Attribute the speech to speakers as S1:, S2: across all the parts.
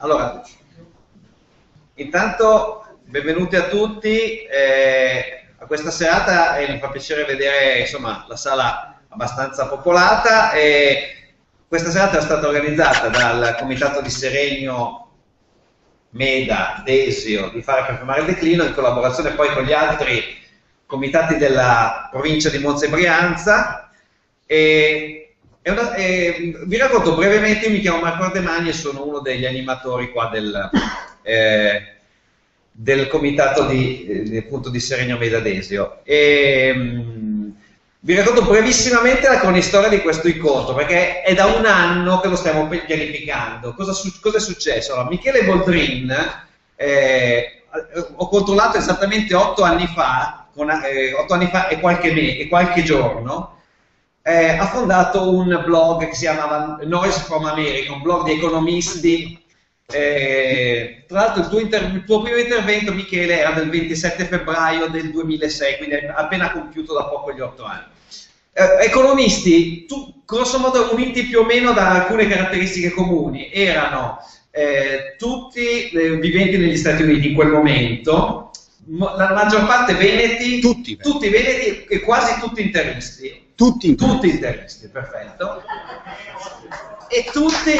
S1: Allora, intanto benvenuti a tutti a questa serata e mi fa piacere vedere insomma, la sala abbastanza popolata. Questa serata è stata organizzata dal Comitato di Seregno Meda Desio di Fare per Fermare il Declino, in collaborazione poi con gli altri comitati della provincia di Monza e Brianza. Vi racconto brevemente, io mi chiamo Marco Ardemagni e sono uno degli animatori qua del comitato di Seregno Meda Desio. Vi racconto brevissimamente la cronistoria di questo incontro, perché è da un anno che lo stiamo pianificando. Cosa è successo? Allora, Michele Boldrin, ho controllato esattamente 8 anni fa, 8 anni fa e qualche giorno, ha fondato un blog che si chiamava Noise from America, un blog di economisti. Tra l'altro il tuo primo intervento, Michele, era del 27 febbraio del 2006, quindi hai appena compiuto da poco gli 8 anni. Economisti, grosso modo uniti più o meno da alcune caratteristiche comuni, erano tutti viventi negli Stati Uniti in quel momento, la maggior parte veneti, tutti veneti e quasi tutti interisti. Tutti interisti, perfetto. E tutti...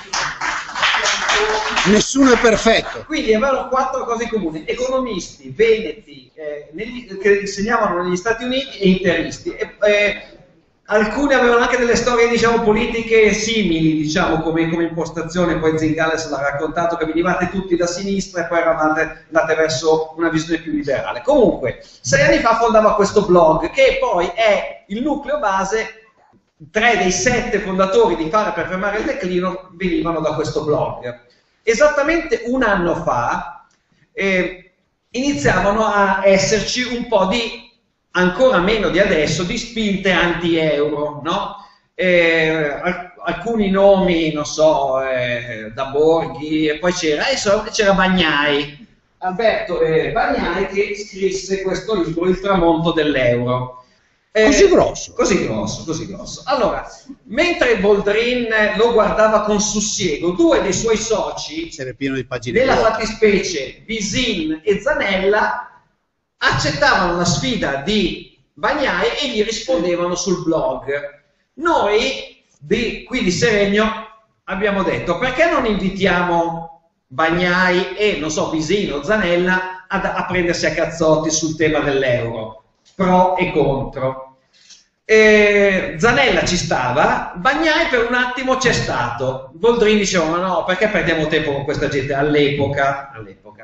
S2: Nessuno è perfetto.
S1: Quindi avevano 4 cose comuni: economisti, veneti, che insegnavano negli Stati Uniti, e interisti. Alcuni avevano anche delle storie, diciamo, politiche simili, diciamo, come impostazione. Poi Zingales l'ha raccontato, che venivate tutti da sinistra e poi eravate andate verso una visione più liberale. Comunque, 6 anni fa fondava questo blog, che poi è il nucleo base. 3 dei 7 fondatori di Fare per Fermare il Declino venivano da questo blog. Esattamente un anno fa iniziavano a esserci un po' di, ancora meno di adesso, di spinte anti-euro, no? Alcuni nomi, non so, da Borghi, e poi c'era Bagnai, Alberto Bagnai, che scrisse questo libro, Il tramonto dell'euro.
S2: Così grosso.
S1: Così grosso. Allora, mentre Boldrin lo guardava con sussiego, 2 dei suoi soci,
S2: pieno di pagine
S1: nella fattispecie Visin e Zanella, accettavano la sfida di Bagnai e gli rispondevano sul blog. Noi qui di Seregno abbiamo detto: perché non invitiamo Bagnai e, non so, Visin o Zanella a prendersi a cazzotti sul tema dell'euro? Pro e contro. Zanella ci stava, Bagnai per un attimo c'è stato. Boldrin diceva: ma no, perché perdiamo tempo con questa gente all'epoca.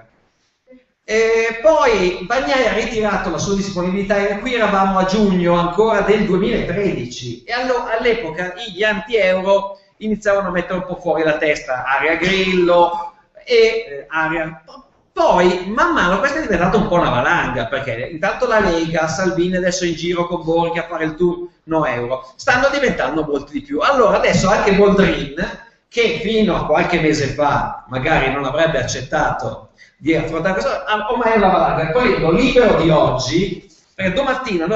S1: Poi Bagnai ha ritirato la sua disponibilità, e qui eravamo a giugno ancora del 2013, e all'epoca gli anti-euro iniziavano a mettere un po' fuori la testa, Aria Grillo e Aria... Poi, man mano, questa è diventata un po' una valanga, perché intanto la Lega, Salvini adesso è in giro con Borghi a fare il tour no euro, stanno diventando molti di più. Allora adesso anche Boldrin, che fino a qualche mese fa magari non avrebbe accettato di affrontare questo, ormai è una valanga. Poi lo Libero di oggi, perché domattina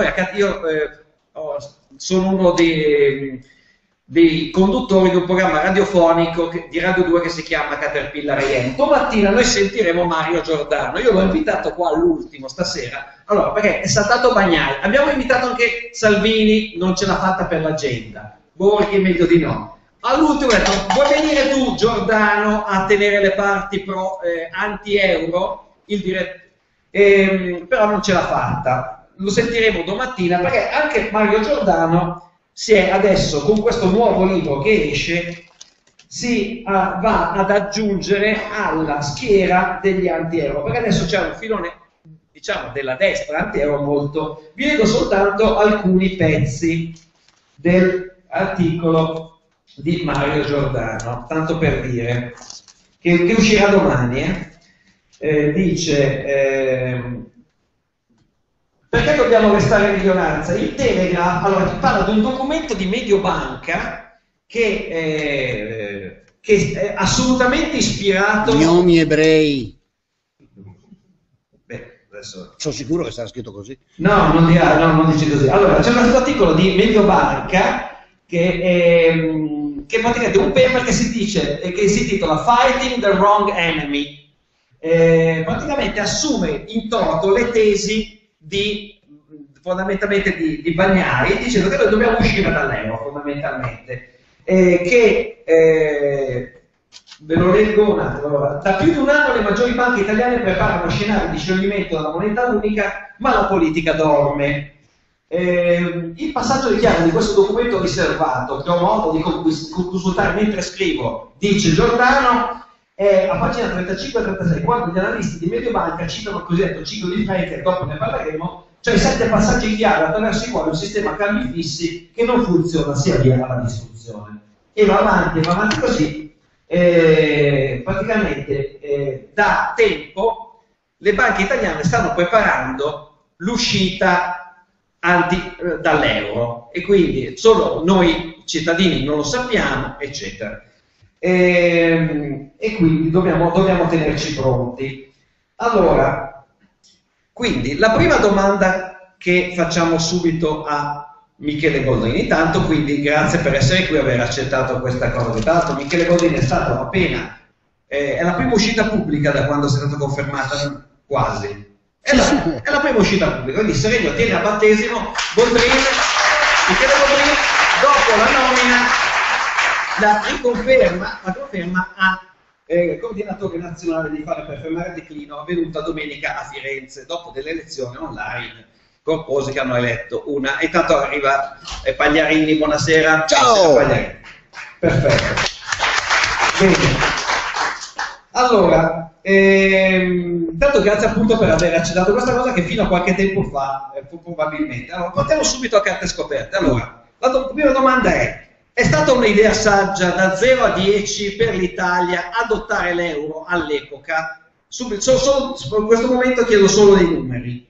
S1: sono uno dei conduttori di un programma radiofonico di Radio 2 che si chiama Caterpillar AM. Domattina noi sentiremo Mario Giordano. Io l'ho invitato qua all'ultimo stasera, allora, perché è saltato Bagnai. Abbiamo invitato anche Salvini, non ce l'ha fatta per l'agenda. Borghi è meglio di no. All'ultimo ho detto: vuoi venire tu, Giordano, a tenere le parti pro anti-euro? Però non ce l'ha fatta. Lo sentiremo domattina, perché anche Mario Giordano si è adesso, con questo nuovo libro che esce, va ad aggiungere alla schiera degli anti-euro, perché adesso c'è un filone, diciamo, della destra anti-euro molto... Vi leggo soltanto alcuni pezzi dell'articolo di Mario Giordano, tanto per dire, che uscirà domani. Dice... perché dobbiamo restare in minoranza? Il Telegraph parla di un documento di Mediobanca che è assolutamente ispirato...
S2: Nomi ebrei.
S1: Beh, adesso...
S2: Sono sicuro che sarà scritto così.
S1: No, non dice così. Allora, c'è un articolo di Mediobanca che che praticamente è un paper che che si intitola Fighting the Wrong Enemy. Praticamente assume in toto le tesi fondamentalmente di Bagnai, dicendo che noi dobbiamo uscire dall'euro fondamentalmente, ve lo leggo un attimo. Allora, da più di un anno le maggiori banche italiane preparano scenari di scioglimento della moneta unica, ma la politica dorme. Il passaggio chiaro di questo documento riservato, che ho modo di consultare mentre scrivo, dice Giordano, è a pagina 35-36, quando gli analisti di Mediobanca citano il cosiddetto ciclo di Frank, e dopo ne parleremo, cioè i 7 passaggi chiari attraverso i quali un sistema cambi fissi che non funziona si avvia alla distruzione. E va avanti così. Praticamente da tempo le banche italiane stanno preparando l'uscita dall'euro, e quindi solo noi cittadini non lo sappiamo, eccetera. E quindi dobbiamo tenerci pronti. Allora, quindi la prima domanda che facciamo subito a Michele Boldrini, intanto, quindi grazie per essere qui e aver accettato questa cosa. Tra l'altro Michele Boldrini è stato appena, è la prima uscita pubblica da quando è stata confermata, quasi. È la prima uscita pubblica, quindi Serenio tiene a battesimo Boldrini, Michele Boldrini, dopo la nomina, la conferma a coordinatore nazionale di Fare per fermare il declino, avvenuta domenica a Firenze, dopo delle elezioni online corpose che hanno eletto una. E tanto arriva Pagliarini, buonasera.
S2: Ciao!
S1: Pagliarini. Perfetto. Bene. Allora, intanto grazie appunto per aver accettato questa cosa che fino a qualche tempo fa, probabilmente. Allora, partiamo subito a carte scoperte. Allora, la prima domanda è stata un'idea saggia da 0 a 10 per l'Italia adottare l'euro all'epoca? Subito, in questo momento chiedo solo dei numeri.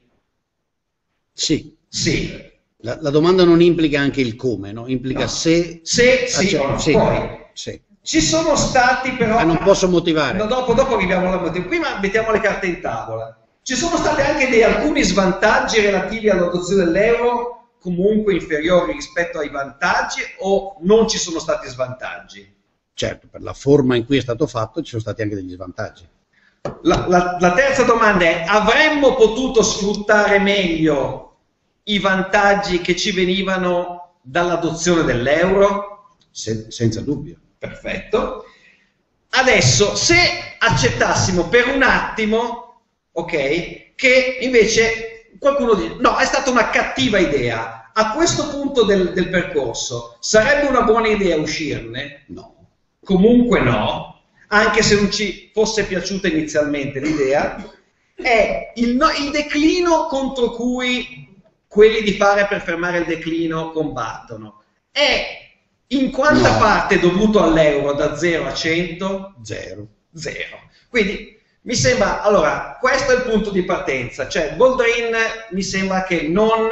S2: Sì.
S1: Sì.
S2: La domanda non implica anche il come, no? Implica se
S1: sì o no.
S2: Sì.
S1: Poi,
S2: Sì.
S1: ci sono stati però...
S2: non posso motivare.
S1: No, dopo arriviamo alla motivazione. Prima mettiamo le carte in tavola. Ci sono stati anche alcuni svantaggi relativi all'adozione dell'euro, comunque inferiori rispetto ai vantaggi, o non ci sono stati svantaggi?
S2: Certo, per la forma in cui è stato fatto ci sono stati anche degli svantaggi.
S1: La terza domanda è: avremmo potuto sfruttare meglio i vantaggi che ci venivano dall'adozione dell'euro?
S2: Senza dubbio.
S1: Perfetto. Adesso, se accettassimo per un attimo, ok, che invece qualcuno dice no, è stata una cattiva idea, a questo punto del percorso sarebbe una buona idea uscirne?
S2: No.
S1: Comunque no, anche se non ci fosse piaciuta inizialmente l'idea, è il declino contro cui quelli di Fare per fermare il declino combattono. È in quanta parte dovuto all'euro da 0 a 100? 0. Quindi mi sembra, allora, questo è il punto di partenza, cioè Boldrin mi sembra che non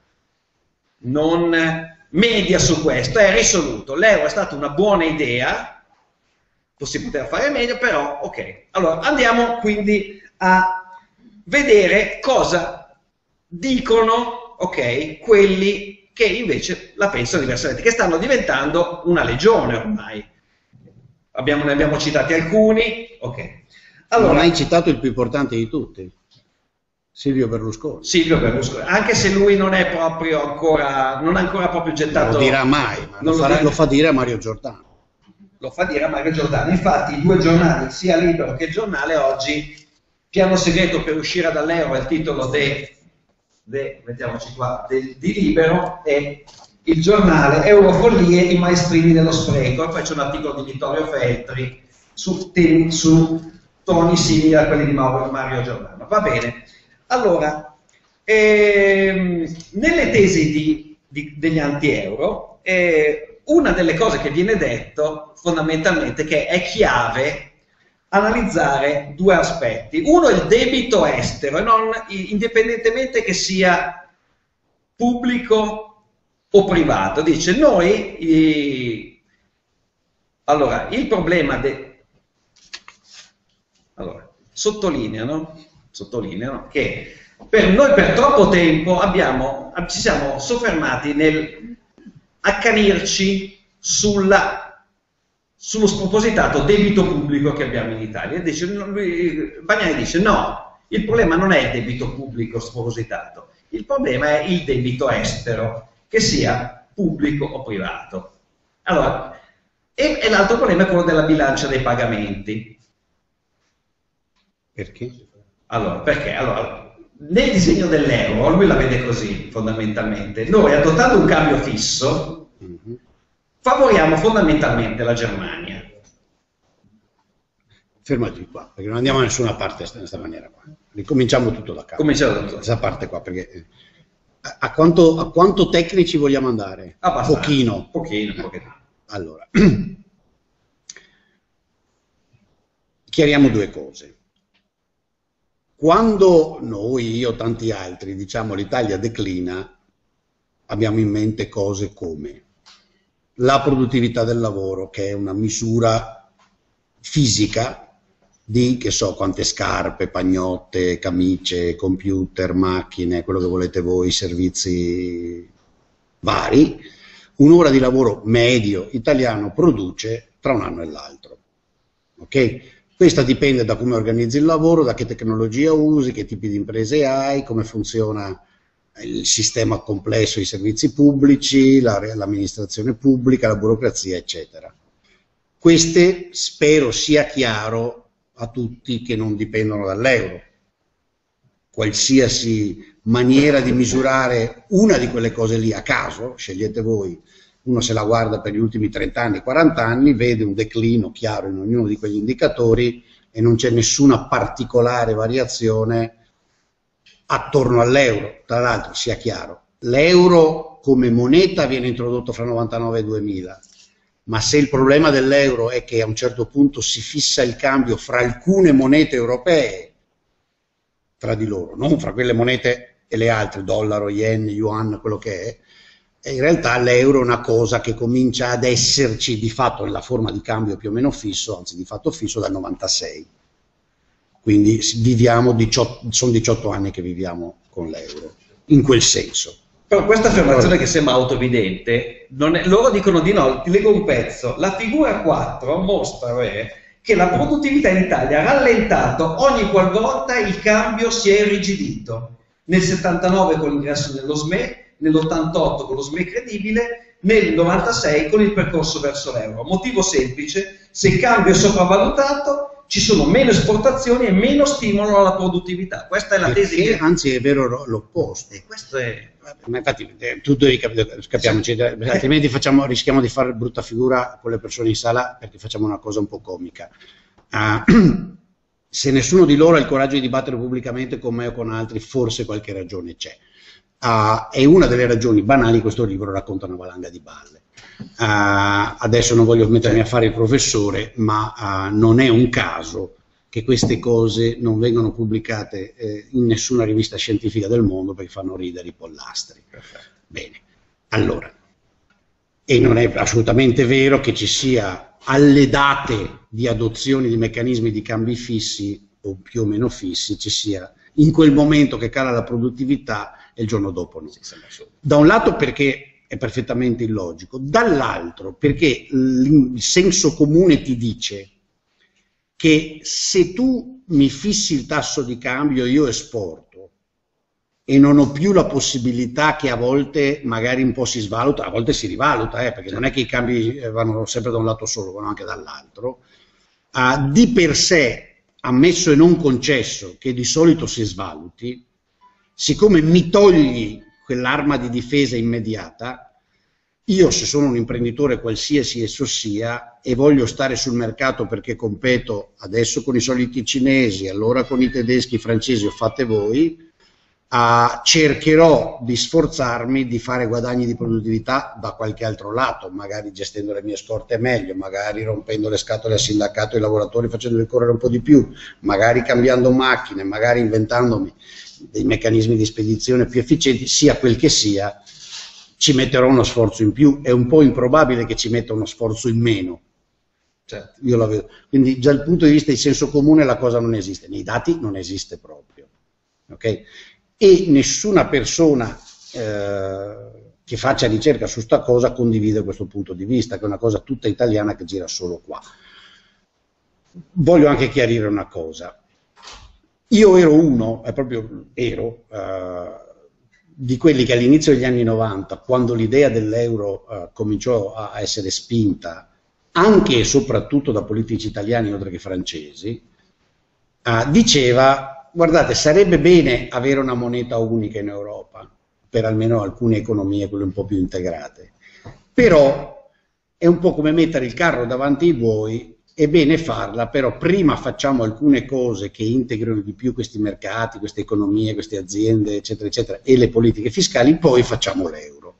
S1: media su questo, è risoluto. L'euro è stata una buona idea, si poteva fare meglio, però ok. Allora andiamo quindi a vedere cosa dicono, ok, quelli che invece la pensano diversamente, che stanno diventando una legione ormai. Ne abbiamo citati alcuni, ok. Allora,
S2: non hai citato il più importante di tutti, Silvio Berlusconi.
S1: Anche se lui non è proprio ancora, non ha ancora proprio gettato...
S2: Non lo dirà mai, ma lo fa dire a Mario Giordano.
S1: Lo fa dire a Mario Giordano. Infatti i due giornali, sia Libero che Giornale, oggi, piano segreto per uscire dall'euro, è il titolo mettiamoci qua, di Libero, e il Giornale Eurofollie, i maestrini dello spreco, e poi c'è un articolo di Vittorio Feltri su toni simili a quelli di Mario Giordano. Va bene. Allora, nelle tesi degli anti-euro, una delle cose che viene detto fondamentalmente che è chiave analizzare due aspetti. Uno è il debito estero, indipendentemente che sia pubblico o privato. Dice, allora, il problema sottolineano che noi per troppo tempo ci siamo soffermati nel accanirci sulla sullo spropositato debito pubblico che abbiamo in Italia. Bagnai dice no, il problema non è il debito pubblico spropositato, il problema è il debito estero, che sia pubblico o privato. Allora, e l'altro problema è quello della bilancia dei pagamenti.
S2: Perché?
S1: Allora, perché? Allora, nel disegno dell'euro, lui la vede così fondamentalmente, noi adottando un cambio fisso favoriamo fondamentalmente la Germania.
S2: Fermati qua, perché non andiamo da nessuna parte in questa maniera qua. Ricominciamo tutto da capo.
S1: Cominciamo da tutto.
S2: Questa parte qua, perché a quanto tecnici vogliamo andare?
S1: Abbastanza.
S2: Pochino.
S1: Pochino.
S2: Allora, chiariamo due cose. Quando noi, io, tanti altri, diciamo l'Italia declina, abbiamo in mente cose come la produttività del lavoro, che è una misura fisica di, che so, quante scarpe, pagnotte, camicie, computer, macchine, quello che volete voi, servizi vari, un'ora di lavoro medio italiano produce tra un anno e l'altro. Ok? Questa dipende da come organizzi il lavoro, da che tecnologia usi, che tipi di imprese hai, come funziona il sistema complesso, i servizi pubblici, l'amministrazione pubblica, la burocrazia, eccetera. Queste spero sia chiaro a tutti che non dipendono dall'euro. Qualsiasi maniera di misurare una di quelle cose lì a caso, scegliete voi, uno se la guarda per gli ultimi 30 anni, 40 anni, vede un declino chiaro in ognuno di quegli indicatori e non c'è nessuna particolare variazione attorno all'euro. Tra l'altro, sia chiaro, l'euro come moneta viene introdotto fra 99 e 2000, ma se il problema dell'euro è che a un certo punto si fissa il cambio fra alcune monete europee, tra di loro, non fra quelle monete e le altre, dollaro, yen, yuan, quello che è, e in realtà l'euro è una cosa che comincia ad esserci di fatto nella forma di cambio più o meno fisso, anzi di fatto fisso dal 96. Quindi viviamo sono 18 anni che viviamo con l'euro, in quel senso.
S1: Però questa affermazione che sembra autoevidente, loro dicono di no, ti leggo un pezzo. La figura 4 mostra che la produttività in Italia ha rallentato ogni qualvolta il cambio si è irrigidito. Nel 79 con l'ingresso nello SME, nell'88 con lo SME credibile, nel 96 con il percorso verso l'euro. Motivo semplice, se il cambio è sopravvalutato ci sono meno esportazioni e meno stimolo alla produttività. Questa è la tesi che...
S2: Anzi è vero l'opposto.
S1: E questo è...
S2: Ma infatti tu devi capiamoci, sì. Altrimenti rischiamo di fare brutta figura con le persone in sala perché facciamo una cosa un po' comica. Se nessuno di loro ha il coraggio di dibattere pubblicamente con me o con altri, forse qualche ragione c'è. E una delle ragioni banali, questo libro racconta una valanga di balle. Adesso non voglio mettermi a fare il professore, ma non è un caso che queste cose non vengono pubblicate in nessuna rivista scientifica del mondo perché fanno ridere i pollastri. Bene, allora, e non è assolutamente vero che ci sia alle date di adozione di meccanismi di cambi fissi o più o meno fissi, ci sia in quel momento che cala la produttività e il giorno dopo no. Da un lato perché è perfettamente illogico, dall'altro perché il senso comune ti dice che se tu mi fissi il tasso di cambio io esporto e non ho più la possibilità che a volte magari un po' si svaluta, a volte si rivaluta, perché non è che i cambi vanno sempre da un lato solo, vanno anche dall'altro, di per sé, ammesso e non concesso che di solito si svaluti, siccome mi togli quell'arma di difesa immediata, io se sono un imprenditore qualsiasi esso sia e voglio stare sul mercato perché competo adesso con i soliti cinesi, allora con i tedeschi, i francesi o fate voi, cercherò di sforzarmi di fare guadagni di produttività da qualche altro lato, magari gestendo le mie scorte meglio, magari rompendo le scatole al sindacato ai lavoratori facendoli correre un po' di più, magari cambiando macchine, magari inventandomi dei meccanismi di spedizione più efficienti, sia quel che sia, ci metterò uno sforzo in più, è un po' improbabile che ci metta uno sforzo in meno. Certo. Io la vedo. Quindi già dal punto di vista di senso comune la cosa non esiste, nei dati non esiste proprio. Okay? E nessuna persona che faccia ricerca su sta cosa condivide questo punto di vista, che è una cosa tutta italiana che gira solo qua. Voglio anche chiarire una cosa. Io ero uno, di quelli che all'inizio degli anni 90, quando l'idea dell'euro cominciò a essere spinta, anche e soprattutto da politici italiani oltre che francesi, diceva, guardate, sarebbe bene avere una moneta unica in Europa, per almeno alcune economie, quelle un po' più integrate, però è un po' come mettere il carro davanti ai buoi. È bene farla, però prima facciamo alcune cose che integrano di più questi mercati, queste economie, queste aziende, eccetera, eccetera, e le politiche fiscali, poi facciamo l'euro.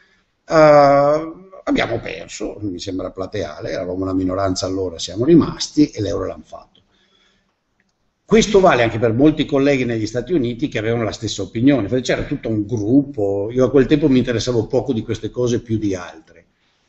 S2: Abbiamo perso, mi sembra plateale, eravamo una minoranza allora, siamo rimasti e l'euro l'hanno fatto. Questo vale anche per molti colleghi negli Stati Uniti che avevano la stessa opinione, c'era tutto un gruppo, io a quel tempo mi interessavo poco di queste cose più di altre.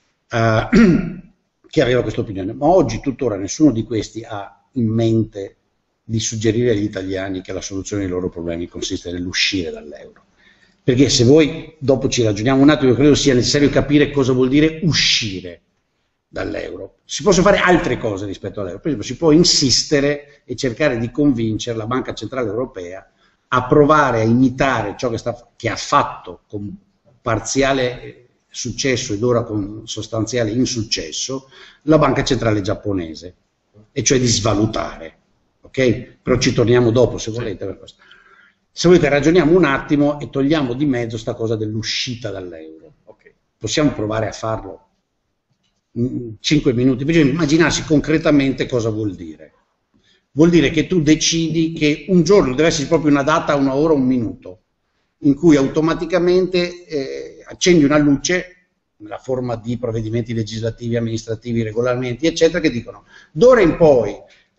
S2: Che aveva questa opinione, ma oggi tuttora nessuno di questi ha in mente di suggerire agli italiani che la soluzione dei loro problemi consiste nell'uscire dall'euro. Perché se voi dopo ci ragioniamo un attimo, io credo sia necessario capire cosa vuol dire uscire dall'euro. Si possono fare altre cose rispetto all'euro, per esempio si può insistere e cercare di convincere la Banca Centrale Europea a provare a imitare ciò che ha fatto con parziale successo ed ora con sostanziale insuccesso la banca centrale giapponese, e cioè di svalutare, ok? Però ci torniamo dopo se volete per questo. Se volete ragioniamo un attimo e togliamo di mezzo sta cosa dell'uscita dall'euro, okay. Possiamo provare a farlo in 5 minuti, bisogna immaginarsi concretamente cosa vuol dire. Vuol dire che tu decidi che un giorno deve essere proprio una data, una ora, un minuto, in cui automaticamente accendi una luce nella forma di provvedimenti legislativi, amministrativi, regolamenti, eccetera, che dicono d'ora in poi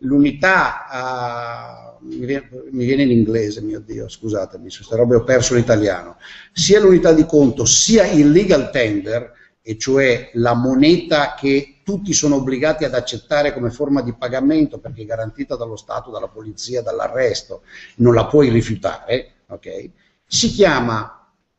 S2: l'unità, mi viene in inglese, mio Dio, scusatemi, su queste robe ho perso l'italiano, sia l'unità di conto sia il legal tender, e cioè la moneta che tutti sono obbligati ad accettare come forma di pagamento perché è garantita dallo Stato, dalla polizia, dall'arresto, non la puoi rifiutare, ok? Si chiama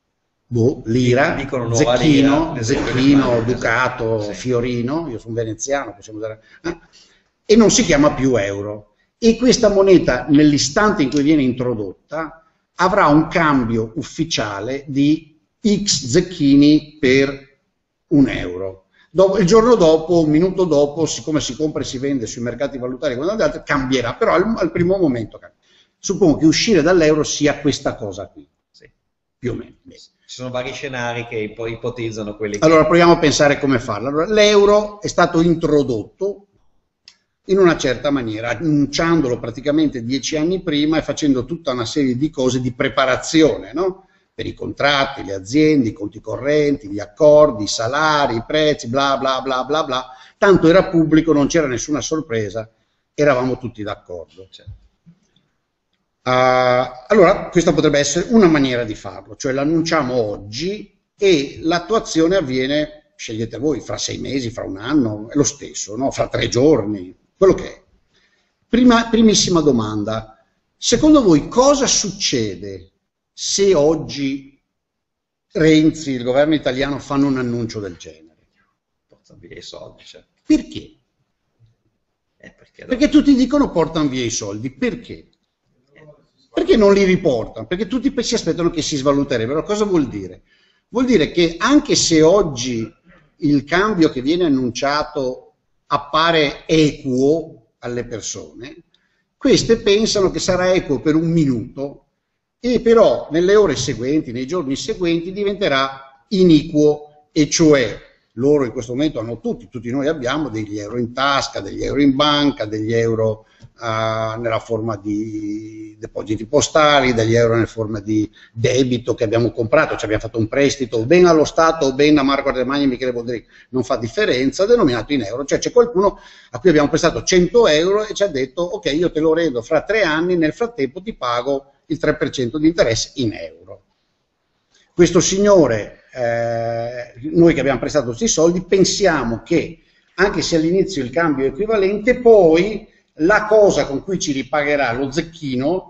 S2: lira, zecchino, ducato, sì. Fiorino, io sono veneziano, possiamo usare, e non si chiama più euro. E questa moneta, nell'istante in cui viene introdotta, avrà un cambio ufficiale di X zecchini per €1. Il giorno dopo, un minuto dopo, siccome si compra e si vende sui mercati valutari e altri, cambierà, però al primo momento cambia. Suppongo che uscire dall'euro sia questa cosa qui, sì. Più o meno. Bene.
S1: Ci sono vari scenari che poi ipotizzano quelli che...
S2: Allora proviamo a pensare come farlo. Allora, l'euro è stato introdotto in una certa maniera, annunciandolo praticamente 10 anni prima e facendo tutta una serie di cose di preparazione, no? Per i contratti, le aziende, i conti correnti, gli accordi, i salari, i prezzi, bla bla bla bla bla. Tanto era pubblico, non c'era nessuna sorpresa, eravamo tutti d'accordo. Allora, questa potrebbe essere una maniera di farlo, cioè l'annunciamo oggi e l'attuazione avviene, scegliete voi, fra 6 mesi, fra un anno, è lo stesso, no? Fra 3 giorni, quello che è. Primissima domanda, secondo voi cosa succede se oggi Renzi, il governo italiano, fanno un annuncio del genere?
S1: Portano via i soldi, cioè.
S2: Perché? Perché tutti dicono portano via i soldi, perché? Perché non li riportano? Perché tutti si aspettano che si svaluterebbero. Cosa vuol dire? Vuol dire che anche se oggi il cambio che viene annunciato appare equo alle persone, queste pensano che sarà equo per un minuto e però nelle ore seguenti, nei giorni seguenti diventerà iniquo, e cioè loro in questo momento hanno tutti noi abbiamo degli euro in tasca, degli euro in banca, degli euro nella forma di depositi postali, degli euro nella forma di debito che abbiamo comprato, cioè abbiamo fatto un prestito o ben allo Stato o ben a Marco Ardemagni e Michele Boldrini, non fa differenza, denominato in euro, cioè c'è qualcuno a cui abbiamo prestato 100 euro e ci ha detto ok, io te lo rendo fra 3 anni, nel frattempo ti pago il 3% di interesse in euro. Questo signore, noi che abbiamo prestato questi soldi, pensiamo che anche se all'inizio il cambio è equivalente, poi la cosa con cui ci ripagherà lo zecchino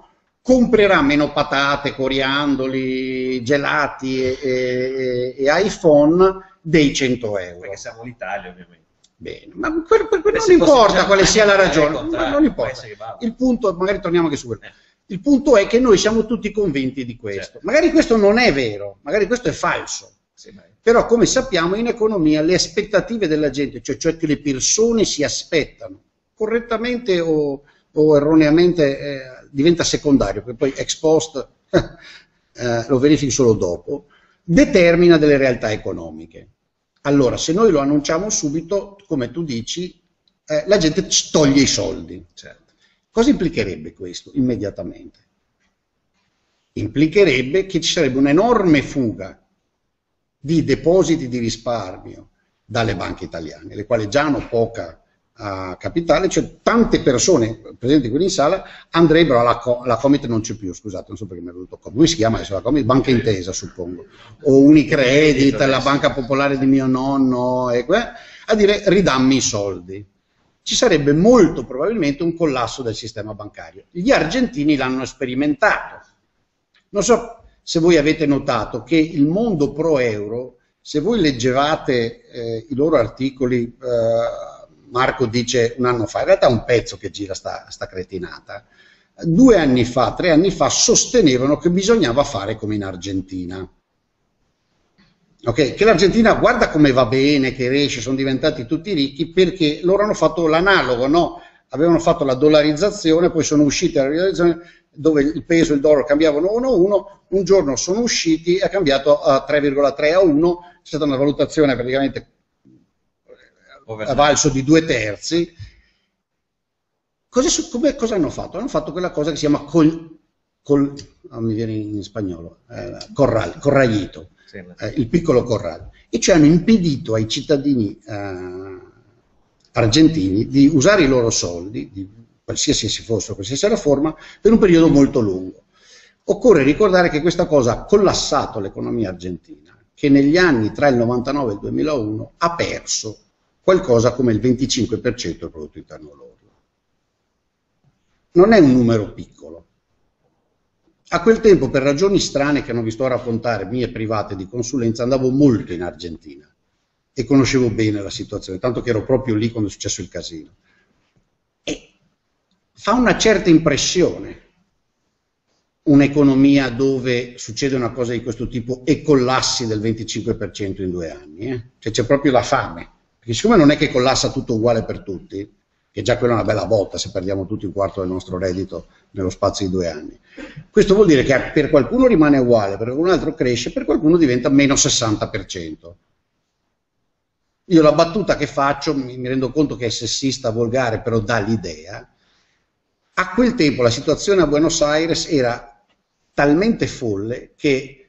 S2: comprerà meno patate, coriandoli, gelati e iPhone dei 100 euro.
S1: Perché siamo l'Italia, ovviamente.
S2: Bene, ma non importa quale sia la ragione, non importa. Il punto, magari torniamo anche su quello. Il punto è che noi siamo tutti convinti di questo. Certo. Magari questo non è vero, magari questo è falso. Sì, però come sappiamo in economia le aspettative della gente, cioè che le persone si aspettano, correttamente o erroneamente diventa secondario, perché poi ex post lo verifichi solo dopo, determina delle realtà economiche. Allora, se noi lo annunciamo subito, come tu dici, la gente toglie i soldi. Certo. Cosa implicherebbe questo immediatamente? Implicherebbe che ci sarebbe un'enorme fuga di depositi di risparmio dalle banche italiane, le quali già hanno poca capitale, cioè tante persone presenti qui in sala andrebbero alla Comit, non c'è più, scusate, non so perché mi è venuto come si chiama adesso la Comit, Banca Intesa suppongo, o Unicredit, la Banca Popolare di mio nonno, a dire ridammi i soldi. Ci sarebbe molto probabilmente un collasso del sistema bancario. Gli argentini l'hanno sperimentato. Non so se voi avete notato che il mondo pro euro, se voi leggevate i loro articoli, Marco dice un anno fa, in realtà è un pezzo che gira sta cretinata, 2 anni fa, 3 anni fa sostenevano che bisognava fare come in Argentina. Okay? Che l'Argentina guarda come va bene, che riesce, sono diventati tutti ricchi, perché loro hanno fatto l'analogo, no? Avevano fatto la dollarizzazione, poi sono usciti dalla dollarizzazione, dove il peso e il dollaro cambiavano 1-1, un giorno sono usciti e ha cambiato a 3,3-1, c'è stata una valutazione praticamente a valso di 2/3. Cosa hanno fatto? Hanno fatto quella cosa che si chiama mi viene in spagnolo, corrallito. Il piccolo corrado, e ci hanno impedito ai cittadini argentini di usare i loro soldi, di qualsiasi si fossero, qualsiasi la forma, per un periodo molto lungo. Occorre ricordare che questa cosa ha collassato l'economia argentina, che negli anni tra il 99 e il 2001 ha perso qualcosa come il 25% del prodotto interno lordo. Non è un numero piccolo. A quel tempo, per ragioni strane che non vi sto a raccontare, mie private di consulenza, andavo molto in Argentina e conoscevo bene la situazione, tanto che ero proprio lì quando è successo il casino. E fa una certa impressione un'economia dove succede una cosa di questo tipo e collassi del 25% in 2 anni. Cioè c'è proprio la fame, perché siccome non è che collassa tutto uguale per tutti, che già quella è una bella botta se perdiamo tutti un quarto del nostro reddito nello spazio di 2 anni. Questo vuol dire che per qualcuno rimane uguale, per qualcun altro cresce, per qualcuno diventa meno 60%. Io la battuta che faccio, mi rendo conto che è sessista, volgare, però dà l'idea. A quel tempo la situazione a Buenos Aires era talmente folle che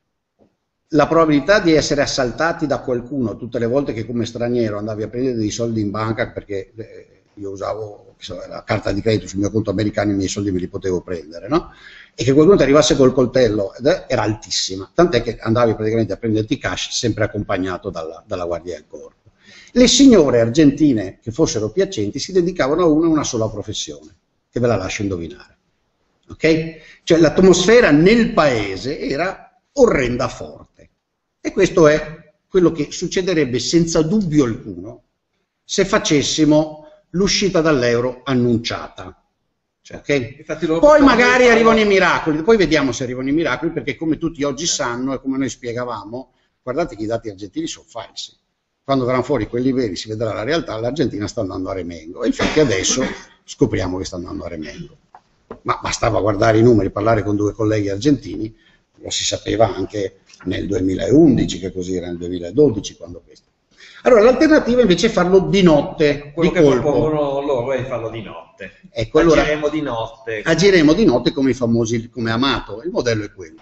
S2: la probabilità di essere assaltati da qualcuno tutte le volte che come straniero andavi a prendere dei soldi in banca, perché io usavo la carta di credito sul mio conto americano, i miei soldi me li potevo prendere, no? E che qualcuno ti arrivasse col coltello era altissima, tant'è che andavi praticamente a prenderti cash sempre accompagnato dalla guardia del corpo. Le signore argentine che fossero piacenti si dedicavano a una sola professione, che ve la lascio indovinare, ok? Cioè l'atmosfera nel paese era orrenda forte, e questo è quello che succederebbe senza dubbio alcuno se facessimo l'uscita dall'euro annunciata. Cioè, okay? Poi magari arrivano i miracoli, poi vediamo se arrivano i miracoli, perché come tutti oggi sanno e come noi spiegavamo, guardate che i dati argentini sono falsi. Quando verranno fuori quelli veri si vedrà la realtà, l'Argentina sta andando a remengo, e infatti adesso scopriamo che sta andando a remengo. Ma bastava guardare i numeri, parlare con 2 colleghi argentini, lo si sapeva anche nel 2011, che così era nel 2012 quando questo. Allora l'alternativa invece è farlo di notte,
S1: quello
S2: di
S1: che
S2: colpo.
S1: propongono loro è farlo di notte.
S2: Ecco, allora,
S1: agiremo di notte.
S2: Agiremo di notte come i famosi, come Amato, il modello è quello.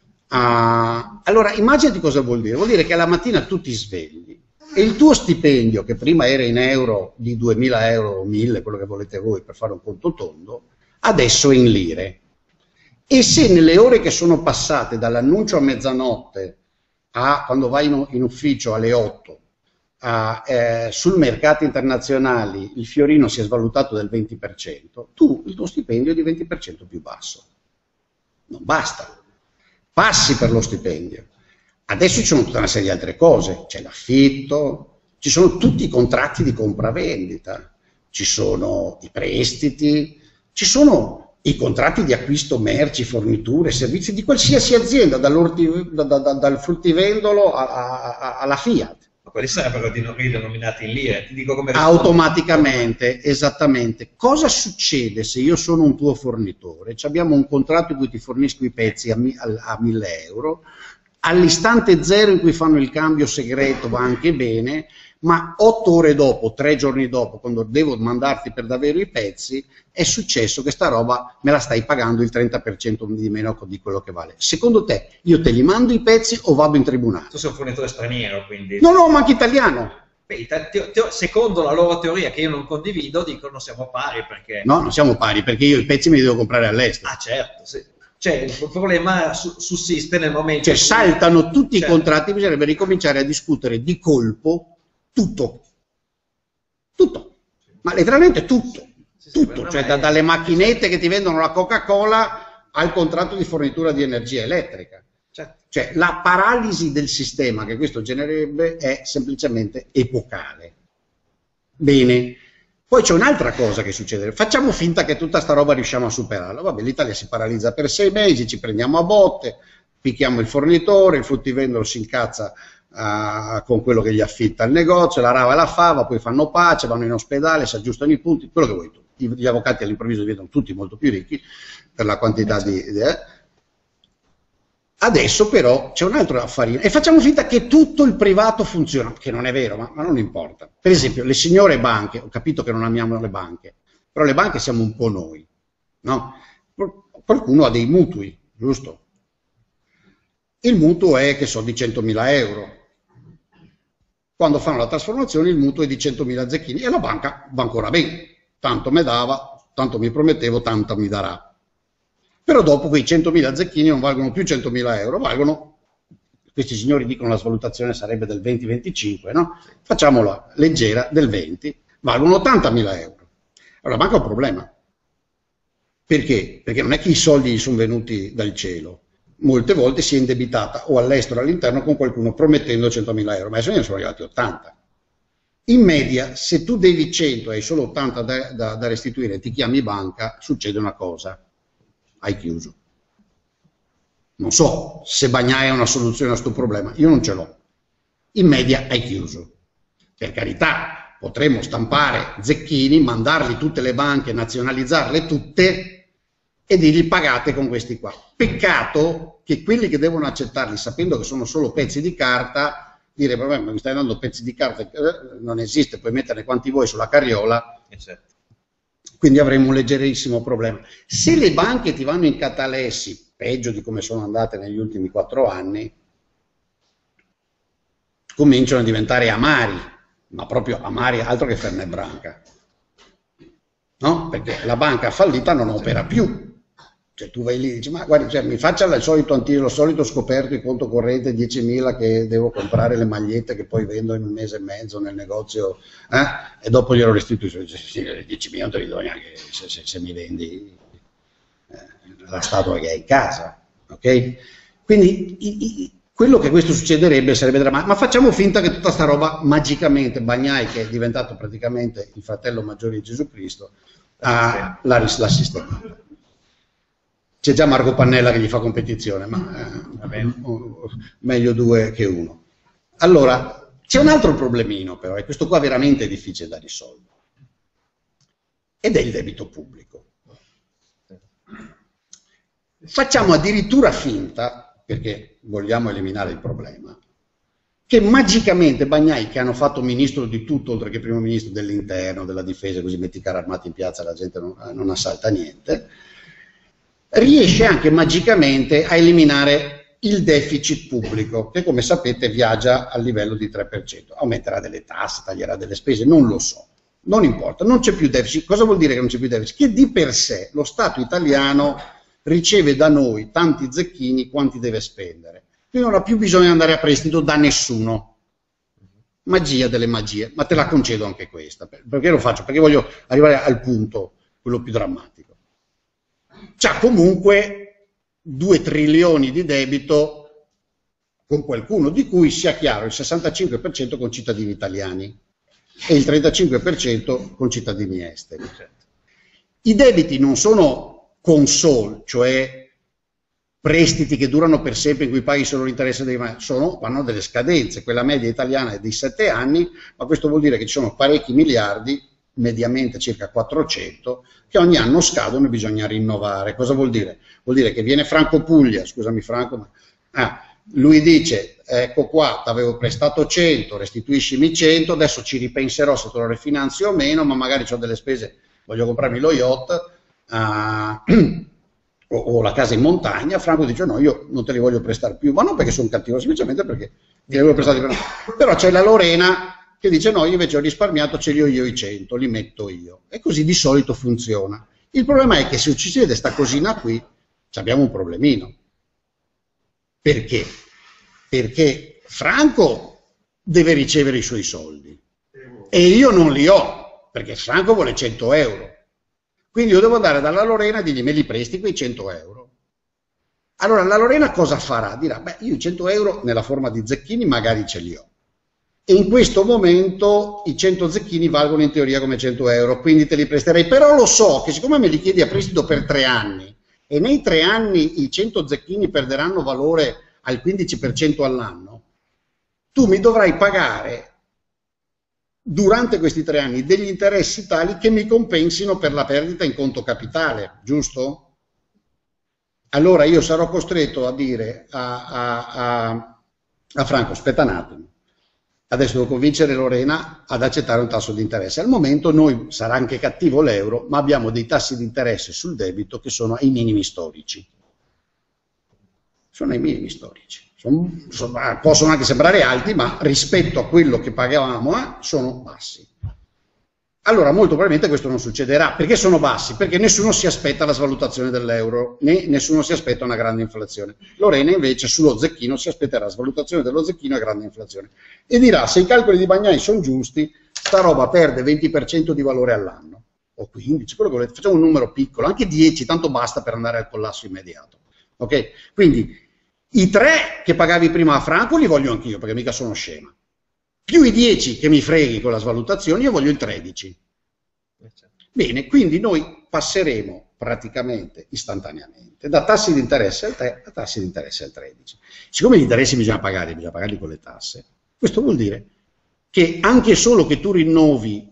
S2: Allora immaginati cosa vuol dire. Vuol dire che alla mattina tu ti svegli e il tuo stipendio, che prima era in euro di 2.000 euro o 1.000, quello che volete voi per fare un conto tondo, adesso è in lire. E se nelle ore che sono passate dall'annuncio a mezzanotte a quando vai in ufficio alle 8, sul mercato internazionali il fiorino si è svalutato del 20%, il tuo stipendio è di 20% più basso. non basta, passi per lo stipendio. Adesso ci sono tutta una serie di altre cose, c'è l'affitto, ci sono tutti i contratti di compravendita, ci sono i prestiti, ci sono i contratti di acquisto merci, forniture, servizi di qualsiasi azienda, dal fruttivendolo alla Fiat.
S1: Ma quelli sarebbero ridenominati in lire, ti dico come
S2: automaticamente, esattamente. Cosa succede se io sono un tuo fornitore? Abbiamo un contratto in cui ti fornisco i pezzi a 1.000 euro, all'istante zero in cui fanno il cambio segreto va anche bene, ma 8 ore dopo, 3 giorni dopo, quando devo mandarti per davvero i pezzi, è successo che sta roba me la stai pagando il 30% di meno di quello che vale. Secondo te io te li mando i pezzi o vado in tribunale?
S1: Tu sei un fornitore straniero, quindi...
S2: No, ma anche italiano.
S1: Beh, secondo la loro teoria, che io non condivido, dicono siamo pari perché...
S2: No, non siamo pari, perché io i pezzi me li devo comprare all'estero.
S1: Ah, certo, sì. Cioè, il problema sussiste nel momento...
S2: Cioè, saltano tutti i contratti, bisognerebbe ricominciare a discutere di colpo tutto, ma letteralmente tutto, cioè dalle macchinette che ti vendono la Coca-Cola al contratto di fornitura di energia elettrica. Cioè la paralisi del sistema che questo genererebbe è semplicemente epocale. Bene, poi c'è un'altra cosa che succede, facciamo finta che tutta sta roba riusciamo a superarla, vabbè, l'Italia si paralizza per 6 mesi, ci prendiamo a botte, picchiamo il fornitore, il fruttivendolo si incazza con quello che gli affitta il negozio, la rava e la fava, poi fanno pace, vanno in ospedale, si aggiustano i punti, quello che vuoi tu. Gli avvocati all'improvviso diventano tutti molto più ricchi per la quantità di... Adesso però c'è un altro affarino e facciamo finta che tutto il privato funziona, che non è vero, ma non importa. Per esempio le signore banche, ho capito che non amiamo le banche, però le banche siamo un po' noi, no? Qualcuno ha dei mutui, giusto? Il mutuo è, che so, di 100.000 euro. Quando fanno la trasformazione il mutuo è di 100.000 zecchini e la banca va ancora bene, tanto mi dava, tanto mi promettevo, tanto mi darà. Però dopo quei 100.000 zecchini non valgono più 100.000 euro, valgono, questi signori dicono la svalutazione sarebbe del 20-25, no? Facciamola leggera, del 20, valgono 80.000 euro. Allora la banca ha un problema. Perché? Perché non è che i soldi gli sono venuti dal cielo. Molte volte si è indebitata o all'estero o all'interno con qualcuno promettendo 100.000 euro, ma adesso ne sono arrivati 80. In media, se tu devi 100 e hai solo 80 da restituire e ti chiami banca, succede una cosa, hai chiuso. Non so se Bagnai è una soluzione a questo problema, io non ce l'ho. In media hai chiuso. Per carità, potremmo stampare zecchini, mandarli tutte le banche, nazionalizzarle tutte e dirgli pagate con questi qua. Peccato che quelli che devono accettarli, sapendo che sono solo pezzi di carta, dire, vabbè, ma mi stai dando pezzi di carta, non esiste, puoi metterne quanti vuoi sulla carriola, quindi avremo un leggerissimo problema. Se le banche ti vanno in catalessi, peggio di come sono andate negli ultimi 4 anni, cominciano a diventare amari, ma proprio amari, altro che Fernet Branca, no? Perché la banca fallita non opera più. Cioè tu vai lì e dici, ma guardi, cioè, mi faccia il solito scoperto in conto corrente 10.000 che devo comprare le magliette che poi vendo in un mese e mezzo nel negozio, e dopo glielo restituisco. 10.000 non te li do neanche se mi vendi la statua che hai in casa, ok? Quindi quello che questo succederebbe sarebbe drammatico, ma facciamo finta che tutta sta roba magicamente, Bagnai, che è diventato praticamente il fratello maggiore di Gesù Cristo, la sistemata. C'è già Marco Pannella che gli fa competizione, ma meglio 2 che 1. Allora, c'è un altro problemino però, e questo qua veramente è difficile da risolvere, ed è il debito pubblico. Facciamo addirittura finta, perché vogliamo eliminare il problema, che magicamente Bagnai, che hanno fatto ministro di tutto, oltre che primo ministro dell'interno, della difesa, così metti i carri armati in piazza, la gente non assalta niente, riesce anche magicamente a eliminare il deficit pubblico, che come sapete viaggia al livello di 3%. Aumenterà delle tasse, taglierà delle spese, non lo so, non importa, non c'è più deficit. Cosa vuol dire che non c'è più deficit? Che di per sé lo Stato italiano riceve da noi tanti zecchini quanti deve spendere, quindi non ha più bisogno di andare a prestito da nessuno. Magia delle magie, ma te la concedo anche questa. Perché lo faccio? Perché voglio arrivare al punto, quello più drammatico. C'ha comunque 2 trilioni di debito con qualcuno, di cui, sia chiaro, il 65% con cittadini italiani e il 35% con cittadini esteri. I debiti non sono console, cioè prestiti che durano per sempre in cui paghi solo l'interesse hanno delle scadenze. Quella media italiana è di 7 anni, ma questo vuol dire che ci sono parecchi miliardi, mediamente circa 400, che ogni anno scadono e bisogna rinnovare. Cosa vuol dire? Vuol dire che viene Franco Puglia, scusami Franco, ma lui dice: ecco qua, ti avevo prestato 100, restituiscimi 100, adesso ci ripenserò se te lo rifinanzio o meno, ma magari ho delle spese, voglio comprarmi lo yacht o la casa in montagna. Franco dice: no, io non te li voglio prestare più, ma non perché sono cattivo, semplicemente perché ti avevo prestati per... Però c'è la Lorena che dice: no, io invece ho risparmiato, ce li ho io i 100, li metto io. E così di solito funziona. Il problema è che se ci si vede sta cosina qui, abbiamo un problemino. Perché? Perché Franco deve ricevere i suoi soldi e io non li ho, perché Franco vuole 100 euro. Quindi io devo andare dalla Lorena e dirgli: me li presti quei 100 euro? Allora la Lorena cosa farà? Dirà: beh, io i 100 euro nella forma di zecchini magari ce li ho. E in questo momento i 100 zecchini valgono in teoria come 100 euro, quindi te li presterei. Però lo so che siccome me li chiedi a prestito per 3 anni, e nei 3 anni i 100 zecchini perderanno valore al 15% all'anno, tu mi dovrai pagare durante questi 3 anni degli interessi tali che mi compensino per la perdita in conto capitale, giusto? Allora io sarò costretto a dire a Franco: aspetta un attimo, adesso devo convincere Lorena ad accettare un tasso di interesse. Al momento noi, sarà anche cattivo l'euro, ma abbiamo dei tassi di interesse sul debito che sono ai minimi storici. Sono ai minimi storici. Possono anche sembrare alti, ma rispetto a quello che pagavamo sono bassi. Allora molto probabilmente questo non succederà. Perché sono bassi? Perché nessuno si aspetta la svalutazione dell'euro, né nessuno si aspetta una grande inflazione. Lorena invece sullo zecchino si aspetterà la svalutazione dello zecchino e grande inflazione. E dirà: se i calcoli di Bagnai sono giusti, sta roba perde 20% di valore all'anno, o 15, quello che volete, facciamo un numero piccolo, anche 10, tanto basta per andare al collasso immediato. Ok? Quindi i 3 che pagavi prima a Franco li voglio anch'io, perché mica sono scema. Più i 10 che mi freghi con la svalutazione, io voglio il 13. Bene, quindi noi passeremo praticamente istantaneamente da tassi di interesse al 3 a tassi di interesse al 13. Siccome gli interessi bisogna pagarli con le tasse, questo vuol dire che anche solo che tu rinnovi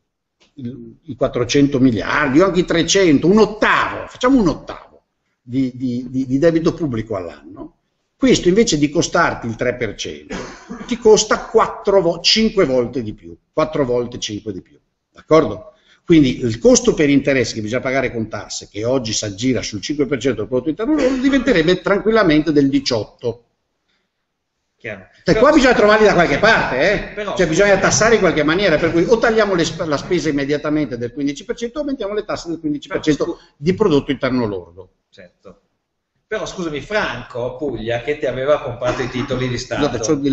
S2: i 400 miliardi o anche i 300, un ottavo, facciamo un ottavo di debito pubblico all'anno, questo invece di costarti il 3%, ti costa 5 volte di più, 4 volte 5 di più, d'accordo? Quindi il costo per interessi che bisogna pagare con tasse, che oggi si aggira sul 5% del prodotto interno lordo, diventerebbe tranquillamente del 18%. Qua bisogna trovarli da qualche parte, cioè bisogna tassare in qualche maniera, per cui o tagliamo la spesa immediatamente del 15% o aumentiamo le tasse del 15% di prodotto interno lordo.
S1: Certo. Però scusami, Franco Puglia, che ti aveva comprato i titoli di Stato,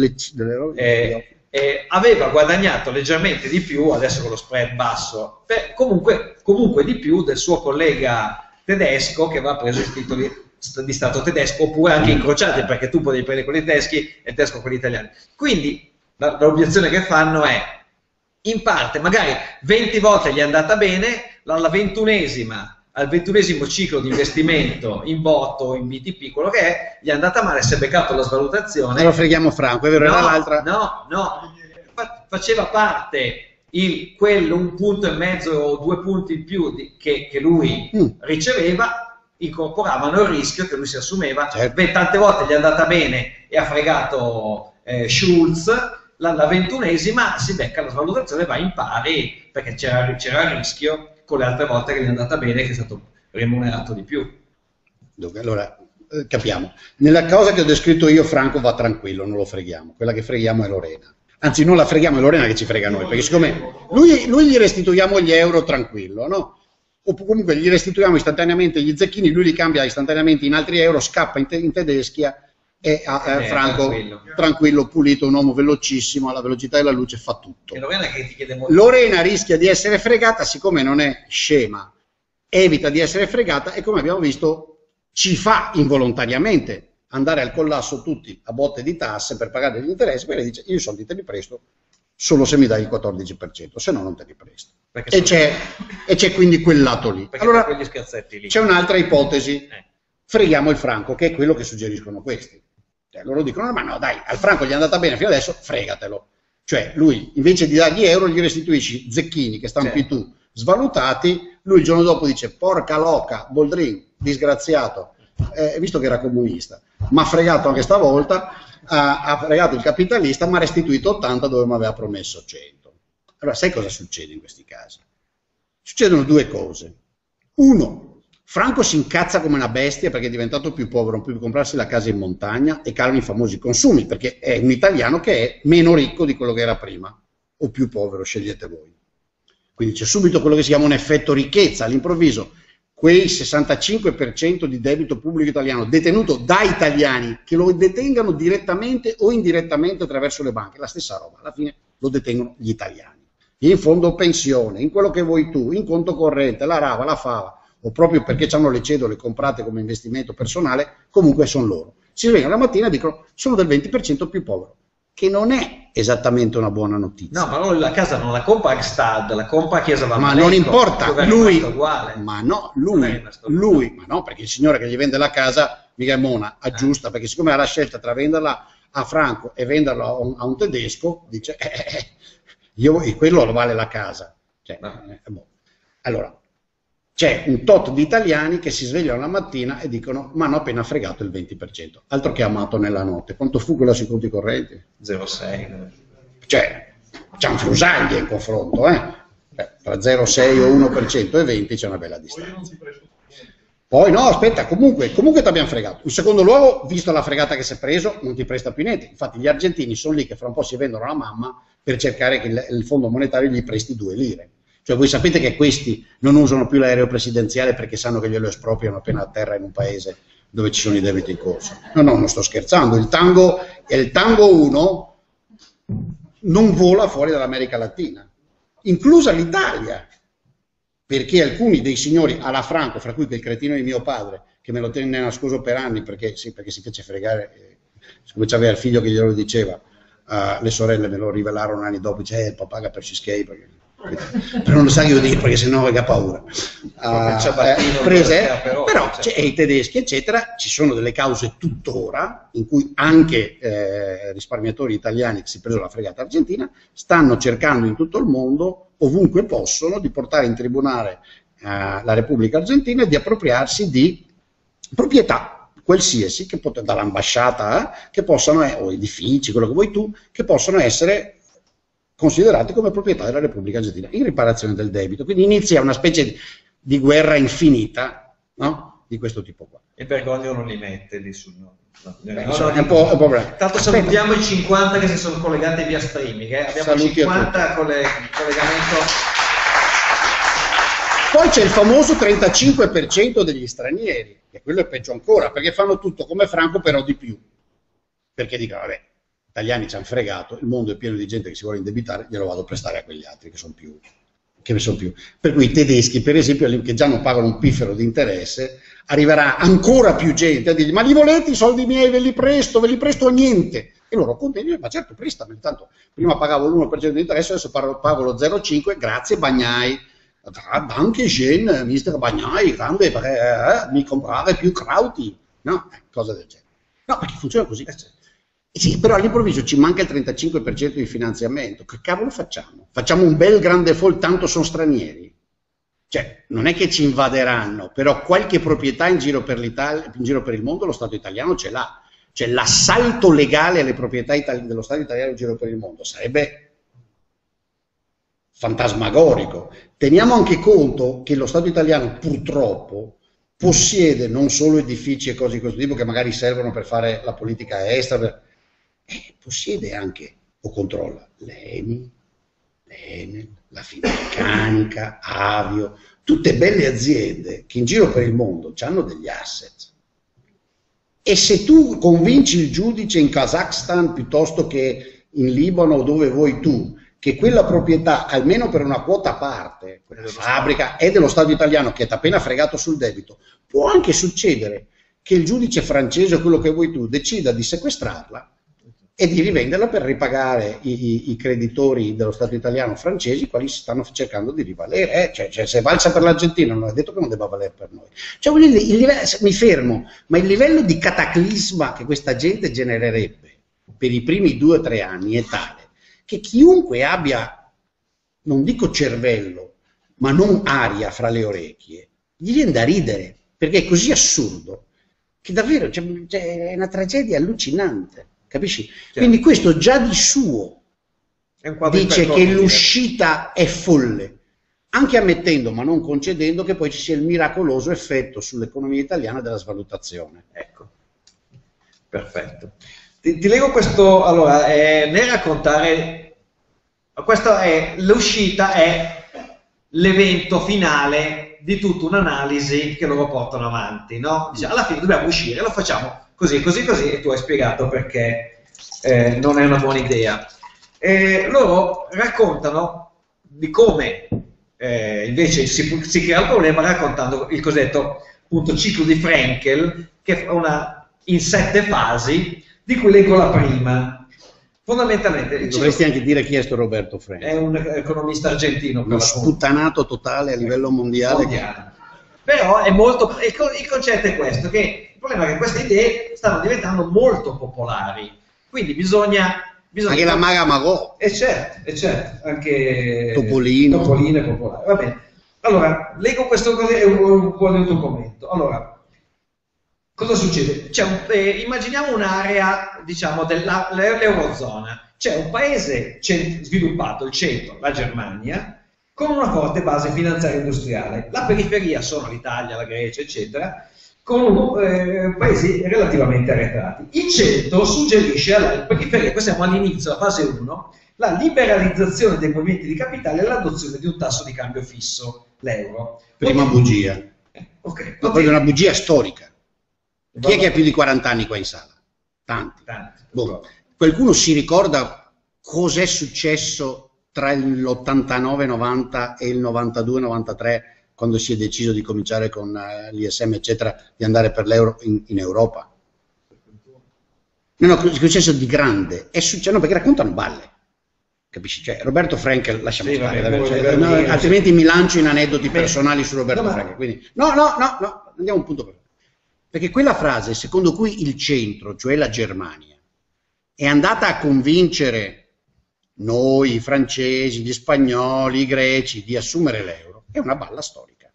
S1: aveva guadagnato leggermente di più, adesso con lo spread basso, comunque di più del suo collega tedesco che aveva preso i titoli di Stato tedesco, oppure anche incrociati, perché tu potevi prendere quelli tedeschi e il tedesco quelli italiani. Quindi l'obiezione che fanno è: in parte, magari 20 volte gli è andata bene, al 21esimo ciclo di investimento in botto o in BTP, quello che è, gli è andata male, si è beccato la svalutazione.
S2: Allora freghiamo Franco, è vero?
S1: No,
S2: era l'altra?
S1: No, faceva parte quello 1,5 punti o 2 punti in più che lui riceveva, incorporavano il rischio che lui si assumeva.
S2: Certo.
S1: Tante volte gli è andata bene e ha fregato Schulz, la 21esima si becca la svalutazione, va in pari perché c'era il rischio, con le altre volte che gli è andata bene, che è stato remunerato di più.
S2: Dunque, allora, capiamo. Nella cosa che ho descritto io, Franco va tranquillo, non lo freghiamo. Quella che freghiamo è Lorena. Anzi, non la freghiamo, è Lorena che ci frega noi, perché siccome lui gli restituiamo gli euro tranquillo, no? O comunque gli restituiamo istantaneamente gli zecchini, lui li cambia istantaneamente in altri euro, scappa in Tedeschia e Franco tranquillo, pulito, un uomo velocissimo, alla velocità della luce, fa tutto.
S1: E Lorena che ti chiede molto.
S2: Lorena rischia di essere fregata, siccome non è scema, evita di essere fregata e, come abbiamo visto, ci fa involontariamente andare al collasso tutti a botte di tasse per pagare gli interessi, perché dice io i soldi te li presto solo se mi dai il 14%, se no non te li presto. E c'è quindi quel lato lì. Allora c'è un'altra ipotesi, freghiamo il franco, che è quello che suggeriscono questi. Cioè, loro dicono ma no dai, al franco gli è andata bene fino adesso, fregatelo. Cioè lui invece di dargli euro gli restituisci zecchini che stanno qui tu svalutati, lui il giorno dopo dice porca loca, Boldrin, disgraziato, visto che era comunista, ma ha fregato anche stavolta, ha fregato il capitalista, ma ha restituito 80 dove mi aveva promesso 100. Allora sai cosa succede in questi casi? Succedono due cose. Uno, Franco si incazza come una bestia perché è diventato più povero, non può più comprarsi la casa in montagna e calma i famosi consumi, perché è un italiano che è meno ricco di quello che era prima, o più povero, scegliete voi. Quindi c'è subito quello che si chiama un effetto ricchezza, all'improvviso quei 65% di debito pubblico italiano detenuto da italiani che lo detengano direttamente o indirettamente attraverso le banche, la stessa roba, alla fine lo detengono gli italiani. In fondo pensione, in quello che vuoi tu, in conto corrente, la rava, la fava, o proprio perché hanno le cedole comprate come investimento personale, comunque sono loro. Si svegliano la mattina e dicono sono del 20% più povero, che non è esattamente una buona notizia.
S1: No, ma la casa non la compra Gstad, la compra Chiesa Van
S2: Ma non importa, lui, ma no, perché il signore che gli vende la casa mica è mona, aggiusta, perché siccome ha la scelta tra venderla a franco e venderla a un tedesco, dice quello vale la casa. Cioè, boh. Allora, c'è un tot di italiani che si svegliano la mattina e dicono ma hanno appena fregato il 20%, altro che amato nella notte. Quanto fu quella sui conti correnti?
S1: 0,6.
S2: Cioè, c'è un fusaglia in confronto, tra 0,6 o 1% e 20 c'è una bella distanza. Poi no, aspetta, comunque ti abbiamo fregato. In secondo luogo, visto la fregata che si è preso, non ti presta più niente. Infatti gli argentini sono lì che fra un po' si vendono la mamma per cercare che il fondo monetario gli presti 2 lire. Cioè voi sapete che questi non usano più l'aereo presidenziale perché sanno che glielo espropriano appena atterra in un paese dove ci sono i debiti in corso. No, non sto scherzando. Il tango 1 non vola fuori dall'America Latina, inclusa l'Italia, perché alcuni dei signori alla Franco, fra cui quel cretino di mio padre, che me lo tenne nascosto per anni perché si fece fregare, siccome c'aveva il figlio che glielo diceva, le sorelle me lo rivelarono anni dopo, dice il papà per Cischei, però non lo sa io dire perché sennò ha paura. Però i tedeschi eccetera, ci sono delle cause tuttora in cui anche risparmiatori italiani che si presero la fregata argentina stanno cercando in tutto il mondo, ovunque possono, di portare in tribunale la Repubblica Argentina e di appropriarsi di proprietà qualsiasi, che dall'ambasciata, che possano, o edifici, quello che vuoi tu, che possono essere considerati come proprietà della Repubblica Argentina in riparazione del debito. Quindi inizia una specie di guerra infinita, no? Di questo tipo qua.
S1: E Bergoglio non li mette lì sul...
S2: è un po'
S1: Tanto salutiamo i 50 che si sono collegati via streaming. Abbiamo saluti 50 collegamento.
S2: Poi c'è il famoso 35% degli stranieri, che quello è peggio ancora, perché fanno tutto come Franco però di più. Perché dicono, vabbè, gli italiani ci hanno fregato, il mondo è pieno di gente che si vuole indebitare, glielo vado a prestare a quegli altri che sono più. Per cui i tedeschi, per esempio, che già non pagano un piffero di interesse, arriverà ancora più gente a dirgli ma li volete i soldi miei, ve li presto a niente. E loro continuano, ma certo prestameli, tanto prima pagavo l'1% di interesse, adesso pago lo 0,5%, grazie Bagnai. Danke schön, mister Bagnai, grande, mi comprare più crauti, no? Cosa del genere. No, perché funziona così. Sì, però all'improvviso ci manca il 35% di finanziamento. Che cavolo facciamo? Facciamo un bel grande default, tanto sono stranieri. Cioè, non è che ci invaderanno, però qualche proprietà in giro per il mondo lo Stato italiano ce l'ha. Cioè, l'assalto legale alle proprietà dello Stato italiano in giro per il mondo sarebbe fantasmagorico. Teniamo anche conto che lo Stato italiano purtroppo possiede non solo edifici e cose di questo tipo che magari servono per fare la politica estera, possiede anche o controlla l'ENI, l'Enel, la Finmeccanica, Avio, tutte belle aziende che in giro per il mondo hanno degli asset. E se tu convinci il giudice in Kazakhstan piuttosto che in Libano o dove vuoi tu, che quella proprietà, almeno per una quota a parte, quella fabbrica, è dello Stato italiano che ti ha appena fregato sul debito, può anche succedere che il giudice francese o quello che vuoi tu decida di sequestrarla e di rivenderla per ripagare i creditori dello Stato italiano francesi, quali si stanno cercando di rivalere. Cioè, se valsa per l'Argentina non è detto che non debba valere per noi. Cioè, mi fermo, ma il livello di cataclisma che questa gente genererebbe per i primi 2 o 3 anni è tale che chiunque abbia, non dico cervello, ma non aria fra le orecchie, gli viene da ridere, perché è così assurdo che davvero è una tragedia allucinante, capisci? Certo. Quindi questo già di suo dice che l'uscita è folle, anche ammettendo, ma non concedendo, che poi ci sia il miracoloso effetto sull'economia italiana della svalutazione.
S1: Ecco, perfetto. Ti leggo questo, allora, nel raccontare, l'uscita è l'evento finale di tutta un'analisi che loro portano avanti, no? Dice, alla fine dobbiamo uscire, lo facciamo così, così, così, e tu hai spiegato perché non è una buona idea. Loro raccontano di come invece si crea il problema raccontando il cosiddetto appunto ciclo di Frenkel, che è in 7 fasi, di cui leggo la prima. Fondamentalmente
S2: dovresti anche dire chi è sto Roberto Frenkel.
S1: È un economista argentino,
S2: uno sputtanato totale a livello mondiale.
S1: Però è molto, il concetto è questo, che il problema è che queste idee stanno diventando molto popolari, quindi bisogna
S2: anche la Maga Magò,
S1: certo, anche
S2: Topolino
S1: è popolare. Va bene. Allora, leggo questo così e un po' di un commento. Allora, cosa succede? Immaginiamo un'area, diciamo, dell'Eurozona. C'è un paese sviluppato, il centro, la Germania, con una forte base finanziaria e industriale. La periferia sono l'Italia, la Grecia, eccetera, con paesi relativamente arretrati. Il centro suggerisce alla periferia, qui siamo all'inizio, la fase 1, la liberalizzazione dei movimenti di capitale e l'adozione di un tasso di cambio fisso, l'euro.
S2: Prima bugia.
S1: Okay.
S2: Proprio una bugia storica. Chi è che ha più di 40 anni qua in sala? Tanti. Boh. Qualcuno si ricorda cos'è successo tra l'89-90 e il 92-93, quando si è deciso di cominciare con l'ISM, eccetera, di andare per l'euro in Europa? No, è successo di grande. È successo, no, perché raccontano balle. Capisci? Cioè, Roberto Frenkel, lasciamo stare, altrimenti mi lancio in aneddoti personali su Roberto Frenkel. Quindi, no, andiamo un punto per perché quella frase secondo cui il centro, cioè la Germania, è andata a convincere noi, i francesi, gli spagnoli, i greci di assumere l'euro, è una balla storica.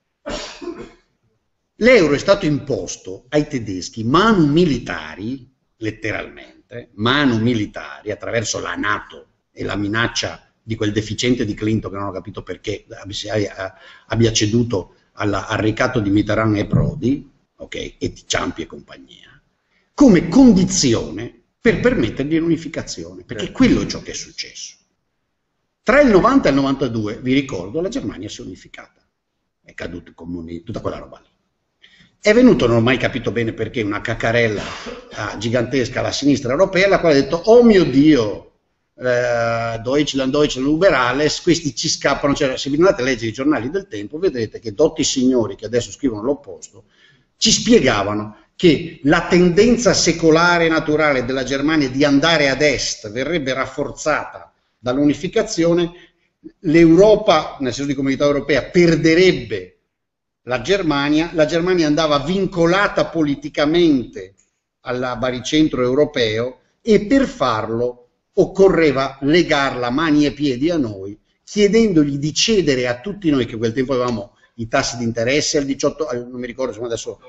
S2: L'euro è stato imposto ai tedeschi manu militari, letteralmente, manu militari, attraverso la NATO e la minaccia di quel deficiente di Clinton, che non ho capito perché abbia ceduto al ricatto di Mitterrand e Prodi, okay, e di Ciampi e compagnia, come condizione per permettergli l'unificazione, perché quello è ciò che è successo. Tra il 90 e il 92, vi ricordo, la Germania si è unificata, è caduto il comunismo, tutta quella roba lì. È venuto, non ho mai capito bene perché, una caccarella gigantesca alla sinistra europea, la quale ha detto, oh mio Dio, Deutschland, über alles, questi ci scappano. Cioè, se vi andate a leggere i giornali del tempo, vedrete che dotti signori che adesso scrivono l'opposto, ci spiegavano che la tendenza secolare e naturale della Germania di andare ad est verrebbe rafforzata dall'unificazione, l'Europa, nel senso di comunità europea, perderebbe la Germania andava vincolata politicamente al baricentro europeo e per farlo occorreva legarla mani e piedi a noi, chiedendogli di cedere a tutti noi, che a quel tempo avevamo i tassi di interesse al 18, non mi ricordo, insomma adesso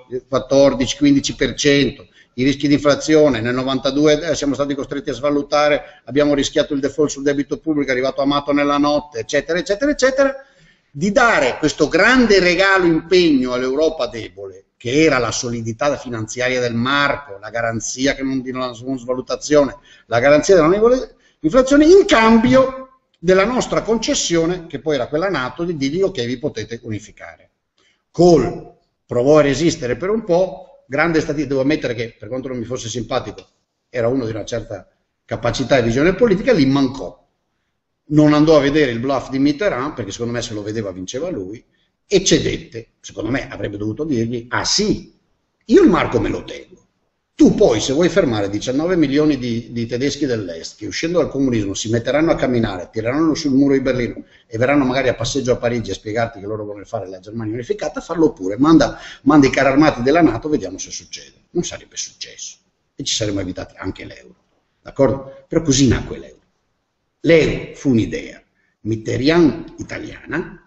S2: 14-15%, i rischi di inflazione, nel 92 siamo stati costretti a svalutare, abbiamo rischiato il default sul debito pubblico, è arrivato Amato nella notte, eccetera, eccetera, eccetera, di dare questo grande regalo impegno all'Europa debole, che era la solidità finanziaria del marco, la garanzia che non di una svalutazione, la garanzia della non inflazione, in cambio della nostra concessione, che poi era quella NATO, di dirgli ok, vi potete unificare. Kohl provò a resistere per un po', grande statistica, devo ammettere che per quanto non mi fosse simpatico, era uno di una certa capacità e visione politica, gli mancò. Non andò a vedere il bluff di Mitterrand, perché secondo me se lo vedeva vinceva lui, e cedette. Secondo me avrebbe dovuto dirgli, ah sì, io il marco me lo tengo. Tu poi, se vuoi fermare 19 milioni di tedeschi dell'est che uscendo dal comunismo si metteranno a camminare, tireranno sul muro di Berlino e verranno magari a passeggio a Parigi a spiegarti che loro vogliono fare la Germania unificata, fallo pure, manda i carri armati della NATO, vediamo se succede. Non sarebbe successo e ci saremmo evitati anche l'euro, d'accordo? Però così nacque l'euro. L'euro fu un'idea mitterian italiana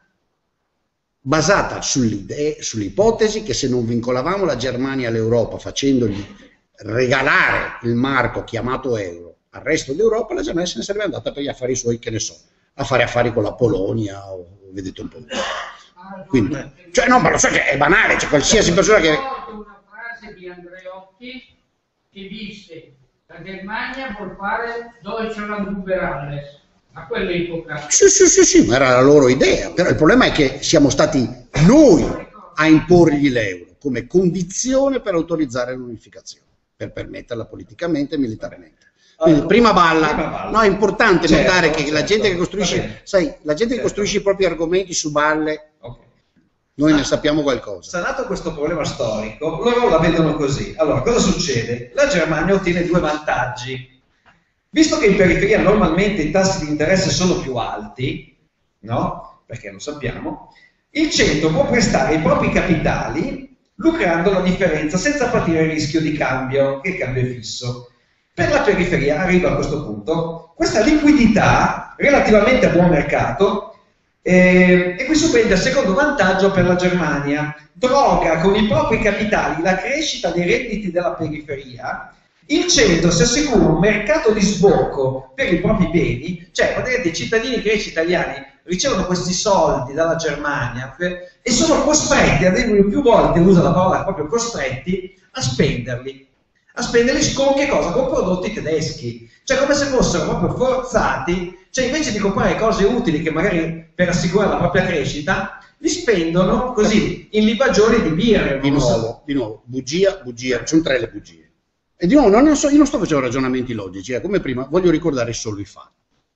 S2: basata sull'ipotesi che se non vincolavamo la Germania all'Europa facendogli regalare il marco chiamato euro al resto d'Europa, la Germania se ne sarebbe andata per gli affari suoi, che ne so, a fare affari con la Polonia o vedete un po'. Quindi, cioè, no, ma lo so che è banale, c'è qualsiasi persona che...
S3: Una frase di Andreotti che disse: la Germania vuol fare Deutschland über alles. A quell'epoca.
S2: Sì, ma era la loro idea, però il problema è che siamo stati noi a imporgli l'euro come condizione per autorizzare l'unificazione, per permetterla politicamente e militarmente. Quindi, prima balla. No, è importante notare che la gente che costruisce, sai, la gente che costruisce i propri argomenti su balle, noi ne sappiamo qualcosa.
S1: Sanato questo problema storico, loro la vedono così. Allora, cosa succede? La Germania ottiene due vantaggi. Visto che in periferia normalmente i tassi di interesse sono più alti, no? Perché lo sappiamo, il centro può prestare i propri capitali lucrando la differenza senza patire il rischio di cambio, che il cambio è fisso. Per la periferia arriva a questo punto questa liquidità relativamente a buon mercato e qui subentra il secondo vantaggio per la Germania. Droga con i propri capitali la crescita dei redditi della periferia. Il centro si assicura un mercato di sbocco per i propri beni, cioè praticamente i cittadini greci italiani ricevono questi soldi dalla Germania e sono costretti, ad esempio più volte usa la parola proprio costretti, a spenderli con che cosa? Con prodotti tedeschi, cioè come se fossero proprio forzati, cioè invece di comprare cose utili che magari per assicurare la propria crescita, li spendono così in libagioni di birra.
S2: Di nuovo, bugia, sono tre le bugie. E di nuovo, io non sto facendo ragionamenti logici, come prima, voglio ricordare solo i fatti.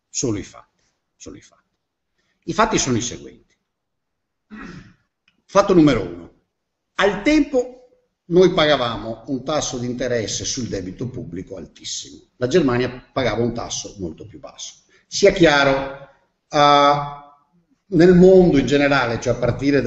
S2: I fatti sono i seguenti. Fatto numero 1. Al tempo noi pagavamo un tasso di interesse sul debito pubblico altissimo. La Germania pagava un tasso molto più basso. Sia chiaro, nel mondo in generale, cioè a partire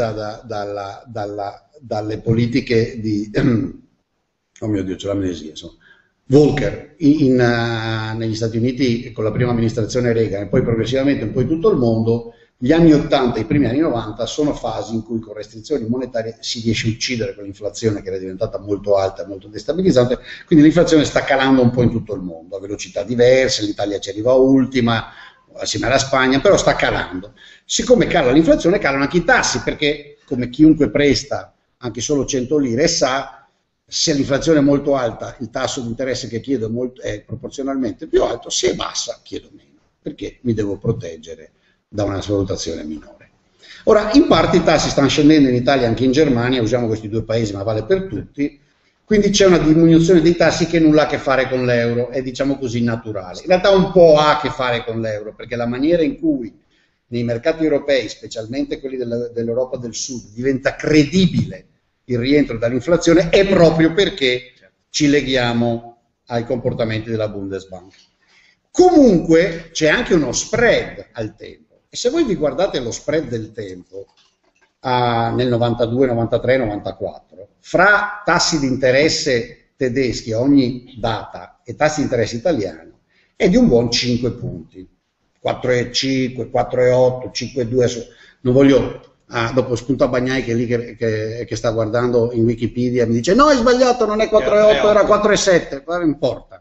S2: dalle politiche di... oh mio Dio, c'è l'amnesia, insomma. Volcker negli Stati Uniti con la prima amministrazione Reagan e poi progressivamente un po' in tutto il mondo, gli anni 80 e i primi anni 90 sono fasi in cui con restrizioni monetarie si riesce a uccidere quell'inflazione che era diventata molto alta e molto destabilizzante, quindi l'inflazione sta calando un po' in tutto il mondo, a velocità diverse, l'Italia ci arriva ultima, assieme alla Spagna, però sta calando. Siccome cala l'inflazione, calano anche i tassi, perché come chiunque presta anche solo 100 lire sa, se l'inflazione è molto alta, il tasso di interesse che chiedo è proporzionalmente più alto, se è bassa chiedo meno, perché mi devo proteggere da una svalutazione minore. Ora, in parte i tassi stanno scendendo in Italia e anche in Germania, usiamo questi due paesi ma vale per tutti, quindi c'è una diminuzione dei tassi che nulla ha a che fare con l'euro, è diciamo così naturale. In realtà un po' ha a che fare con l'euro, perché la maniera in cui nei mercati europei, specialmente quelli dell'Europa del Sud, diventa credibile il rientro dall'inflazione è proprio perché ci leghiamo ai comportamenti della Bundesbank. Comunque c'è anche uno spread al tempo e se voi vi guardate lo spread del tempo nel 92, 93, 94 fra tassi di interesse tedeschi a ogni data e tassi di interesse italiani è di un buon 5 punti, 4,5, 4,8, 5,2, non voglio... dopo spunto a Bagnai che è lì che sta guardando in Wikipedia mi dice no, hai sbagliato, non è 4,8, era 4,7, non importa.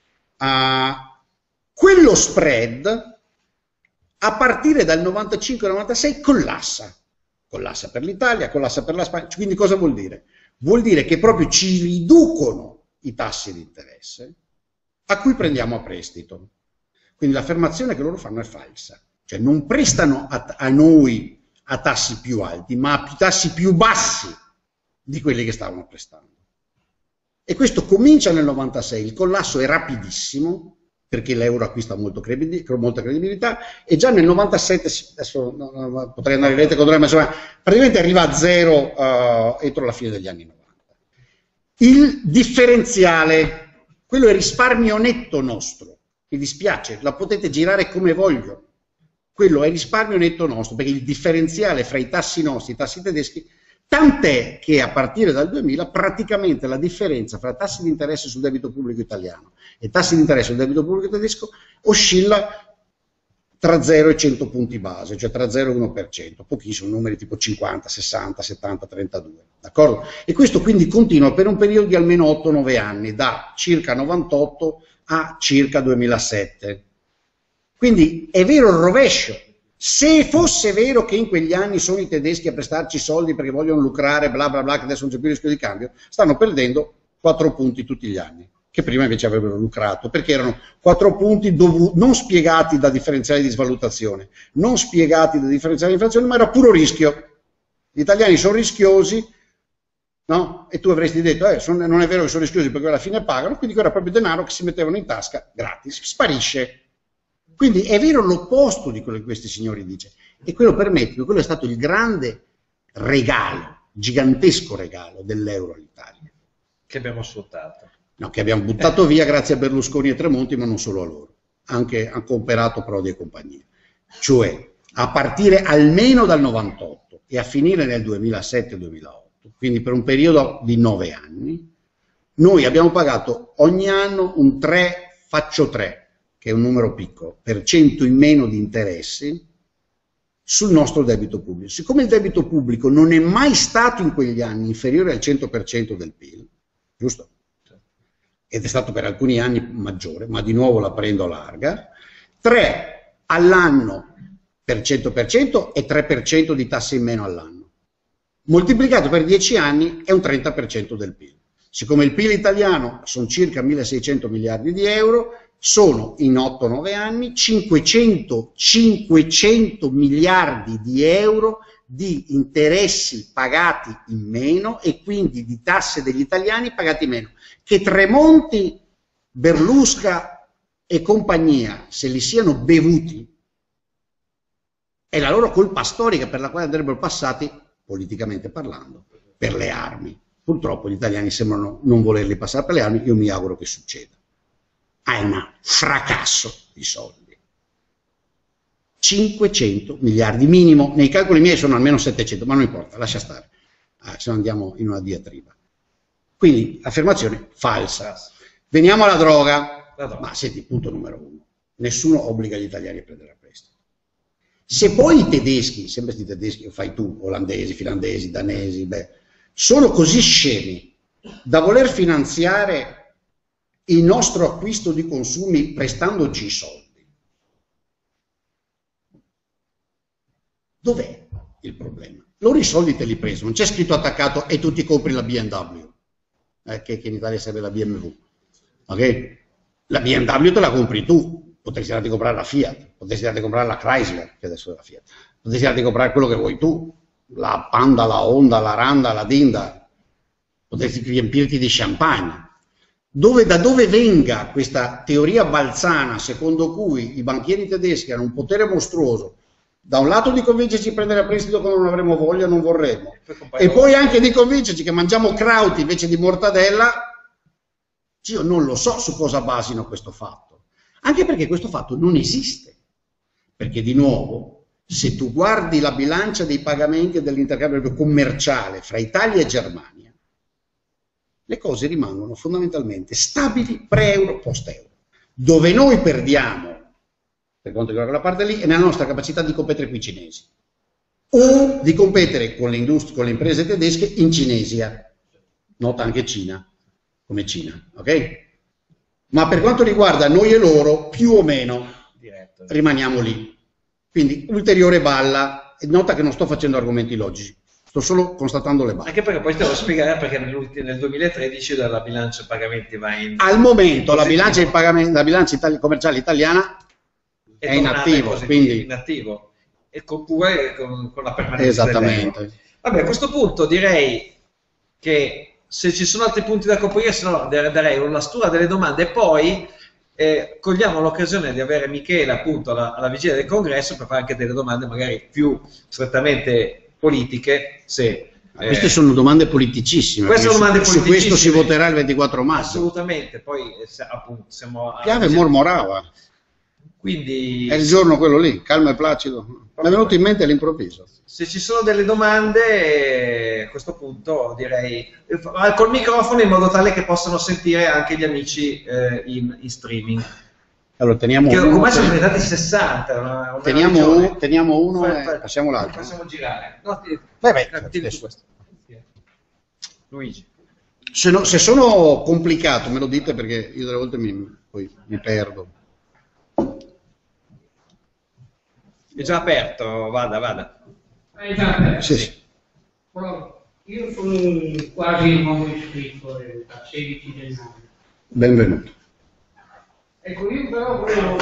S2: Quello spread a partire dal 95-96 collassa per l'Italia, collassa per la Spagna. Quindi cosa vuol dire? Vuol dire che proprio ci riducono i tassi di interesse a cui prendiamo a prestito. Quindi l'affermazione che loro fanno è falsa, cioè non prestano a noi a tassi più alti, ma a tassi più bassi di quelli che stavano prestando. E questo comincia nel 96, il collasso è rapidissimo, perché l'euro acquista molta credibilità, e già nel 97, adesso potrei andare in rete con ma insomma, praticamente arriva a zero entro la fine degli anni 90. Il differenziale, quello è il risparmio netto nostro, mi dispiace, la potete girare come voglio, quello è il risparmio netto nostro, perché il differenziale fra i tassi nostri e i tassi tedeschi, tant'è che a partire dal 2000 praticamente la differenza fra tassi di interesse sul debito pubblico italiano e tassi di interesse sul debito pubblico tedesco oscilla tra 0 e 100 punti base, cioè tra 0 e 1%, pochissimo, numeri tipo 50, 60, 70, 32, d'accordo? E questo quindi continua per un periodo di almeno 8-9 anni, da circa 98 a circa 2007. Quindi è vero il rovescio. Se fosse vero che in quegli anni sono i tedeschi a prestarci soldi perché vogliono lucrare, bla bla bla, che adesso non c'è più rischio di cambio, stanno perdendo 4 punti tutti gli anni, che prima invece avrebbero lucrato, perché erano 4 punti non spiegati da differenziali di svalutazione, non spiegati da differenziali di inflazione, ma era puro rischio. Gli italiani sono rischiosi, no? E tu avresti detto, non è vero che sono rischiosi perché alla fine pagano, quindi era proprio denaro che si mettevano in tasca gratis, sparisce. Quindi è vero l'opposto di quello che questi signori dicono, e quello permette, quello è stato il grande regalo, gigantesco regalo dell'euro all'Italia.
S1: Che abbiamo sfruttato.
S2: No, che abbiamo buttato via grazie a Berlusconi e Tremonti, ma non solo a loro, anche hanno cooperato Prodi e compagnia. Cioè, a partire almeno dal 98 e a finire nel 2007-2008, quindi per un periodo di 9 anni, noi abbiamo pagato ogni anno un 3 faccio 3, che è un numero piccolo, per cento in meno di interessi sul nostro debito pubblico. Siccome il debito pubblico non è mai stato in quegli anni inferiore al 100% del PIL, giusto? Ed è stato per alcuni anni maggiore, ma di nuovo la prendo larga, 3 all'anno per 100% e 3% di tasse in meno all'anno. Moltiplicato per 10 anni è un 30% del PIL. Siccome il PIL italiano sono circa 1.600 miliardi di euro, sono in 8-9 anni 500 miliardi di euro di interessi pagati in meno e quindi di tasse degli italiani pagati meno. Che Tremonti, Berlusca e compagnia se li siano bevuti è la loro colpa storica per la quale andrebbero passati, politicamente parlando, per le armi. Purtroppo gli italiani sembrano non volerli passare per le armi, io mi auguro che succeda. È un fracasso di soldi. 500 miliardi minimo, nei calcoli miei sono almeno 700, ma non importa, lascia stare, se no andiamo in una diatriba. Quindi, affermazione falsa. Veniamo alla droga. Ma senti, punto numero 1, nessuno obbliga gli italiani a prendere a prestito. Se poi i tedeschi, sempre questi tedeschi, fai tu, olandesi, finlandesi, danesi, sono così scemi da voler finanziare il nostro acquisto di consumi prestandoci i soldi, dov'è il problema? Loro i soldi te li preso, non c'è scritto attaccato e tu ti compri la BMW, che in Italia serve la BMW, ok? La BMW te la compri tu, potresti andare a comprare la Fiat, potresti andare a comprare la Chrysler, che adesso è la Fiat, potresti andare a comprare quello che vuoi tu, la Panda, la Honda, la Randa, la Dinda, potresti riempirti di champagne. Da dove venga questa teoria balzana secondo cui i banchieri tedeschi hanno un potere mostruoso, da un lato di convincerci a prendere a prestito quando non avremo voglia, non vorremmo, e poi anche di convincerci che mangiamo krauti invece di mortadella, io non lo so su cosa basino questo fatto, anche perché questo fatto non esiste, perché di nuovo, se tu guardi la bilancia dei pagamenti e dell'intercambio commerciale fra Italia e Germania, le cose rimangono fondamentalmente stabili pre-euro, post-euro. Dove noi perdiamo, per quanto riguarda la parte lì, è nella nostra capacità di competere con i cinesi, o di competere con le imprese tedesche in Cinesia, nota anche Cina, come Cina, ok? Ma per quanto riguarda noi e loro, più o meno rimaniamo lì. Quindi ulteriore balla, e nota che non sto facendo argomenti logici. Sto solo constatando le basi.
S1: Anche perché poi te lo spiegare perché nel 2013 la bilancia pagamenti va in...
S2: Al momento la bilancia commerciale italiana è in attivo, quindi...
S1: in attivo. E pure con la permanenza.
S2: Esattamente.
S1: Vabbè, a questo punto direi che se ci sono altri punti da coprire, se no darei una stura delle domande e poi cogliamo l'occasione di avere Michele appunto alla vigilia del congresso per fare anche delle domande magari più strettamente politiche, se
S2: Queste sono domande politicissime.
S1: Queste sono domande
S2: Su questo si voterà il 24 maggio.
S1: Assolutamente, poi appunto siamo...
S2: Piave mormorava.
S1: Quindi...
S2: È il giorno quello lì, calmo e placido. Mi è venuto in mente all'improvviso.
S1: Se ci sono delle domande, a questo punto direi col microfono in modo tale che possano sentire anche gli amici in streaming.
S2: Allora teniamo
S1: che
S2: uno.
S1: Ormai sono diventati 60.
S2: Teniamo uno e passiamo l'altro.
S1: Possiamo girare. No,
S2: Vai,
S1: su questo. Luigi.
S2: Se sono complicato me lo dite perché io delle volte poi mi perdo.
S1: È già aperto, vada.
S3: È già aperto.
S2: Sì.
S3: Però io sono quasi un nuovo iscritto da 16 gennaio.
S2: Benvenuto.
S3: Ecco, io però volevo...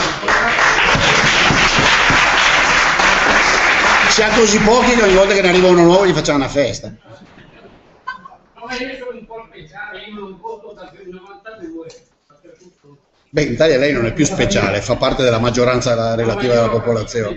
S2: Si ha così pochi che ogni volta che ne arriva uno nuovo gli facciamo una festa.
S3: No, io sono un po' speciale, io non voto dal 92.
S2: Beh, in Italia lei non è più speciale, fa parte della maggioranza relativa della popolazione.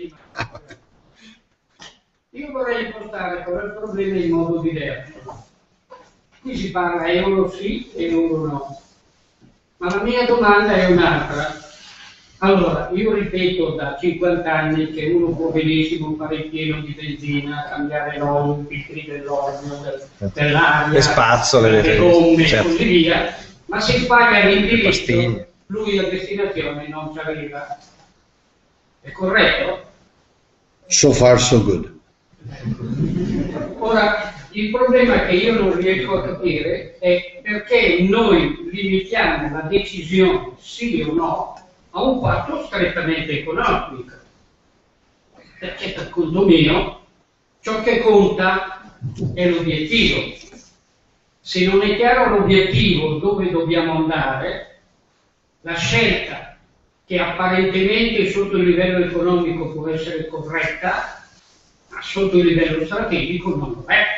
S3: Io vorrei impostare però il problema in modo diverso. Qui si parla euro sì e euro no. Ma la mia domanda è un'altra. Allora, io ripeto da 50 anni che uno può benissimo fare il pieno di benzina, cambiare l'olio, i filtri dell'olio, dell'aria,
S1: le spazzole,
S3: le gomme e
S1: certo.
S3: così via, ma se paga l'indirizzo, lui a destinazione non ci arriva. È corretto?
S2: So far so good.
S3: Ora, il problema che io non riesco a capire è perché noi limitiamo la decisione sì o no a un fatto strettamente economico. Perché per conto mio ciò che conta è l'obiettivo. Se non è chiaro l'obiettivo dove dobbiamo andare, la scelta che apparentemente sotto il livello economico può essere corretta, ma sotto il livello strategico non lo è.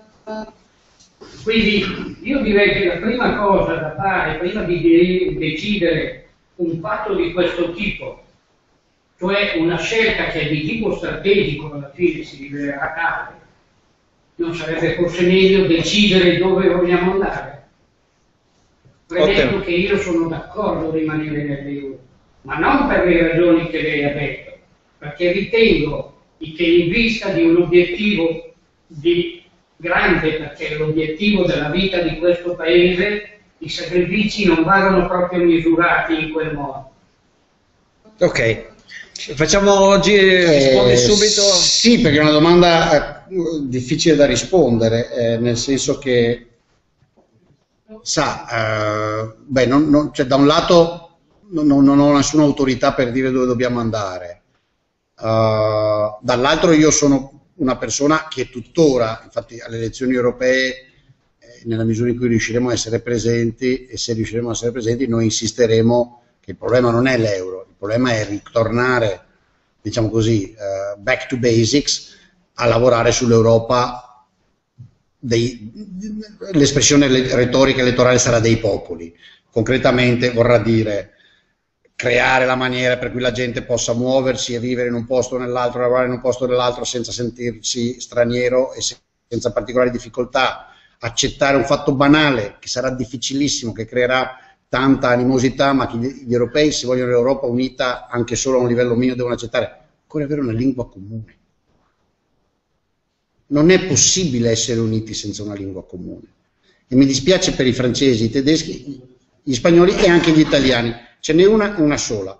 S3: Quindi io direi che la prima cosa da fare prima di decidere un fatto di questo tipo, cioè una scelta che è di tipo strategico, alla fine si rivelerà tale, non sarebbe forse meglio decidere dove vogliamo andare? Premetto che io sono d'accordo a rimanere nell'euro, ma non per le ragioni che lei ha detto, perché ritengo che in vista di un obiettivo grande, perché è l'obiettivo della vita di questo paese, i sacrifici non vadano proprio misurati in quel modo.
S1: Ok, facciamo oggi, rispondi subito?
S2: Sì, perché è una domanda difficile da rispondere, nel senso che beh, cioè, da un lato non ho nessuna autorità per dire dove dobbiamo andare, dall'altro io sono una persona che tuttora, infatti alle elezioni europee, nella misura in cui riusciremo a essere presenti, e se riusciremo a essere presenti, noi insisteremo che il problema non è l'euro, il problema è ritornare, diciamo così, back to basics, a lavorare sull'Europa. L'espressione retorica elettorale sarà dei popoli, concretamente vorrà dire creare la maniera per cui la gente possa muoversi e vivere in un posto o nell'altro, lavorare in un posto o nell'altro senza sentirsi straniero e senza particolari difficoltà, accettare un fatto banale che sarà difficilissimo, che creerà tanta animosità, ma che gli europei, se vogliono l'Europa unita anche solo a un livello minimo, devono accettare, occorre avere una lingua comune. Non è possibile essere uniti senza una lingua comune. E mi dispiace per i francesi, i tedeschi, gli spagnoli e anche gli italiani. Ce n'è una sola.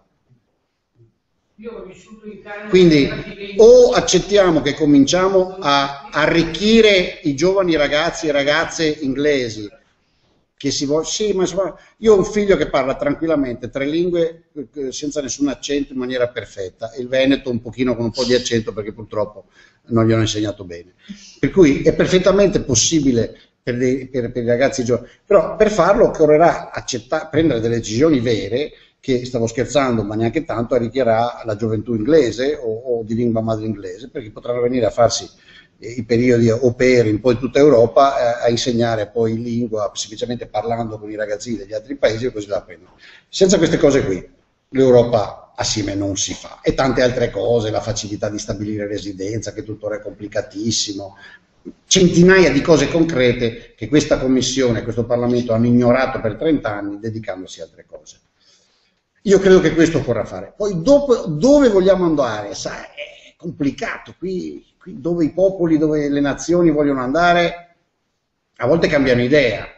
S2: Quindi o accettiamo che cominciamo a arricchire i giovani ragazzi e ragazze inglesi, che sì, ma io ho un figlio che parla tranquillamente 3 lingue senza nessun accento in maniera perfetta, il veneto un pochino con un po' di accento perché purtroppo non gli hanno insegnato bene. Per cui è perfettamente possibile per i ragazzi giovani, però per farlo occorrerà prendere delle decisioni vere, che stavo scherzando ma neanche tanto, arricchirà la gioventù inglese o di lingua madre inglese, perché potranno venire a farsi i periodi au pair in poi tutta Europa a insegnare poi lingua semplicemente parlando con i ragazzini degli altri paesi e così la prendono. Senza queste cose qui l'Europa assieme non si fa, e tante altre cose, la facilità di stabilire residenza che tuttora è complicatissimo, centinaia di cose concrete che questa Commissione e questo Parlamento hanno ignorato per 30 anni dedicandosi a altre cose. Io credo che questo occorra fare. Poi dopo, dove vogliamo andare? Sai, è complicato, qui dove i popoli, dove le nazioni vogliono andare, a volte cambiano idea.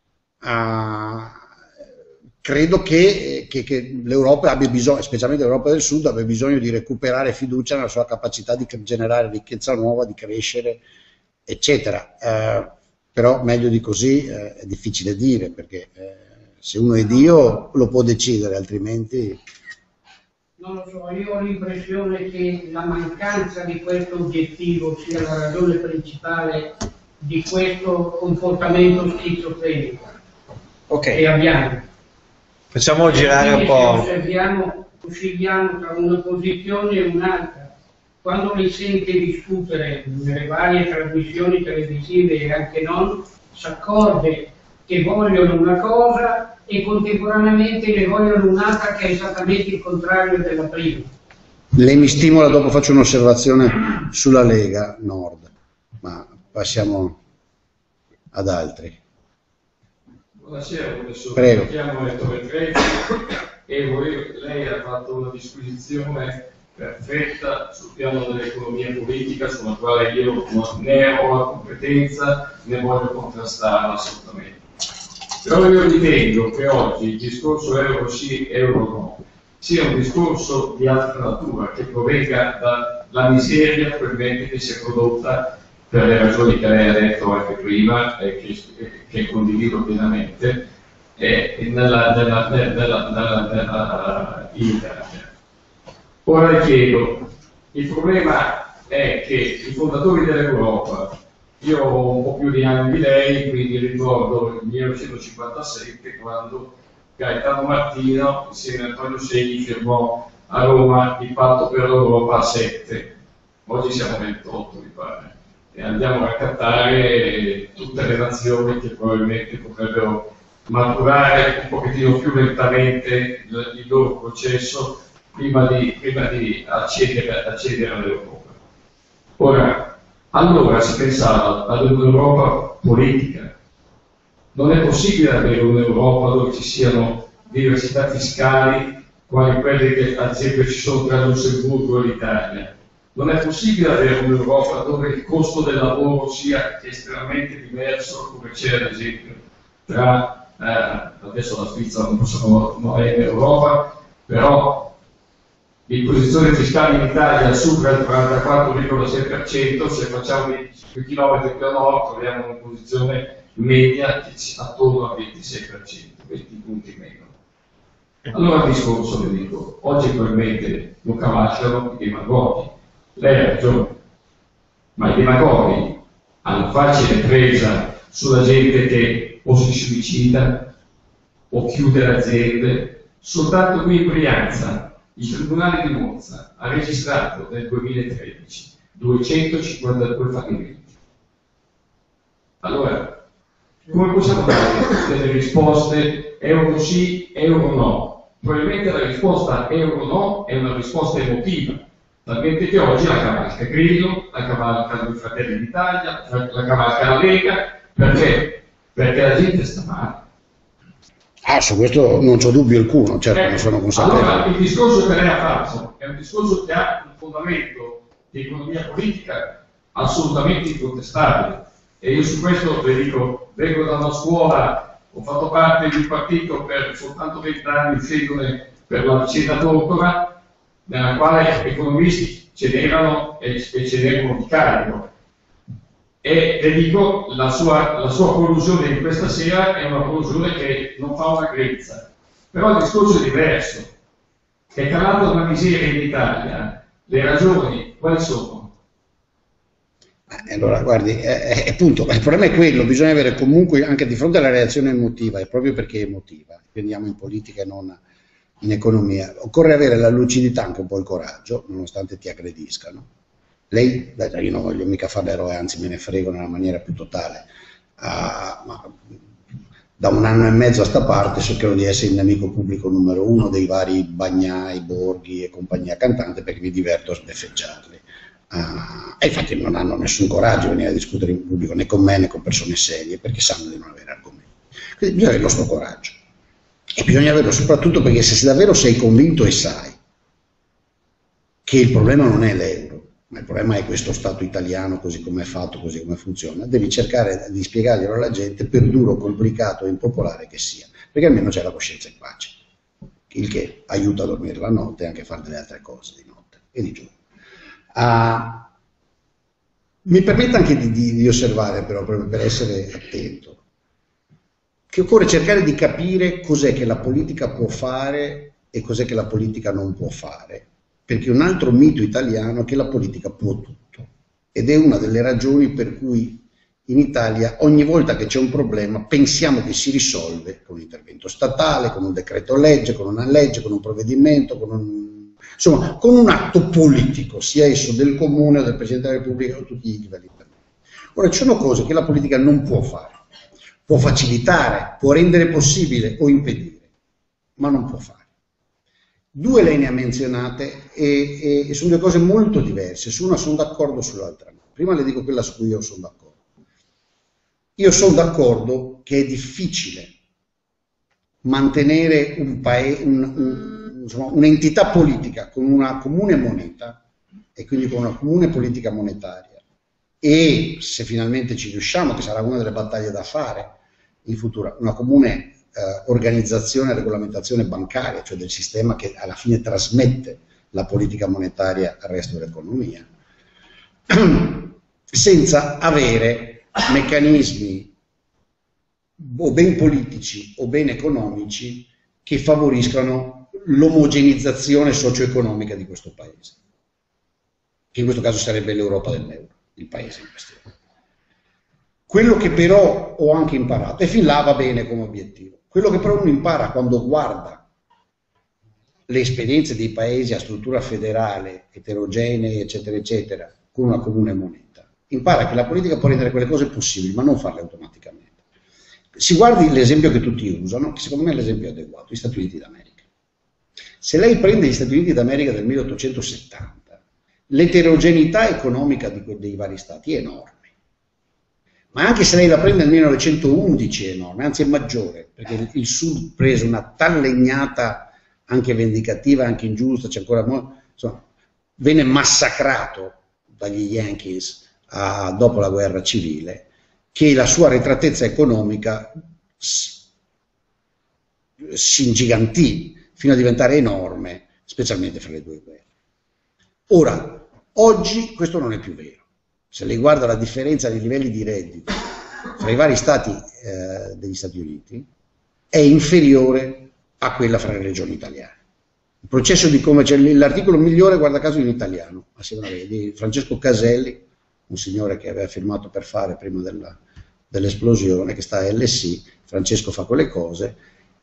S2: Credo che l'Europa abbia bisogno, specialmente l'Europa del Sud, abbia bisogno di recuperare fiducia nella sua capacità di generare ricchezza nuova, di crescere, eccetera. Però meglio di così è difficile dire, perché se uno è Dio lo può decidere, altrimenti...
S3: Non lo so, io ho l'impressione che la mancanza di questo obiettivo sia la ragione principale di questo comportamento schizofrenico che abbiamo.
S1: Facciamo girare un po'.
S3: Oscilliamo tra una posizione e un'altra. Quando li sente discutere nelle varie trasmissioni televisive e anche non, si accorge che vogliono una cosa e contemporaneamente ne vogliono un'altra che è esattamente il contrario della prima.
S2: Lei mi stimola, dopo faccio un'osservazione sulla Lega Nord, ma passiamo ad altri.
S4: Buonasera professore,
S2: Prego.
S4: mi chiamo Ettore Creci e lei ha fatto una disquisizione perfetta sul piano dell'economia politica, sulla quale io né ho la competenza né voglio contrastarla assolutamente. Però io ritengo che oggi il discorso euro sì, euro no, sia un discorso di altra natura, che provenga dalla miseria probabilmente che si è prodotta per le ragioni che lei ha detto anche prima e che condivido pienamente in Italia. Ora le chiedo, il problema è che i fondatori dell'Europa, io ho un po' più di anni di lei, quindi ricordo il 1957 quando Gaetano Martino insieme a Antonio Segni firmò a Roma il patto per l'Europa a 7, oggi siamo 28 mi pare, e andiamo a raccattare tutte le nazioni che probabilmente potrebbero maturare un pochettino più lentamente il loro processo prima di accedere all'Europa. Ora, allora si pensava ad un'Europa politica. Non è possibile avere un'Europa dove ci siano diversità fiscali, quali quelle che ad esempio ci sono tra Lussemburgo e l'Italia. Non è possibile avere un'Europa dove il costo del lavoro sia estremamente diverso, come c'è ad esempio tra, adesso la Svizzera non è in Europa, però l'imposizione fiscale in Italia supera il 44,6%, se facciamo più chilometri più a nord troviamo un'imposizione media attorno al 26%, 20 punti meno. Allora il discorso, le dico, oggi probabilmente lo cavalcano i demagoghi. Lei ha ragione, ma i demagoghi hanno facile presa sulla gente che o si suicida o chiude le aziende. Soltanto qui in Brianza il Tribunale di Monza ha registrato nel 2013 252 fallimenti. Allora, come possiamo dare delle risposte euro sì, euro no? Probabilmente la risposta euro no è una risposta emotiva, talmente che oggi la cavalca Grillo, la cavalca i Fratelli d'Italia, la cavalca la Lega, perché? Perché la gente sta male.
S2: Su questo non c'ho dubbio alcuno, certo, ne sono consapevole.
S4: Allora, il discorso che lei ha fatto è un discorso che ha un fondamento di economia politica assolutamente incontestabile. E io su questo le dico, vengo da una scuola, ho fatto parte di un partito per soltanto 20 anni, uscendone per la vicenda Tortora, nella quale economisti ce n'erano e ce n'erano di carico. E le dico, la sua conclusione di questa sera è una conclusione che non fa una grezza. Però il discorso è diverso. È calata una miseria in Italia. Le ragioni quali sono?
S2: Allora, guardi, appunto, il problema è quello, bisogna avere comunque, anche di fronte alla reazione emotiva, è proprio perché è emotiva, prendiamo in politica e non in economia, occorre avere la lucidità, anche un po' il coraggio, nonostante ti aggrediscano. Lei, io non voglio mica fare l'eroe, anzi me ne frego nella maniera più totale, ma da 1 anno e mezzo a sta parte cercherò di essere il nemico pubblico numero 1 dei vari Bagnai, Borghi e compagnia cantante, perché mi diverto a sbeffeggiarli. E infatti non hanno nessun coraggio di venire a discutere in pubblico né con me né con persone serie, perché sanno di non avere argomenti. Quindi bisogna avere il nostro coraggio, e bisogna averlo soprattutto perché se davvero sei convinto e sai che il problema non è l'euro, ma il problema è questo Stato italiano così come è fatto, così come funziona, devi cercare di spiegarglielo alla gente, per duro, complicato e impopolare che sia, perché almeno c'è la coscienza in pace, il che aiuta a dormire la notte e anche a fare delle altre cose di notte e di giorno. Mi permette anche di osservare, però, proprio per essere attento, che occorre cercare di capire cos'è che la politica può fare e cos'è che la politica non può fare, perché un altro mito italiano è che la politica può tutto, ed è una delle ragioni per cui in Italia ogni volta che c'è un problema pensiamo che si risolve con un intervento statale, con un decreto legge, con una legge, con un provvedimento, insomma, con un atto politico, sia esso del comune o del Presidente della Repubblica o tutti i livelli. Ora, ci sono cose che la politica non può fare, può facilitare, può rendere possibile o impedire, ma non può fare. Due lei ne ha menzionate e sono due cose molto diverse, su una sono d'accordo, sull'altra no. Prima le dico quella su cui io sono d'accordo. Io sono d'accordo che è difficile mantenere un paese, un'entità politica con una comune moneta e quindi con una comune politica monetaria, e se finalmente ci riusciamo, che sarà una delle battaglie da fare in futuro, una comune organizzazione e regolamentazione bancaria, cioè del sistema che alla fine trasmette la politica monetaria al resto dell'economia, senza avere meccanismi o ben politici o ben economici che favoriscano l'omogenizzazione socio-economica di questo paese, che in questo caso sarebbe l'Europa dell'euro, il paese in questione. Quello che però ho anche imparato, e fin là va bene come obiettivo, quello che però uno impara quando guarda le esperienze dei paesi a struttura federale, eterogenei, eccetera, eccetera, con una comune moneta, impara che la politica può rendere quelle cose possibili, ma non farle automaticamente. Si guardi l'esempio che tutti usano, che secondo me è l'esempio adeguato, gli Stati Uniti d'America. Se lei prende gli Stati Uniti d'America del 1870, l'eterogeneità economica dei vari stati è enorme. Ma anche se lei la prende nel 1911 è enorme, anzi è maggiore, perché il Sud prese una tal legnata anche vendicativa, anche ingiusta, c'è ancora insomma, venne massacrato dagli Yankees dopo la guerra civile, che la sua arretratezza economica si ingigantì fino a diventare enorme, specialmente fra le due guerre. Ora, oggi questo non è più vero. Se lei guarda la differenza dei livelli di reddito fra i vari stati degli Stati Uniti, è inferiore a quella fra le regioni italiane. Il processo di come c'è l'articolo migliore, guarda caso, in italiano, assieme a di Francesco Caselli, un signore che aveva firmato per fare prima dell'esplosione, che sta a LSI, Francesco fa quelle cose,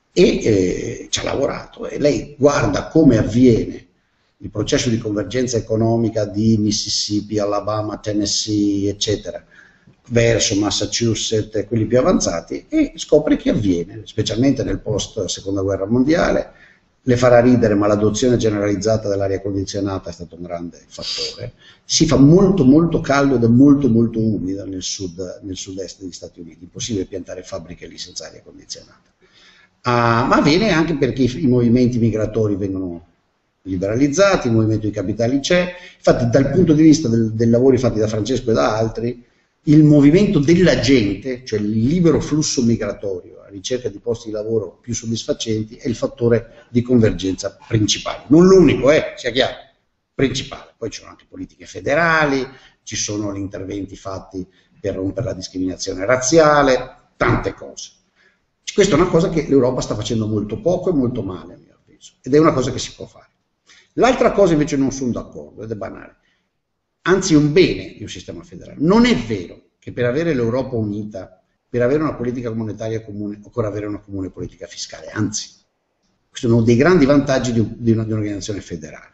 S2: e ci ha lavorato, e lei guarda come avviene il processo di convergenza economica di Mississippi, Alabama, Tennessee, eccetera, verso Massachusetts e quelli più avanzati, e scopre che avviene, specialmente nel post seconda guerra mondiale. Le farà ridere, ma l'adozione generalizzata dell'aria condizionata è stato un grande fattore. Si fa molto molto caldo ed è molto molto umido nel sud-est degli Stati Uniti, impossibile piantare fabbriche lì senza aria condizionata. Ma avviene anche perché i movimenti migratori vengono liberalizzati, il movimento di capitali c'è. Infatti dal punto di vista dei lavori fatti da Francesco e da altri, il movimento della gente, cioè il libero flusso migratorio a ricerca di posti di lavoro più soddisfacenti, è il fattore di convergenza principale. Non l'unico, sia chiaro, principale. Poi ci sono anche politiche federali, ci sono gli interventi fatti per rompere la discriminazione razziale, tante cose. Questa è una cosa che l'Europa sta facendo molto poco e molto male, a mio avviso, ed è una cosa che si può fare. L'altra cosa invece non sono d'accordo, ed è banale. Anzi, è un bene di un sistema federale. Non è vero che per avere l'Europa unita, per avere una politica monetaria comune, occorre avere una comune politica fiscale. Anzi, questo è uno dei grandi vantaggi di un'organizzazione federale.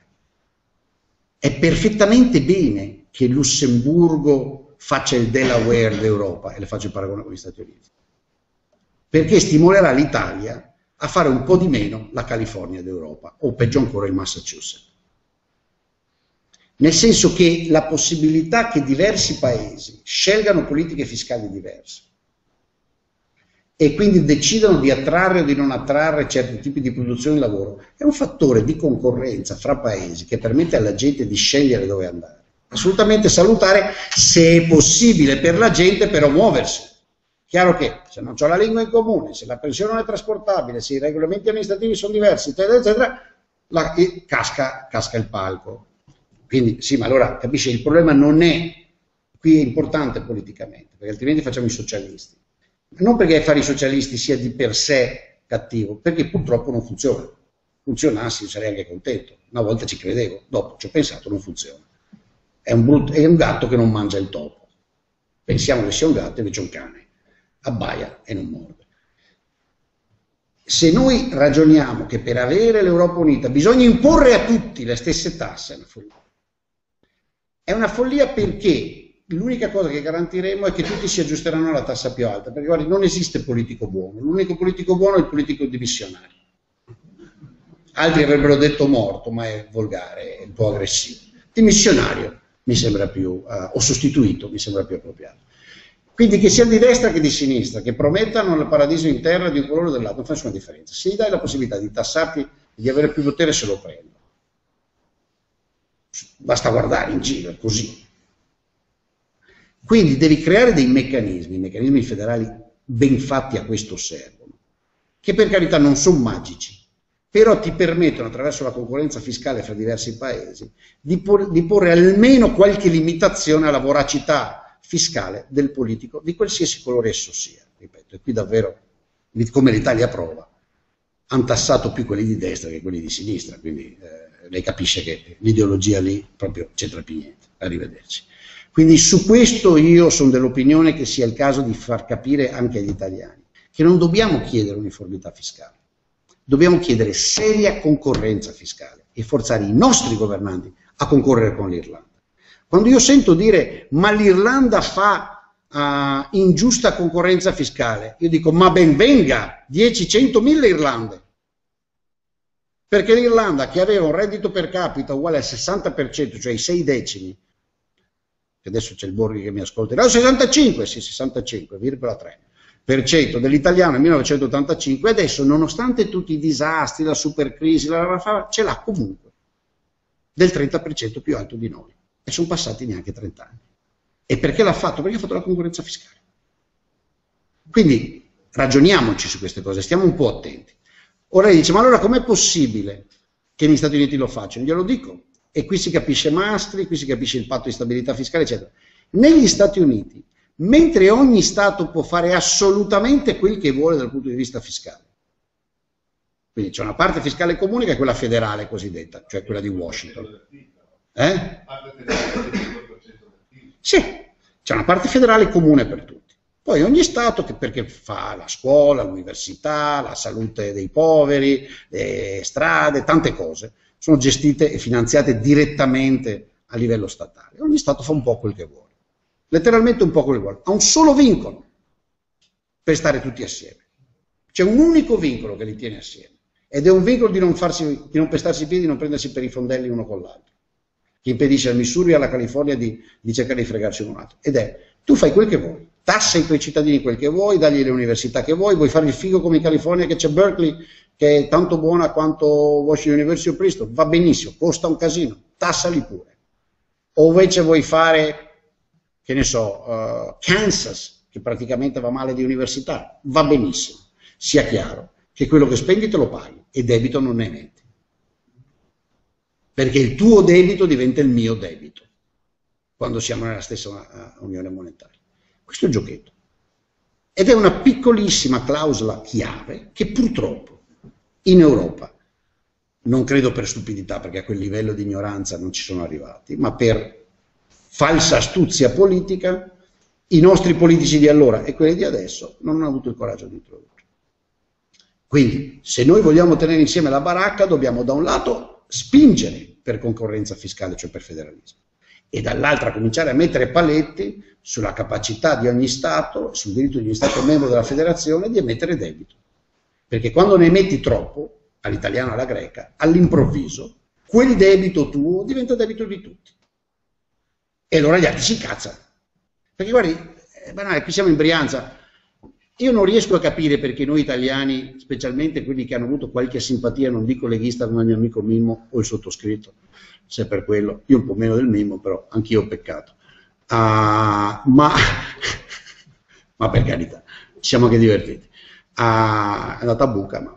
S2: È perfettamente bene che Lussemburgo faccia il Delaware d'Europa, e le faccio il paragone con gli Stati Uniti, perché stimolerà l'Italia a fare un po' di meno la California d'Europa, o peggio ancora il Massachusetts. nel senso che la possibilità che diversi paesi scelgano politiche fiscali diverse e quindi decidano di attrarre o di non attrarre certi tipi di produzione di lavoro è un fattore di concorrenza fra paesi che permette alla gente di scegliere dove andare. Assolutamente salutare, se è possibile per la gente, però muoversi. Chiaro che se non c'è la lingua in comune, se la pensione non è trasportabile, se i regolamenti amministrativi sono diversi, eccetera, eccetera, casca il palco. Quindi sì, ma allora capisci, il problema non è, qui è importante politicamente, perché altrimenti facciamo i socialisti. Non perché fare i socialisti sia di per sé cattivo, perché purtroppo non funziona. Funzionasse sarei anche contento. Una volta ci credevo, dopo ci ho pensato, non funziona. È un gatto che non mangia il topo. Pensiamo che sia un gatto, invece è un cane. Abbaia e non morde. Se noi ragioniamo che per avere l'Europa unita bisogna imporre a tutti le stesse tasse, è una follia. È una follia perché l'unica cosa che garantiremo è che tutti si aggiusteranno alla tassa più alta, perché guardi, non esiste politico buono, l'unico politico buono è il politico dimissionario. Altri avrebbero detto morto, ma è volgare, è un po' aggressivo. Dimissionario mi sembra più, o sostituito mi sembra più appropriato. Quindi che sia di destra che di sinistra, che promettano il paradiso in terra di un colore o dell'altro, non fa nessuna differenza. Se gli dai la possibilità di tassarti e di avere più potere, se lo prendono. Basta guardare in giro, è così. Quindi devi creare dei meccanismi, i meccanismi federali ben fatti a questo servono, che per carità non sono magici, però ti permettono attraverso la concorrenza fiscale fra diversi paesi di porre almeno qualche limitazione alla voracità fiscale del politico di qualsiasi colore esso sia. Ripeto, e qui davvero, come l'Italia prova, hanno tassato più quelli di destra che quelli di sinistra, quindi lei capisce che l'ideologia lì proprio c'entra più niente. Arrivederci. Quindi su questo io sono dell'opinione che sia il caso di far capire anche agli italiani che non dobbiamo chiedere uniformità fiscale, dobbiamo chiedere seria concorrenza fiscale e forzare i nostri governanti a concorrere con l'Irlanda. Quando io sento dire ma l'Irlanda fa ingiusta concorrenza fiscale, io dico ma ben venga, 10, 100, 1000 Irlande. Perché l'Irlanda, che aveva un reddito per capita uguale al 60%, cioè i 6 decimi, che adesso c'è il Borghi che mi ascolta, no, 65, sì, 65,3% dell'italiano nel 1985, adesso nonostante tutti i disastri, la supercrisi, ce l'ha comunque del 30% più alto di noi. E sono passati neanche 30 anni. E perché l'ha fatto? Perché ha fatto la concorrenza fiscale. Quindi ragioniamoci su queste cose, stiamo un po' attenti. Ora dice, ma allora com'è possibile che negli Stati Uniti lo facciano? Glielo dico. E qui si capisce Maastricht, qui si capisce il patto di stabilità fiscale, eccetera. Negli Stati Uniti, mentre ogni Stato può fare assolutamente quel che vuole dal punto di vista fiscale, quindi c'è una parte fiscale comune che è quella federale cosiddetta, cioè quella di Washington. Sì, c'è una parte federale comune per tutti. Poi ogni Stato, perché fa la scuola, l'università, la salute dei poveri, le strade, tante cose, sono gestite e finanziate direttamente a livello statale. Ogni Stato fa un po' quel che vuole, letteralmente un po' quel che vuole. Ha un solo vincolo per stare tutti assieme. C'è un unico vincolo che li tiene assieme, ed è un vincolo di non pestarsi i piedi, di non prendersi per i fondelli uno con l'altro, che impedisce al Missouri e alla California di cercare di fregarci uno l'altro. Ed è, tu fai quel che vuoi, tassa ai tuoi cittadini quel che vuoi le università che vuoi fare il figo come in California che c'è Berkeley, che è tanto buona quanto Washington University o Princeton, va benissimo, costa un casino, tassali pure. O invece vuoi fare, che ne so, Kansas, che praticamente va male di università, va benissimo, sia chiaro che quello che spendi te lo paghi e debito non ne metti. Perché il tuo debito diventa il mio debito, quando siamo nella stessa unione monetaria. Questo è il giochetto. Ed è una piccolissima clausola chiave che purtroppo in Europa, non credo per stupidità, perché a quel livello di ignoranza non ci sono arrivati, ma per falsa astuzia politica, i nostri politici di allora e quelli di adesso non hanno avuto il coraggio di introdurre. Quindi, se noi vogliamo tenere insieme la baracca, dobbiamo da un lato spingere per concorrenza fiscale, cioè per federalismo, e dall'altra cominciare a mettere paletti sulla capacità di ogni Stato, sul diritto di ogni Stato membro della federazione di emettere debito. Perché quando ne emetti troppo, all'italiana, alla greca, all'improvviso, quel debito tuo diventa debito di tutti. E allora gli altri si incazzano. Perché guardi, è banale, qui siamo in Brianza. Io non riesco a capire perché noi italiani, specialmente quelli che hanno avuto qualche simpatia, non dico leghista come il mio amico Mimmo o il sottoscritto, se per quello, io un po' meno del Mimmo, però anch'io ho peccato. Ma per carità, ci siamo anche divertiti. È andata a buca,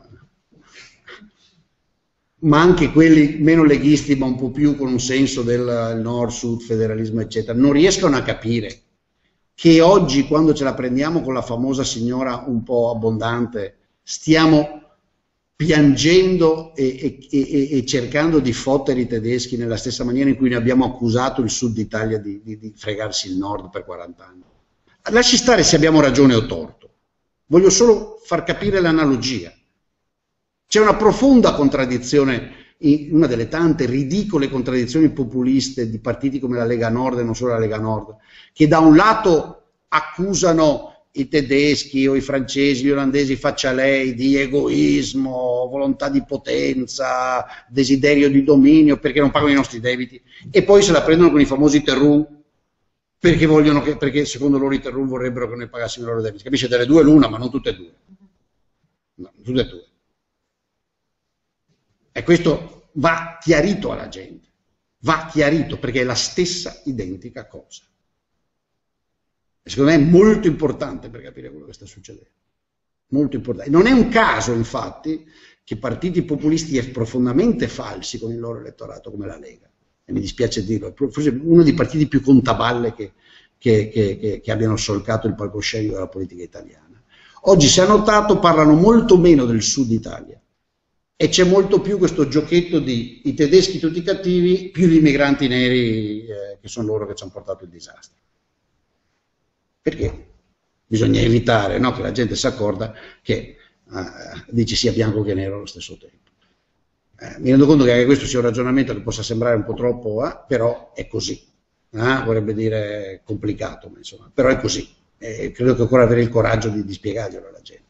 S2: ma anche quelli meno leghisti, ma un po' più con un senso del nord-sud, federalismo, eccetera, non riescono a capire che oggi, quando ce la prendiamo con la famosa signora un po' abbondante, stiamo piangendo e cercando di fottere i tedeschi nella stessa maniera in cui ne abbiamo accusato il sud Italia di fregarsi il nord per 40 anni. Lasci stare se abbiamo ragione o torto, voglio solo far capire l'analogia. C'è una profonda contraddizione, una delle tante ridicole contraddizioni populiste di partiti come la Lega Nord e non solo la Lega Nord, che da un lato accusano i tedeschi o i francesi, gli olandesi, faccia lei, di egoismo, volontà di potenza, desiderio di dominio perché non pagano i nostri debiti, e poi se la prendono con i famosi terrun perché secondo loro i terrun vorrebbero che noi pagassimo i loro debiti. Capisce? Delle due l'una, ma non tutte e due. No, tutte e due. E questo va chiarito alla gente, va chiarito perché è la stessa identica cosa. E secondo me è molto importante per capire quello che sta succedendo. Molto importante. Non è un caso, infatti, che partiti populisti profondamente falsi con il loro elettorato, come la Lega, e mi dispiace dirlo, forse uno dei partiti più contaballe che abbiano solcato il palcoscenico della politica italiana. Oggi, si è notato, parlano molto meno del sud Italia. E c'è molto più questo giochetto di i tedeschi tutti cattivi, più gli immigranti neri, che sono loro che ci hanno portato il disastro. Perché bisogna evitare, no, che la gente si accorga che dici sia bianco che nero allo stesso tempo. Mi rendo conto che anche questo sia un ragionamento che possa sembrare un po' troppo, però è così. Vorrebbe dire complicato, ma insomma, però è così. Credo che occorra avere il coraggio di spiegarglielo alla gente.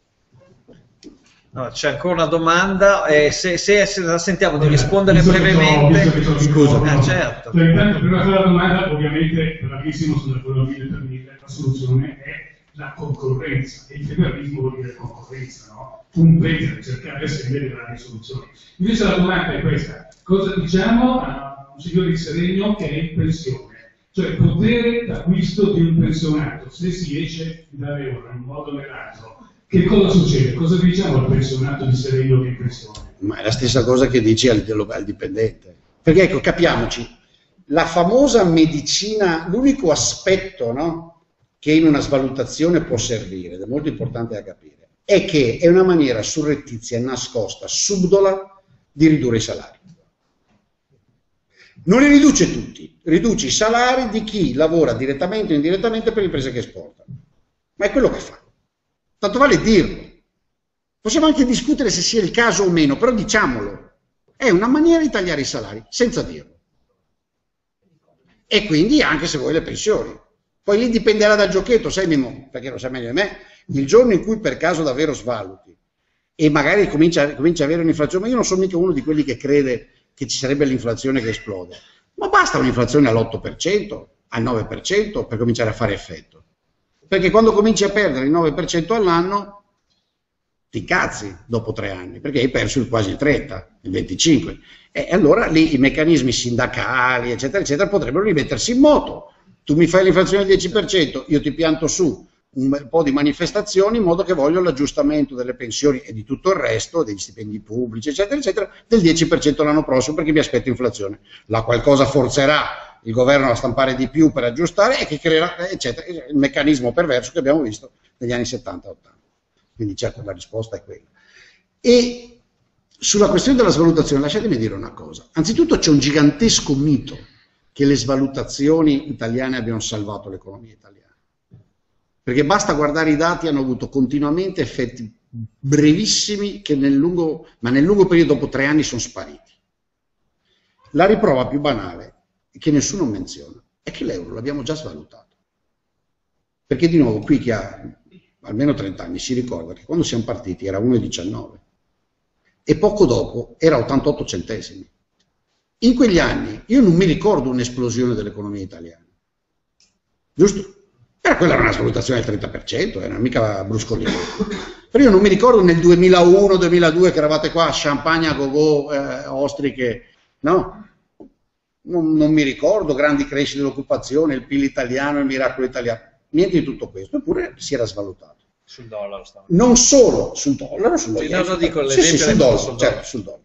S1: No, c'è ancora una domanda, se la sentiamo di rispondere brevemente.
S2: Scusa.
S1: Certo.
S5: Intanto, prima di fare la domanda, ovviamente, bravissimo, sono d'accordo per dire la soluzione è la concorrenza, e il federalismo vuol dire concorrenza, no? Competere, cercare sempre le varie soluzioni. Invece la domanda è questa: cosa diciamo a un signore di Seregno che è in pensione? Cioè, potere d'acquisto di un pensionato, se si esce dalle ore in un modo o nell'altro. Che cosa succede? Cosa diciamo al pensionato di Seregno che è in pensione?
S2: Ma è la stessa cosa che dici al dipendente. Perché ecco, capiamoci, la famosa medicina, l'unico aspetto, no, che in una svalutazione può servire, ed è molto importante da capire, è che è una maniera surrettizia, nascosta, subdola di ridurre i salari. Non li riduce tutti, riduce i salari di chi lavora direttamente o indirettamente per imprese che esportano. Ma è quello che fa. Tanto vale dirlo. Possiamo anche discutere se sia il caso o meno, però diciamolo. È una maniera di tagliare i salari, senza dirlo. E quindi anche se vuoi le pensioni. Poi lì dipenderà dal giochetto, sai Mimmo, perché lo sai meglio di me, il giorno in cui per caso davvero svaluti e magari comincia a avere un'inflazione, ma io non sono mica uno di quelli che crede che ci sarebbe l'inflazione che esplode, ma basta un'inflazione all'8%, al 9% per cominciare a fare effetto. Perché quando cominci a perdere il 9% all'anno, ti incazzi dopo 3 anni, perché hai perso quasi il 30, il 25. E allora lì i meccanismi sindacali, eccetera, eccetera, potrebbero rimettersi in moto. Tu mi fai l'inflazione del 10%, io ti pianto su un po' di manifestazioni in modo che voglio l'aggiustamento delle pensioni e di tutto il resto, degli stipendi pubblici, eccetera, eccetera, del 10% l'anno prossimo, perché mi aspetto inflazione. La qualcosa forzerà il governo a stampare di più per aggiustare e che creerà, eccetera, il meccanismo perverso che abbiamo visto negli anni 70-80. Quindi certo la risposta è quella. E sulla questione della svalutazione lasciatemi dire una cosa. Anzitutto c'è un gigantesco mito che le svalutazioni italiane abbiano salvato l'economia italiana. Perché basta guardare i dati, hanno avuto continuamente effetti brevissimi che nel lungo periodo, dopo 3 anni, sono spariti. La riprova più banale, che nessuno menziona, è che l'euro l'abbiamo già svalutato. Perché di nuovo qui chi ha almeno 30 anni si ricorda che quando siamo partiti era 1,19 e poco dopo era 88 centesimi. In quegli anni io non mi ricordo un'esplosione dell'economia italiana. giusto? Quella era una svalutazione del 30%, era mica bruscolino. Però io non mi ricordo nel 2001-2002 che eravate qua a Champagne a go-go, ostriche, no? Non mi ricordo grandi crescite dell'occupazione, il PIL italiano, il miracolo italiano, niente di tutto questo, eppure si era svalutato.
S6: Sul dollaro
S2: non solo sul dollaro, sul dollaro, certo, sul dollaro.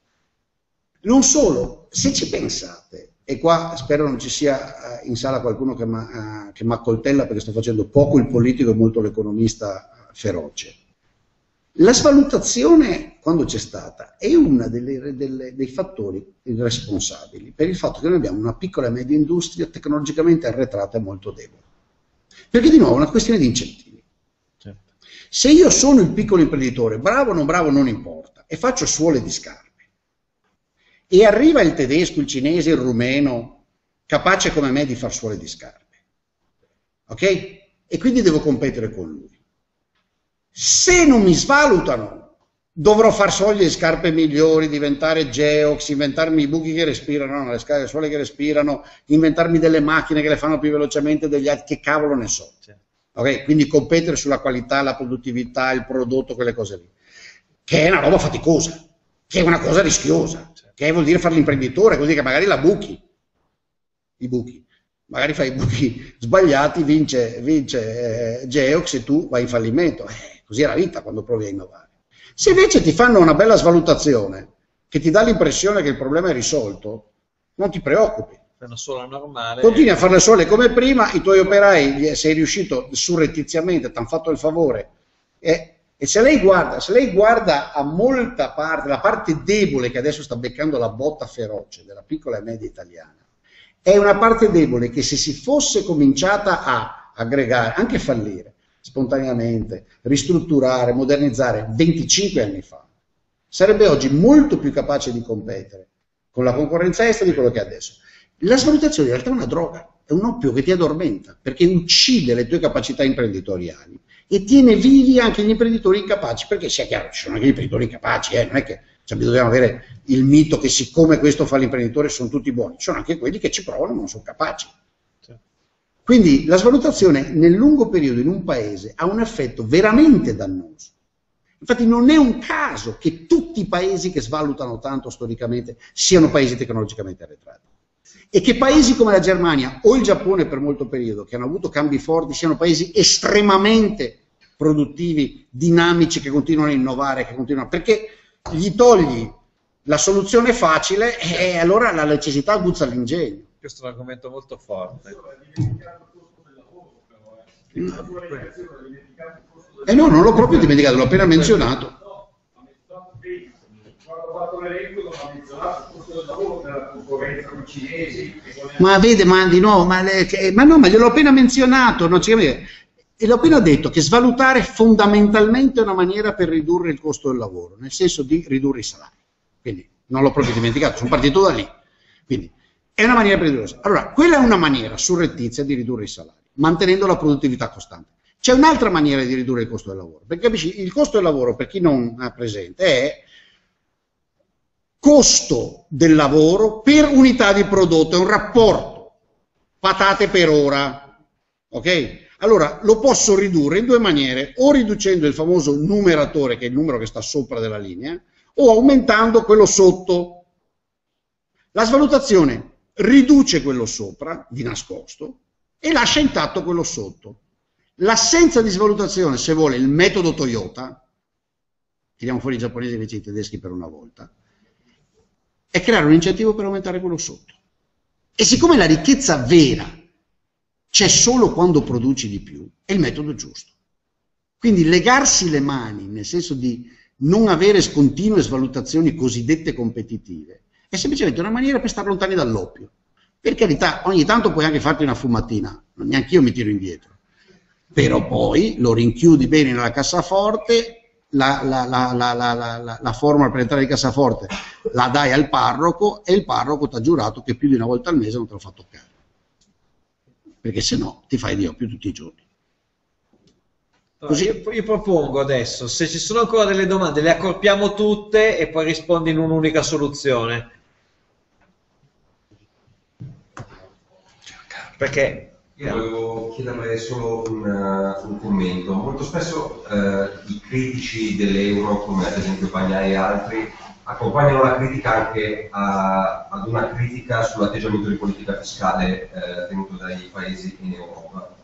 S2: Non solo, se ci pensate, e qua spero non ci sia in sala qualcuno che mi accoltella perché sto facendo poco il politico e molto l'economista feroce. La svalutazione, quando c'è stata, è uno dei fattori responsabili per il fatto che noi abbiamo una piccola e media industria tecnologicamente arretrata e molto debole. Perché di nuovo è una questione di incentivi. Certo. Se io sono il piccolo imprenditore, bravo o non bravo non importa, e faccio suole di scarpe, e arriva il tedesco, il cinese, il rumeno, capace come me di far suole di scarpe, ok? E quindi devo competere con lui. Se non mi svalutano, dovrò far soglie di scarpe migliori, diventare Geox, inventarmi i buchi che respirano, le suole che respirano, inventarmi delle macchine che le fanno più velocemente degli altri, che cavolo ne so. Okay? Quindi competere sulla qualità, la produttività, il prodotto, quelle cose lì. Che è una roba faticosa, che è una cosa rischiosa, che vuol dire fare l'imprenditore, vuol dire che magari la buchi, i buchi. Magari fai i buchi sbagliati, vince Geox e tu vai in fallimento. Così è la vita quando provi a innovare. Se invece ti fanno una bella svalutazione che ti dà l'impressione che il problema è risolto, non ti preoccupi.
S6: Fanno solo normale.
S2: Continui a fare le sole come prima, i tuoi operai sei riuscito surrettiziamente, ti hanno fatto il favore. E se lei guarda a molta parte, la parte debole che adesso sta beccando la botta feroce della piccola e media italiana, è una parte debole che se si fosse cominciata a aggregare, anche fallire, spontaneamente, ristrutturare, modernizzare 25 anni fa, sarebbe oggi molto più capace di competere con la concorrenza estera di quello che è adesso. La svalutazione in realtà è una droga, è un oppio che ti addormenta, perché uccide le tue capacità imprenditoriali e tiene vivi anche gli imprenditori incapaci, perché sia chiaro, ci sono anche gli imprenditori incapaci, non è che dobbiamo avere il mito che siccome questo fa l'imprenditore sono tutti buoni, ci sono anche quelli che ci provano ma non sono capaci. Quindi la svalutazione nel lungo periodo in un paese ha un effetto veramente dannoso. Infatti non è un caso che tutti i paesi che svalutano tanto storicamente siano paesi tecnologicamente arretrati e che paesi come la Germania o il Giappone per molto periodo, che hanno avuto cambi forti, siano paesi estremamente produttivi, dinamici, che continuano a innovare, perché gli togli la soluzione facile e allora la necessità aguzza l'ingegno.
S6: Questo è un argomento molto forte.
S2: No, non l'ho proprio dimenticato, l'ho appena menzionato. Ma vede, ma di nuovo, ma gliel'ho appena menzionato, e l'ho appena detto che svalutare fondamentalmente è una maniera per ridurre il costo del lavoro, nel senso di ridurre i salari. Quindi non l'ho proprio dimenticato, sono partito da lì. Quindi è una maniera per ridurre i salari. Allora, quella è una maniera surrettizia di ridurre i salari, mantenendo la produttività costante. C'è un'altra maniera di ridurre il costo del lavoro, perché capisci, il costo del lavoro, per chi non ha presente, è costo del lavoro per unità di prodotto, è un rapporto, patate per ora, ok? Allora, lo posso ridurre in due maniere, o riducendo il famoso numeratore, che è il numero che sta sopra della linea, o aumentando quello sotto. La svalutazione riduce quello sopra, di nascosto, e lascia intatto quello sotto. L'assenza di svalutazione, se vuole, il metodo Toyota, tiriamo fuori i giapponesi invece i tedeschi per una volta, è creare un incentivo per aumentare quello sotto. E siccome la ricchezza vera c'è solo quando produci di più, è il metodo giusto. Quindi legarsi le mani, nel senso di non avere continue svalutazioni cosiddette competitive, è semplicemente una maniera per stare lontani dall'oppio. Per carità, ogni tanto puoi anche farti una fumatina, neanche io mi tiro indietro, però poi lo rinchiudi bene nella cassaforte, la formula per entrare in cassaforte la dai al parroco e il parroco ti ha giurato che più di una volta al mese non te lo fa toccare, perché se no ti fai di oppio tutti i giorni.
S6: Così. Io propongo adesso, se ci sono ancora delle domande, le accorpiamo tutte e poi rispondi in un'unica soluzione. Perché
S7: Io volevo chiederle solo un commento. Molto spesso i critici dell'euro, come ad esempio Bagnai e altri, accompagnano la critica anche ad una critica sull'atteggiamento di politica fiscale tenuto dai paesi in Europa.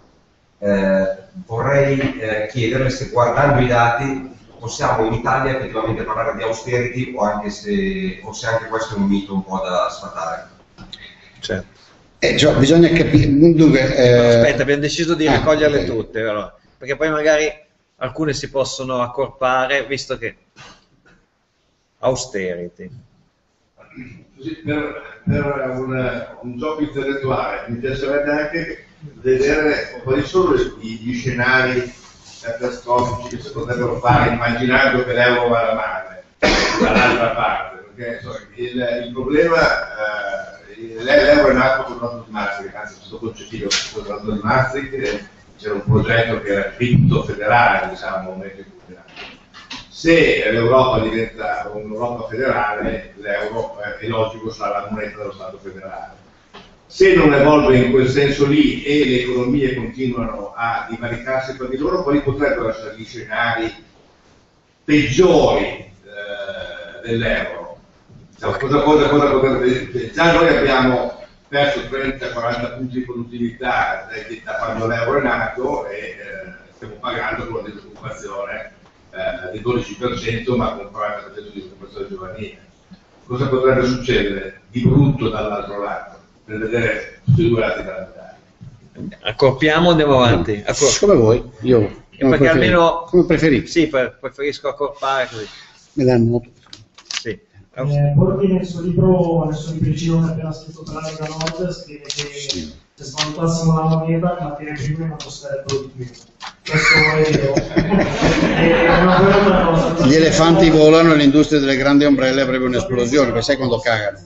S7: Vorrei chiederle se, guardando i dati, possiamo in Italia effettivamente parlare di austerity o se anche questo è un mito un po' da sfatare.
S6: Certo.
S2: Cioè, bisogna capire.
S6: Aspetta, abbiamo deciso di raccoglierle
S2: okay.
S6: tutte, però, perché poi magari alcune si possono accorpare, visto che austerity.
S8: Così, per un gioco intellettuale mi piacerebbe anche vedere quali sono gli scenari catastrofici che si potrebbero fare immaginando che l'euro vada male dall'altra parte, perché insomma, il problema l'euro è nato con il trattato di Maastricht, anzi è stato concepito con il trattato di Maastricht, c'era un progetto che era cripto federale, diciamo, un metodo federale. Se l'Europa diventa un'Europa federale, l'euro è logico sarà la moneta dello Stato federale. Se non evolve in quel senso lì e le economie continuano a divaricarsi tra di loro, quali potrebbero essere gli scenari peggiori dell'euro? Già noi abbiamo perso 30-40 punti di produttività da quando l'euro è nato e stiamo pagando con la disoccupazione del 12%, ma con 40% di occupazione giovanile. Cosa potrebbe succedere di brutto dall'altro lato? Per vedere tutti e due lati della medaglia.
S6: Accorpiamo, andiamo avanti.
S2: Come vuoi, io
S6: perché almeno
S2: come preferite.
S6: Sì, preferisco accorpare così.
S2: Me danno.
S6: Sì.
S9: Borghi nel suo libro che appena scritto per la Lega Nord, scrive che se svalutassimo la moneta le materie prime non costerebbero di più. Questo è vero. È una buona cosa.
S2: Gli elefanti volano e l'industria delle grandi ombrelle avrebbe un'esplosione, perché sai quando cagano.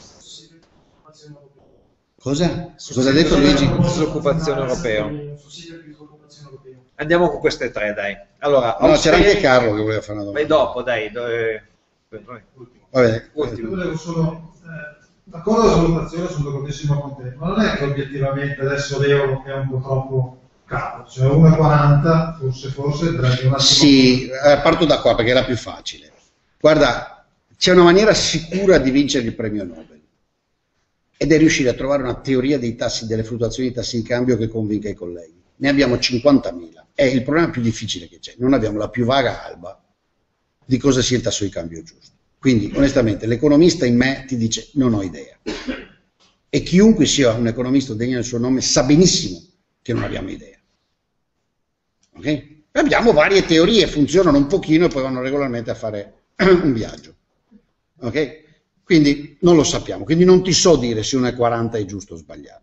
S2: Cosa? Cosa ha detto Luigi?
S6: Disoccupazione europea. Andiamo con queste tre, dai. Allora,
S2: no, c'era anche Carlo che voleva fare una domanda.
S6: Vai dopo, dai.
S2: Vabbè.
S10: Io volevo solo d'accordo alla valutazione, sono d'accordissimo con te, ma non è che obiettivamente adesso l'euro è un po' troppo caro, cioè 1,40 forse un attimo.
S2: Sì, parto da qua perché è la più facile. Guarda, c'è una maniera sicura di vincere il premio Nobel ed è riuscire a trovare una teoria dei tassi, delle fluttuazioni dei tassi in cambio che convinca i colleghi. Ne abbiamo 50.000, è il problema più difficile che c'è, non abbiamo la più vaga alba di cosa sia il tasso di cambio giusto. Quindi, onestamente, l'economista in me ti dice non ho idea. E chiunque sia un economista degno del suo nome sa benissimo che non abbiamo idea. Ok? Abbiamo varie teorie, funzionano un pochino e poi vanno regolarmente a fare un viaggio. Ok? Quindi non lo sappiamo, quindi non ti so dire se 1,40 è giusto o sbagliato.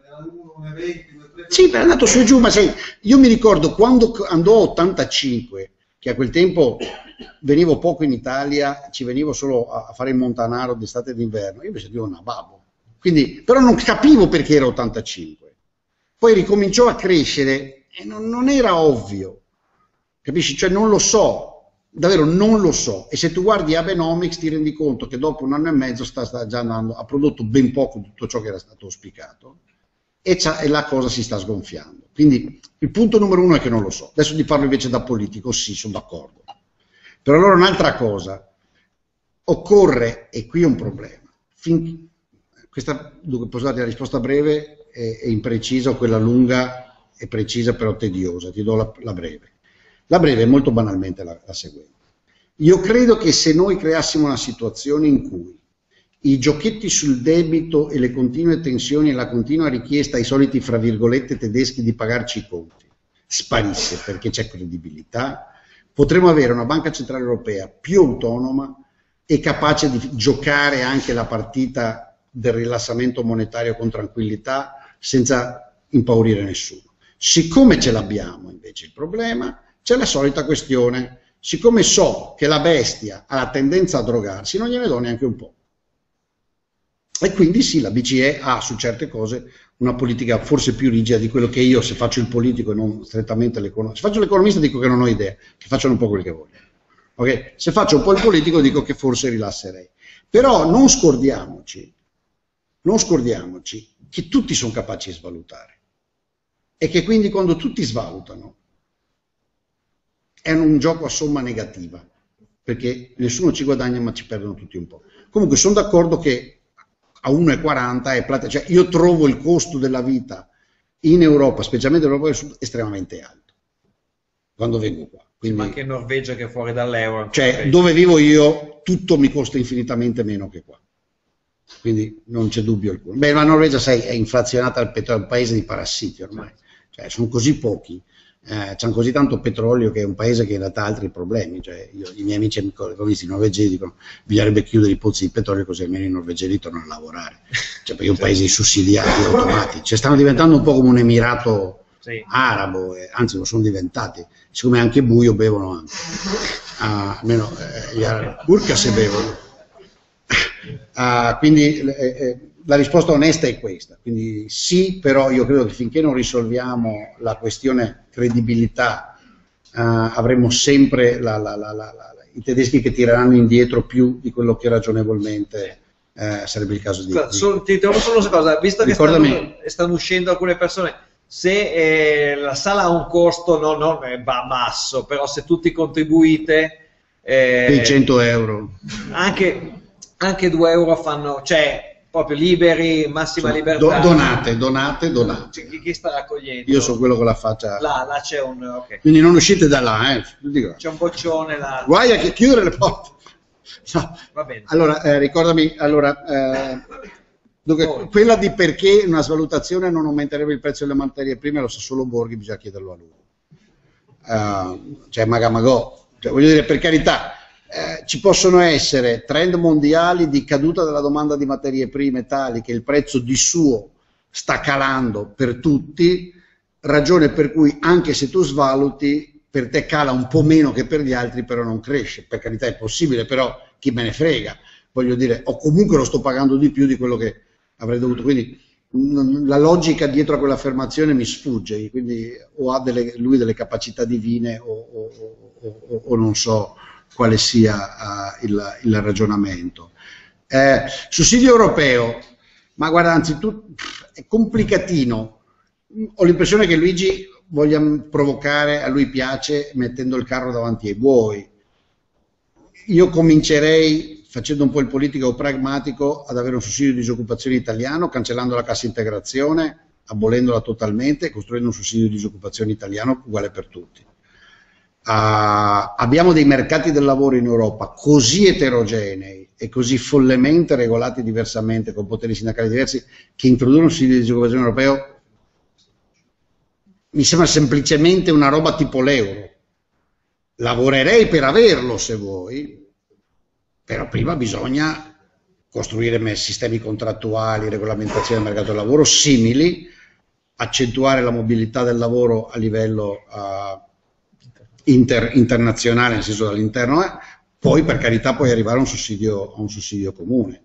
S2: Sì, è andato su e giù, ma sai, io mi ricordo quando andò a 85, che a quel tempo venivo poco in Italia, ci venivo solo a fare il Montanaro d'estate e d'inverno, io mi sentivo una babbo. Quindi, però non capivo perché era 85. Poi ricominciò a crescere e non era ovvio, capisci? Cioè non lo so. Davvero non lo so, e se tu guardi Abenomics ti rendi conto che dopo un anno e mezzo sta già andando, ha prodotto ben poco di tutto ciò che era stato auspicato e la cosa si sta sgonfiando. Quindi il punto numero uno è che non lo so. Adesso ti parlo invece da politico, sì, sono d'accordo. Però allora un'altra cosa, occorre, e qui è un problema, dunque posso darti la risposta breve e imprecisa, o quella lunga e precisa però tediosa, ti do la breve. La breve è molto banalmente la seguente. Io credo che se noi creassimo una situazione in cui i giochetti sul debito e le continue tensioni e la continua richiesta ai soliti, fra virgolette, tedeschi di pagarci i conti sparisse perché c'è credibilità, potremmo avere una banca centrale europea più autonoma e capace di giocare anche la partita del rilassamento monetario con tranquillità senza impaurire nessuno. Siccome ce l'abbiamo invece il problema, c'è la solita questione, siccome so che la bestia ha la tendenza a drogarsi, non gliene do neanche un po'. E quindi sì, la BCE ha su certe cose una politica forse più rigida di quello che io, se faccio il politico e non strettamente l'economista. Se faccio l'economista dico che non ho idea, che facciano un po' quello che vogliono. Okay? Se faccio un po' il politico dico che forse rilasserei. Però non scordiamoci che tutti sono capaci di svalutare. è che quindi quando tutti svalutano è un gioco a somma negativa, perché nessuno ci guadagna ma ci perdono tutti un po'. Comunque sono d'accordo che a 1,40 è plata, cioè io trovo il costo della vita in Europa, specialmente in Europa del Sud, estremamente alto quando vengo qua. Quindi,
S6: ma anche in Norvegia, che è fuori dall'euro.
S2: Cioè, dove vivo io tutto mi costa infinitamente meno che qua, quindi non c'è dubbio alcuno. Beh, la Norvegia, sai, è inflazionata al petrolio, è un paese di parassiti ormai, cioè sono così pochi, c'hanno così tanto petrolio che è un paese che in realtà ha altri problemi. Cioè, i miei amici economisti norvegesi dicono bisognerebbe chiudere i pozzi di petrolio così almeno i norvegesi tornano a lavorare, cioè, perché è un paese di sussidiati automatici, cioè, stanno diventando un po' come un emirato arabo, anzi lo sono diventati, siccome è anche buio bevono anche, almeno gli arabi, burka se bevono. Quindi la risposta onesta è questa, quindi sì, però io credo che finché non risolviamo la questione credibilità avremo sempre i tedeschi che tireranno indietro più di quello che ragionevolmente sarebbe il caso di...
S6: Ti interrompo solo una cosa, visto che stanno uscendo alcune persone, se la sala ha un costo non basso, però se tutti contribuite...
S2: 100 euro.
S6: Anche 2 euro fanno, cioè proprio liberi, massima libertà.
S2: Donate.
S6: Chi sta raccogliendo?
S2: Io sono quello con la faccia.
S6: Là c'è un... Okay.
S2: Quindi non uscite da là,
S6: C'è un boccione là.
S2: Guai a chiudere le porte. No.
S6: Va bene.
S2: Allora, ricordami, quella di perché una svalutazione non aumenterebbe il prezzo delle materie prime lo sa solo Borghi, bisogna chiederlo a lui. Cioè Magamagò, cioè, voglio dire, per carità, ci possono essere trend mondiali di caduta della domanda di materie prime tali che il prezzo di suo sta calando per tutti, ragione per cui anche se tu svaluti per te cala un po' meno che per gli altri, però non cresce. Per carità è possibile, però chi me ne frega, voglio dire, o comunque lo sto pagando di più di quello che avrei dovuto, quindi la logica dietro a quell'affermazione mi sfugge, quindi o ha lui delle capacità divine o non so quale sia il ragionamento. Sussidio europeo, ma guarda, anzitutto è complicatino, ho l'impressione che Luigi voglia provocare, a lui piace, mettendo il carro davanti ai buoi. Io comincerei, facendo un po' il politico pragmatico, ad avere un sussidio di disoccupazione italiano, cancellando la cassa integrazione, abolendola totalmente e costruendo un sussidio di disoccupazione italiano uguale per tutti. Abbiamo dei mercati del lavoro in Europa così eterogenei e così follemente regolati diversamente, con poteri sindacali diversi, che introdurre un sussidio di disoccupazione europeo mi sembra semplicemente una roba tipo l'euro. Lavorerei per averlo se vuoi, però prima bisogna costruire sistemi contrattuali, regolamentazione del mercato del lavoro simili, accentuare la mobilità del lavoro a livello internazionale, nel senso dall'interno, poi per carità puoi arrivare a un sussidio comune.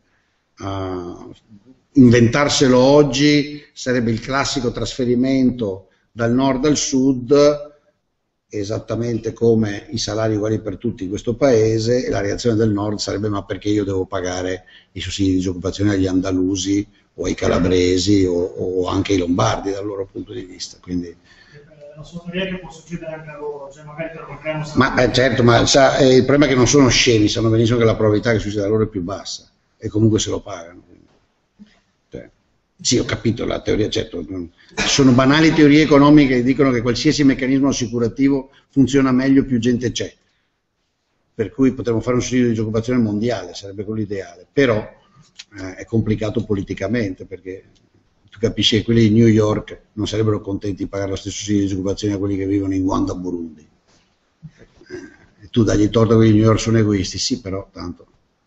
S2: Inventarselo oggi sarebbe il classico trasferimento dal nord al sud, esattamente come i salari uguali per tutti in questo paese, e la reazione del nord sarebbe: ma perché io devo pagare i sussidi di disoccupazione agli andalusi o ai calabresi o anche ai lombardi dal loro punto di vista? Quindi
S9: la sua teoria che può succedere anche a loro, cioè magari per qualche
S2: ma certo, ma il problema è che non sono scemi, sanno benissimo che la probabilità che succeda a loro è più bassa e comunque se lo pagano. Cioè, sì, ho capito la teoria, certo, sono banali teorie economiche che dicono che qualsiasi meccanismo assicurativo funziona meglio più gente c'è, per cui potremmo fare un sussidio di disoccupazione mondiale, sarebbe quello ideale, però è complicato politicamente, perché tu capisci che quelli di New York non sarebbero contenti di pagare lo stesso sussidio di disoccupazione a quelli che vivono in Rwanda, Burundi. E tu dagli torto a quelli di New York sono egoisti, sì, però tanto.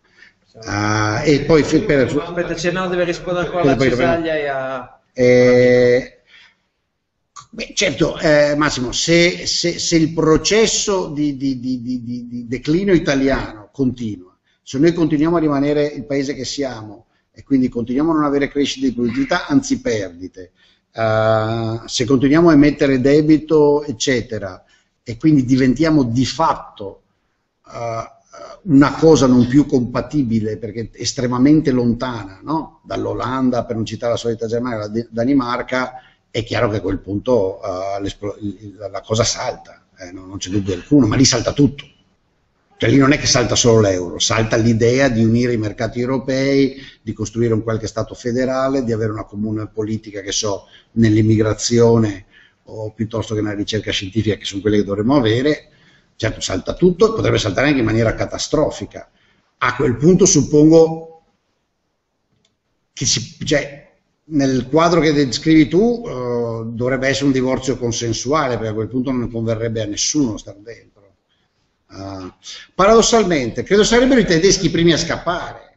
S2: E poi
S6: aspetta, no, deve rispondere ancora alla Cesaglia e a...
S2: Beh, certo, Massimo, se il processo di declino italiano continua, se noi continuiamo a rimanere il paese che siamo e quindi continuiamo a non avere crescita di produttività, anzi perdite, se continuiamo a emettere debito, eccetera, e quindi diventiamo di fatto una cosa non più compatibile, perché estremamente lontana, no? Dall'Olanda, per non citare la solita Germania, la Danimarca, è chiaro che a quel punto la cosa salta, non c'è dubbio alcuno, ma lì salta tutto. Cioè lì non è che salta solo l'euro, salta l'idea di unire i mercati europei, di costruire un qualche Stato federale, di avere una comune politica, che so, nell'immigrazione o piuttosto che nella ricerca scientifica, che sono quelle che dovremmo avere. Certo, salta tutto, potrebbe saltare anche in maniera catastrofica. A quel punto suppongo che nel quadro che descrivi tu dovrebbe essere un divorzio consensuale, perché a quel punto non converrebbe a nessuno star dentro. Paradossalmente, credo sarebbero i tedeschi i primi a scappare.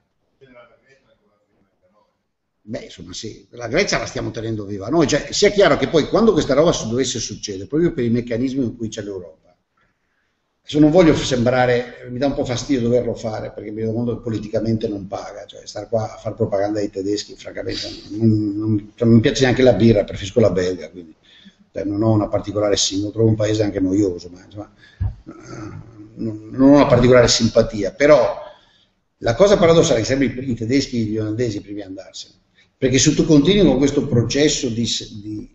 S2: Beh, insomma sì, la Grecia la stiamo tenendo viva noi, cioè, sia chiaro che poi quando questa roba dovesse succedere, proprio per i meccanismi in cui c'è l'Europa, adesso non voglio sembrare, mi dà un po' fastidio doverlo fare, perché mi rendo conto che politicamente non paga, cioè stare qua a fare propaganda ai tedeschi, francamente, non mi piace neanche la birra, preferisco la belga, quindi non ho una particolare simpatia, trovo un paese anche noioso, ma insomma, non ho una particolare simpatia, però la cosa paradossale è che sempre i tedeschi e gli olandesi prima di andarsene, perché se tu continui con questo processo di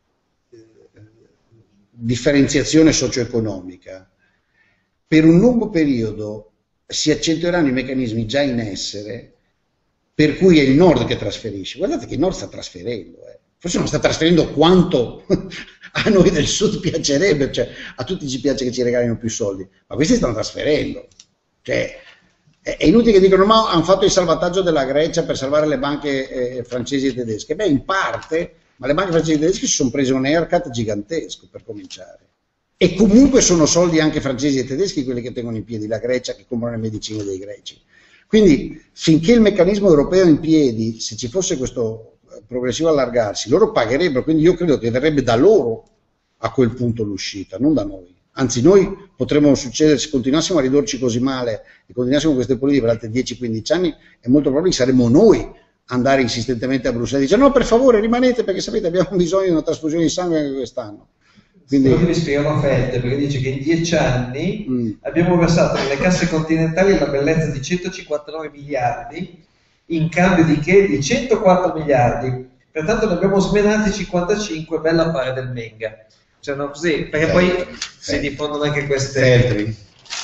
S2: differenziazione socio-economica, per un lungo periodo si accentueranno i meccanismi già in essere, per cui è il nord che trasferisce. Guardate che il nord sta trasferendo, forse non sta trasferendo quanto a noi del sud piacerebbe, cioè a tutti ci piace che ci regalino più soldi, ma questi stanno trasferendo. Cioè, è inutile che dicano ma hanno fatto il salvataggio della Grecia per salvare le banche francesi e tedesche. Beh, in parte, ma le banche francesi e tedesche si sono prese un haircut gigantesco per cominciare. E comunque sono soldi anche francesi e tedeschi quelli che tengono in piedi la Grecia, che comprano le medicine dei greci. Quindi finché il meccanismo europeo è in piedi, se ci fosse questo progressivo allargarsi, loro pagherebbero, quindi io credo che verrebbe da loro a quel punto l'uscita, non da noi. Anzi, noi potremmo succedere, se continuassimo a ridurci così male e continuassimo queste politiche per altri 10-15 anni, è molto probabile che saremmo noi andare insistentemente a Bruxelles e dire no, per favore rimanete perché sapete abbiamo bisogno di una trasfusione di sangue anche quest'anno.
S6: Quindi mi spiegano Fette, perché dice che in 10 anni abbiamo versato nelle casse continentali la bellezza di 159 miliardi, in cambio di che? Di 104 miliardi. Pertanto ne abbiamo smenati 55, bella pare del Menga. Cioè, no, così, perché poi si diffondono anche queste...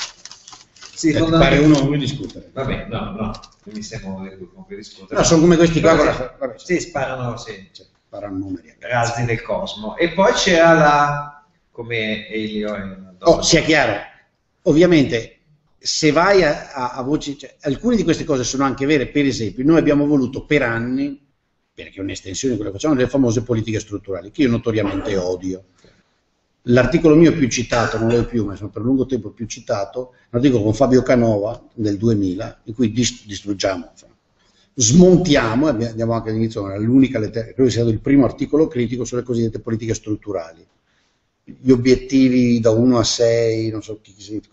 S6: Si diffondono
S2: pare uno vuoi discutere?
S6: Vabbè, no, mi sembra non puoi discutere.
S2: No, sono come questi qua.
S6: Vabbè, sì, sparano, sì.
S2: Sparano numeri.
S6: Razzi del cosmo. E poi c'era la... come Elio e
S2: sia chiaro, ovviamente se vai a voci, cioè, alcune di queste cose sono anche vere. Per esempio, noi abbiamo voluto per anni, perché è un'estensione di quello che facciamo, delle famose politiche strutturali, che io notoriamente odio. L'articolo mio più citato, non lo è più, ma sono per lungo tempo più citato, un articolo con Fabio Canova del 2000, in cui distruggiamo, smontiamo, e andiamo anche all'inizio, era l'unica lettera, credo sia stato il primo articolo critico sulle cosiddette politiche strutturali. Gli obiettivi da 1 a 6, non so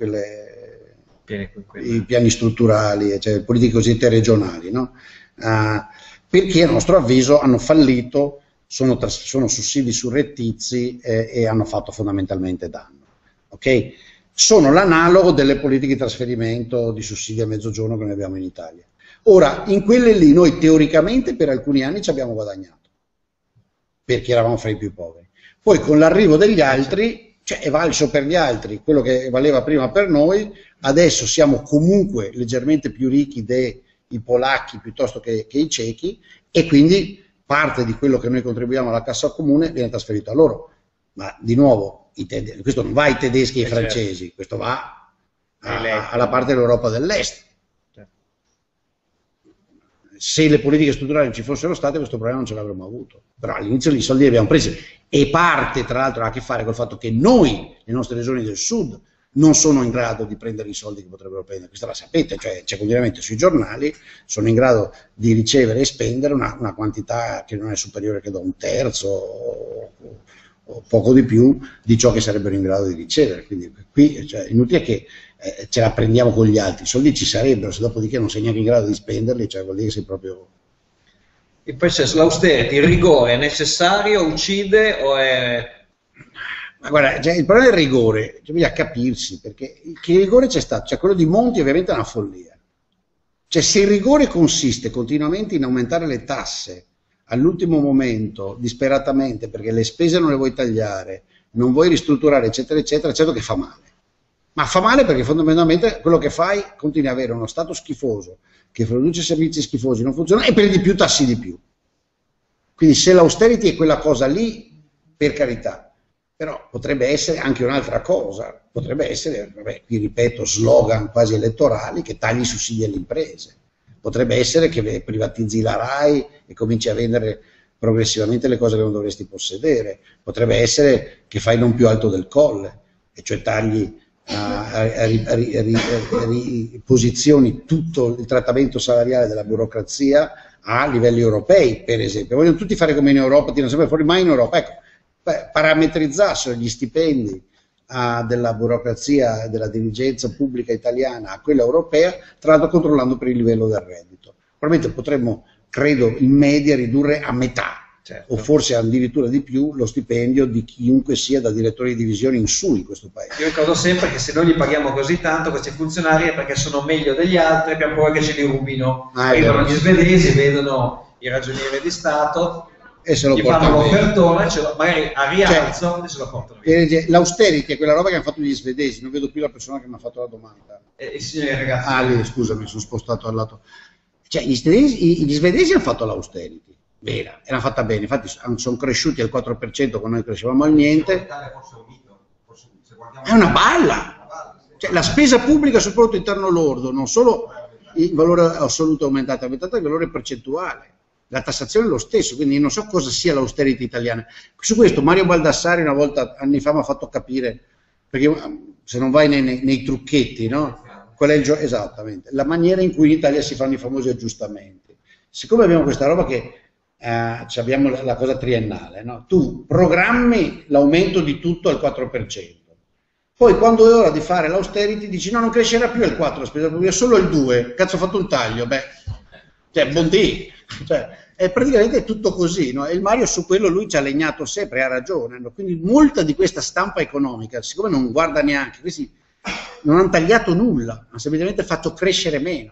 S2: i piani strutturali, cioè politiche cosiddette regionali, no? Perché a nostro avviso hanno fallito, sono sussidi surrettizi e hanno fatto fondamentalmente danno. Okay? Sono l'analogo delle politiche di trasferimento di sussidi a mezzogiorno che noi abbiamo in Italia. Ora, in quelle lì noi teoricamente per alcuni anni ci abbiamo guadagnato, perché eravamo fra i più poveri. Poi con l'arrivo degli altri, cioè è valso per gli altri quello che valeva prima per noi, adesso siamo comunque leggermente più ricchi dei polacchi piuttosto che i cechi, e quindi parte di quello che noi contribuiamo alla cassa comune viene trasferito a loro. Ma di nuovo, questo non va ai tedeschi e ai francesi, questo va alla parte dell'Europa dell'Est. Se le politiche strutturali non ci fossero state, questo problema non ce l'avremmo avuto. Però all'inizio i soldi li abbiamo presi, e parte tra l'altro ha a che fare col fatto che noi, le nostre regioni del sud, non sono in grado di prendere i soldi che potrebbero prendere. Questa la sapete, cioè c'è continuamente sui giornali, sono in grado di ricevere e spendere una quantità che non è superiore che da 1/3 o poco di più di ciò che sarebbero in grado di ricevere. Quindi qui cioè, è inutile che ce la prendiamo con gli altri, i soldi ci sarebbero, se dopodiché non sei neanche in grado di spenderli, cioè vuol dire che sei proprio...
S6: E poi c'è l'austerity, il rigore è necessario, uccide o è...
S2: Ma guarda, cioè, il problema del rigore, cioè, bisogna capirsi, perché che rigore c'è stato? Cioè quello di Monti ovviamente è una follia. Cioè se il rigore consiste continuamente in aumentare le tasse all'ultimo momento, disperatamente, perché le spese non le vuoi tagliare, non vuoi ristrutturare, eccetera, eccetera, certo che fa male. Ma fa male perché fondamentalmente quello che fai continui ad avere uno Stato schifoso, che produce servizi schifosi, non funziona, e per di più tassi di più. Quindi se l'austerity è quella cosa lì, per carità, però potrebbe essere anche un'altra cosa, potrebbe essere, vabbè, qui ripeto, slogan quasi elettorali, che tagli i sussidi alle imprese, potrebbe essere che privatizzi la RAI e cominci a vendere progressivamente le cose che non dovresti possedere, potrebbe essere che fai non più alto del colle, e cioè tagli, riposizioni tutto il trattamento salariale della burocrazia a livelli europei, per esempio. Vogliono tutti fare come in Europa, tirano sempre fuori, mai in Europa. Ecco, parametrizzassero gli stipendi della burocrazia e della dirigenza pubblica italiana a quella europea, tra l'altro controllando per il livello del reddito. Probabilmente potremmo, credo, in media ridurre a metà, certo, o forse addirittura di più, lo stipendio di chiunque sia da direttore di divisione in su in questo paese.
S1: Io ricordo sempre che se noi li paghiamo così tanto questi funzionari è perché sono meglio degli altri, abbiamo paura che ce li rubino. Vedono gli svedesi, vedono i ragionieri di Stato
S2: e se lo
S1: gli fanno l'offertona, magari a rialzo, e se lo portano via.
S2: L'austerity è quella roba che hanno fatto gli svedesi, non vedo più la persona che mi ha fatto la domanda.
S1: Ragazzi,
S2: scusami, sono spostato al lato. Cioè, gli svedesi hanno fatto l'austerity, vera, e l'hanno fatta bene, infatti sono cresciuti al 4% quando noi crescevamo al niente. È una balla! Cioè, la spesa pubblica sul prodotto interno lordo, non solo il valore assoluto è aumentato il valore percentuale. La tassazione è lo stesso, quindi non so cosa sia l'austerity italiana. Su questo Mario Baldassari una volta, anni fa, mi ha fatto capire, perché se non vai nei trucchetti, no? Qual è esattamente, la maniera in cui in Italia si fanno i famosi aggiustamenti. Siccome abbiamo questa roba che abbiamo la cosa triennale, no? Tu programmi l'aumento di tutto al 4%, poi quando è ora di fare l'austerity dici no, non crescerà più il 4, la spesa pubblica, solo il 2, cazzo ho fatto un taglio, cioè buondì. Cioè, è praticamente tutto così, no? E il Mario su quello lui ci ha legnato sempre, ha ragione, no? Quindi molta di questa stampa economica, siccome non guarda neanche, questi non hanno tagliato nulla, hanno semplicemente fatto crescere meno.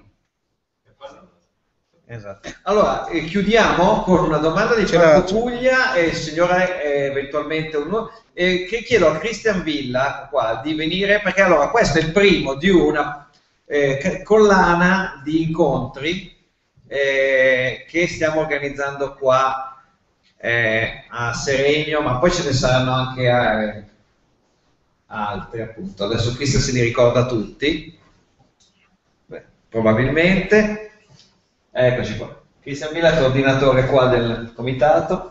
S1: Esatto. Allora, chiudiamo con una domanda di Franco Puglia e il signore eventualmente che chiedo a Cristian Villa qua di venire, perché allora questo è il primo di una collana di incontri che stiamo organizzando qua a Seregno, ma poi ce ne saranno anche altri, appunto. Adesso Cristian se li ricorda tutti, probabilmente. Eccoci qua. Cristian Villa, coordinatore qua del comitato.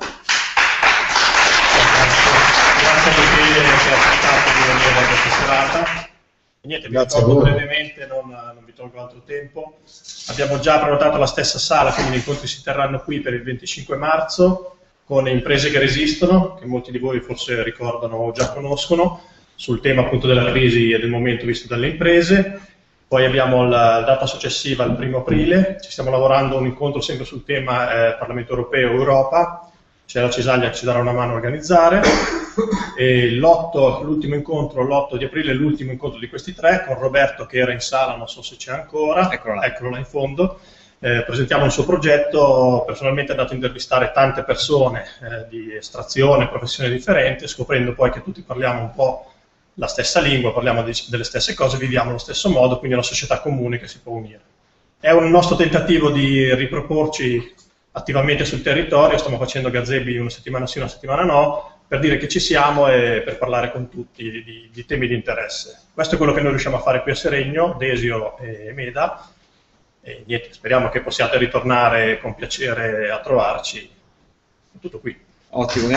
S11: Grazie a Michele che ha accettato di venire a questa serata. Niente, vi ricordo brevemente, non vi tolgo altro tempo. Abbiamo già prenotato la stessa sala, quindi gli incontri si terranno qui per il 25 marzo con Imprese che Resistono, che molti di voi forse ricordano o già conoscono, sul tema appunto della crisi e del momento visto dalle imprese. Poi abbiamo la data successiva, il 1° aprile, ci stiamo lavorando un incontro sempre sul tema Parlamento Europeo Europa, c'è la Cisaglia che ci darà una mano a organizzare, e l'ultimo incontro, l'8 di aprile, è l'ultimo incontro di questi tre, con Roberto che era in sala, non so se c'è ancora, eccolo là in fondo. Presentiamo il suo progetto. Personalmente è andato a intervistare tante persone di estrazione, professioni differenti, scoprendo poi che tutti parliamo un po' la stessa lingua, parliamo delle stesse cose, viviamo allo stesso modo, quindi è una società comune che si può unire. È un nostro tentativo di riproporci attivamente sul territorio, stiamo facendo gazebi una settimana sì, una settimana no, per dire che ci siamo e per parlare con tutti di temi di interesse. Questo è quello che noi riusciamo a fare qui a Seregno, Desio e Meda, e niente, speriamo che possiate ritornare con piacere a trovarci. È tutto qui.
S1: Ottimo,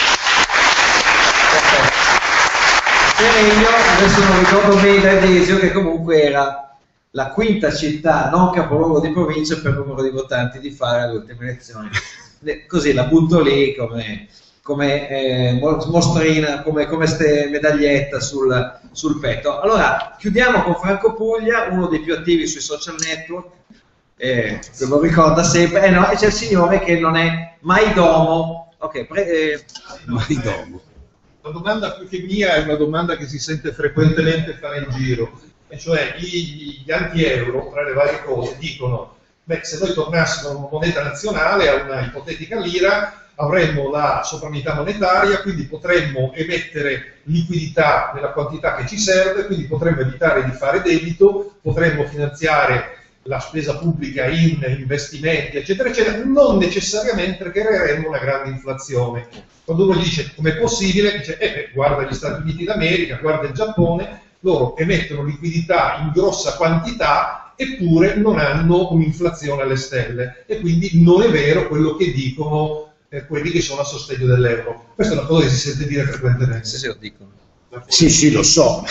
S1: Seregno, adesso non ricordo Meda e Desio, che comunque era la quinta città, non capoluogo di provincia per numero di votanti, di fare alle ultime elezioni. Così la butto lì come mostrina, come medaglietta sul petto. Allora, chiudiamo con Franco Puglia, uno dei più attivi sui social network, se lo ricorda sempre, no, e c'è il signore che non è mai domo. Ok,
S2: mai domo.
S10: La domanda più che mia è una domanda che si sente frequentemente fare in giro, e cioè gli anti-euro, tra le varie cose, dicono Beh, se noi tornassimo a una moneta nazionale, a una ipotetica lira, avremmo la sovranità monetaria, quindi potremmo emettere liquidità nella quantità che ci serve, quindi potremmo evitare di fare debito, potremmo finanziare la spesa pubblica in investimenti, eccetera, eccetera, non necessariamente creeremmo una grande inflazione. Quando uno gli dice com'è possibile, dice guarda gli Stati Uniti d'America, guarda il Giappone, loro emettono liquidità in grossa quantità eppure non hanno un'inflazione alle stelle, e quindi non è vero quello che dicono quelli che sono a sostegno dell'euro. Questa è una cosa che si sente dire frequentemente.
S6: Sì, lo dicono.
S2: Sì, lo so.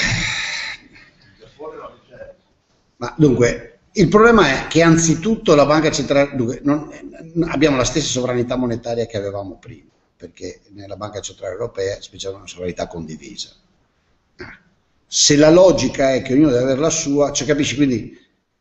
S2: Ma dunque, il problema è che anzitutto la banca centrale, dunque, abbiamo la stessa sovranità monetaria che avevamo prima, perché nella banca centrale europea c'è una sovranità condivisa. Se la logica è che ognuno deve avere la sua, cioè capisci, quindi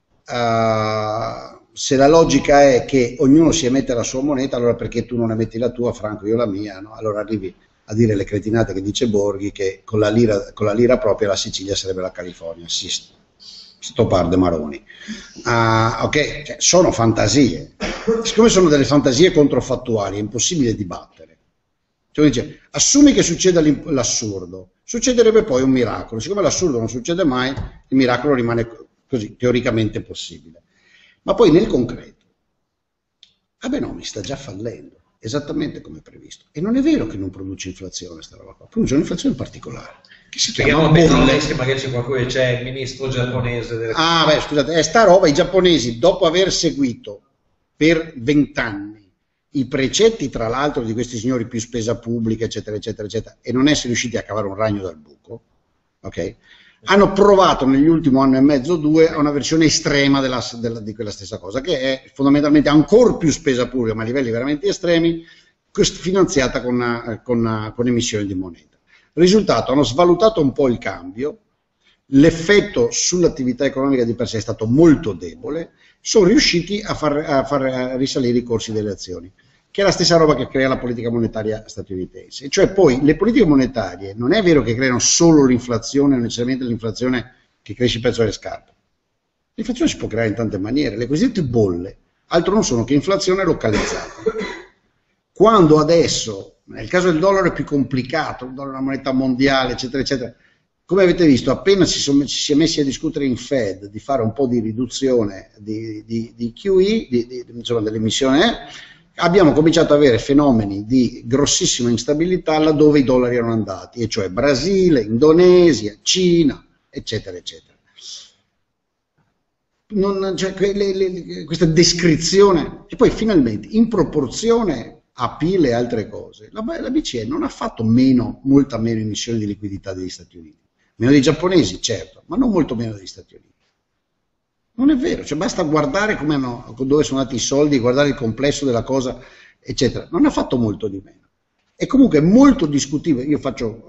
S2: se la logica è che ognuno si emette la sua moneta, allora perché tu non emetti la tua, Franco, io la mia, no? Allora arrivi a dire le cretinate che dice Borghi, che con la lira propria la Sicilia sarebbe la California. Sì, sto par de Maroni. Ok, cioè, sono fantasie. Siccome sono delle fantasie controfattuali, è impossibile dibattere. Cioè, dice, assumi che succeda l'assurdo, succederebbe poi un miracolo. Siccome l'assurdo non succede mai, il miracolo rimane così, teoricamente possibile. Ma poi nel concreto, Abenomics sta già fallendo, esattamente come previsto. E non è vero che non produce inflazione sta roba qua, produce un'inflazione particolare. Che si chiama bolle.
S6: Che magari c'è qualcuno, c'è il ministro giapponese delle...
S2: Beh, scusate, è sta roba, i giapponesi, dopo aver seguito per 20 anni i precetti, tra l'altro, di questi signori più spesa pubblica, eccetera, eccetera, eccetera, e non essere riusciti a cavare un ragno dal buco, ok? Hanno provato negli ultimi anno e mezzo, 2, a una versione estrema di quella stessa cosa, che è fondamentalmente ancora più spesa pubblica, ma a livelli veramente estremi, finanziata con emissioni di moneta. Risultato, hanno svalutato un po' il cambio, l'effetto sull'attività economica di per sé è stato molto debole, sono riusciti a far risalire i corsi delle azioni, che è la stessa roba che crea la politica monetaria statunitense. Cioè poi le politiche monetarie non è vero che creano solo l'inflazione, non necessariamente l'inflazione che cresce il prezzo delle scarpe. L'inflazione si può creare in tante maniere, le cosiddette bolle, altro non sono che inflazione localizzata. Quando adesso, nel caso del dollaro è più complicato, il dollaro è una moneta mondiale, eccetera, eccetera, come avete visto, appena ci si è messi a discutere in Fed di fare un po' di riduzione di QE, insomma dell'emissione, abbiamo cominciato ad avere fenomeni di grossissima instabilità laddove i dollari erano andati, e cioè Brasile, Indonesia, Cina, eccetera, eccetera. Questa descrizione, e poi finalmente, in proporzione a PIL e altre cose, la BCE non ha fatto molta meno emissione di liquidità degli Stati Uniti. Meno dei giapponesi, certo, ma non molto meno degli Stati Uniti. Non è vero, cioè basta guardare dove sono andati i soldi, guardare il complesso della cosa, eccetera. Non ha fatto molto di meno. E comunque è molto discutibile, io faccio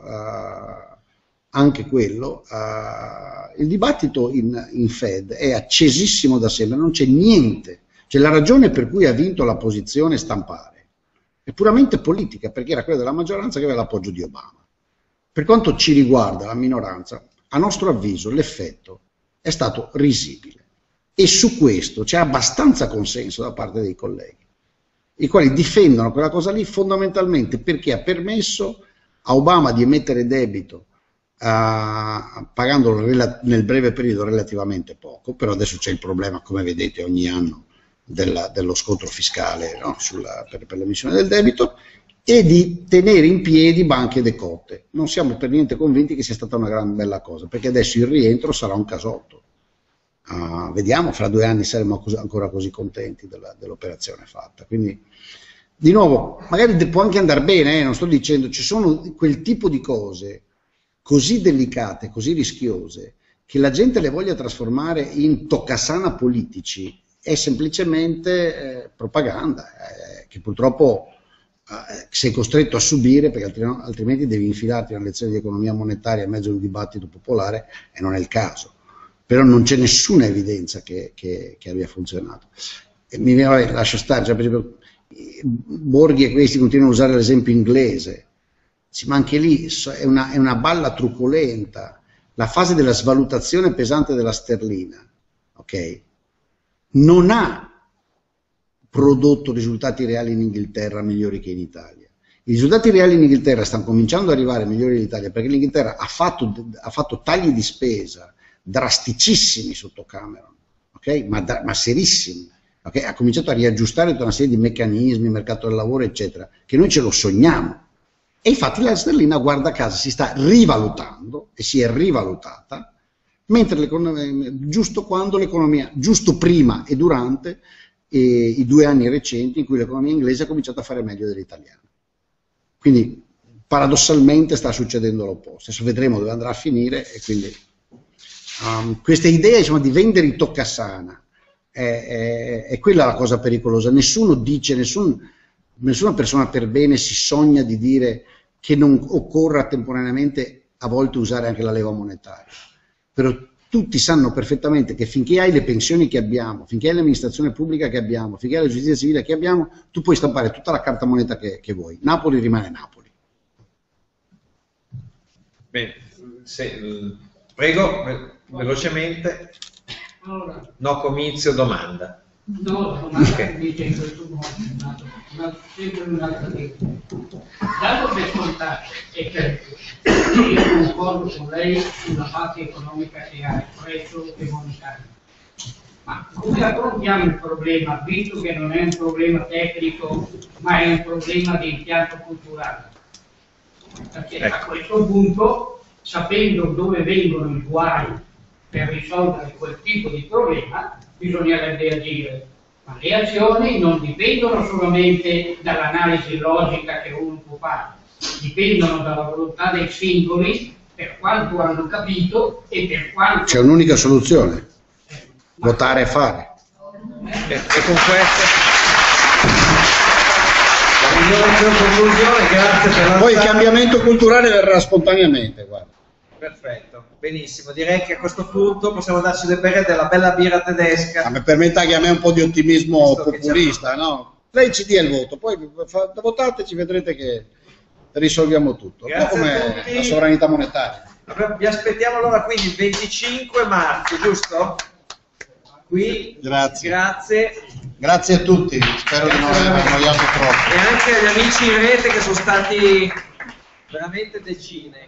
S2: anche quello, il dibattito in Fed è accesissimo da sempre, non c'è niente. Cioè la ragione per cui ha vinto la posizione stampare è puramente politica, perché era quella della maggioranza che aveva l'appoggio di Obama. Per quanto ci riguarda la minoranza, a nostro avviso l'effetto è stato risibile. E su questo c'è abbastanza consenso da parte dei colleghi, i quali difendono quella cosa lì fondamentalmente perché ha permesso a Obama di emettere debito pagandolo nel breve periodo relativamente poco, però adesso c'è il problema, come vedete ogni anno, dello scontro fiscale, no? per l'emissione del debito, e di tenere in piedi banche decotte. Non siamo per niente convinti che sia stata una gran bella cosa, perché adesso il rientro sarà un casotto. Vediamo, fra 2 anni saremo ancora così contenti dell'operazione fatta. Quindi, di nuovo, magari può anche andare bene, non sto dicendo, ci sono quel tipo di cose così delicate, così rischiose, che la gente le voglia trasformare in toccasana politici, è semplicemente propaganda, che purtroppo sei costretto a subire, perché altrimenti devi infilarti una lezione di economia monetaria in mezzo a un dibattito popolare, e non è il caso. Però non c'è nessuna evidenza che abbia funzionato. Lascio stare, cioè, per esempio, Borghi e questi continuano a usare l'esempio inglese, ma anche lì è una balla truculenta. La fase della svalutazione pesante della sterlina, ok, non ha prodotto risultati reali in Inghilterra migliori che in Italia. I risultati reali in Inghilterra stanno cominciando ad arrivare migliori dell'Italia perché l'Inghilterra ha fatto tagli di spesa drasticissimi sotto Cameron, okay? Ma serissimi. Okay? Ha cominciato a riaggiustare tutta una serie di meccanismi, mercato del lavoro, eccetera, che noi ce lo sogniamo. E infatti la sterlina, guarda caso, si sta rivalutando e si è rivalutata, mentre giusto quando l'economia, giusto prima e durante i 2 anni recenti in cui l'economia inglese ha cominciato a fare meglio dell'italiana. Quindi paradossalmente sta succedendo l'opposto. Adesso vedremo dove andrà a finire e quindi questa idea, insomma, di vendere i toccasana è quella la cosa pericolosa. Nessuno dice, nessuna persona per bene si sogna di dire che non occorra temporaneamente a volte usare anche la leva monetaria. Però tutti sanno perfettamente che finché hai le pensioni che abbiamo, finché hai l'amministrazione pubblica che abbiamo, finché hai la giustizia civile che abbiamo, tu puoi stampare tutta la carta moneta che vuoi. Napoli rimane Napoli.
S1: Bene, prego, velocemente.
S3: Allora,
S1: No, comizio, domanda.
S3: no, domanda invece in questo modo, sempre un'altra cosa. Dato per scontato e certo, io concordo con lei sulla base economica che ha, prezzo e monetario. Ma come affrontiamo il problema, visto che non è un problema tecnico, ma è un problema di impianto culturale? Perché a questo punto, sapendo dove vengono i guai per risolvere quel tipo di problema, bisognerebbe agire. Ma le azioni non dipendono solamente dall'analisi logica che uno può fare, dipendono dalla volontà dei singoli, per quanto hanno capito e per quanto...
S2: C'è un'unica soluzione, votare e fare.
S1: E con questo la migliore conclusione, grazie per la...
S2: Poi il cambiamento culturale verrà spontaneamente, guarda.
S1: Perfetto, benissimo, direi che a questo punto possiamo darci da bere della bella birra tedesca.
S2: Ma permetta che a me un po' di ottimismo populista, no? Lei ci dia il voto, poi votateci, vedrete che risolviamo tutto. Un po' come la sovranità monetaria.
S1: Vi aspettiamo allora quindi il 25 marzo, giusto? Qui, grazie.
S2: Grazie a tutti, spero di non aver annoiato troppo.
S1: E anche agli amici in rete che sono stati veramente decine.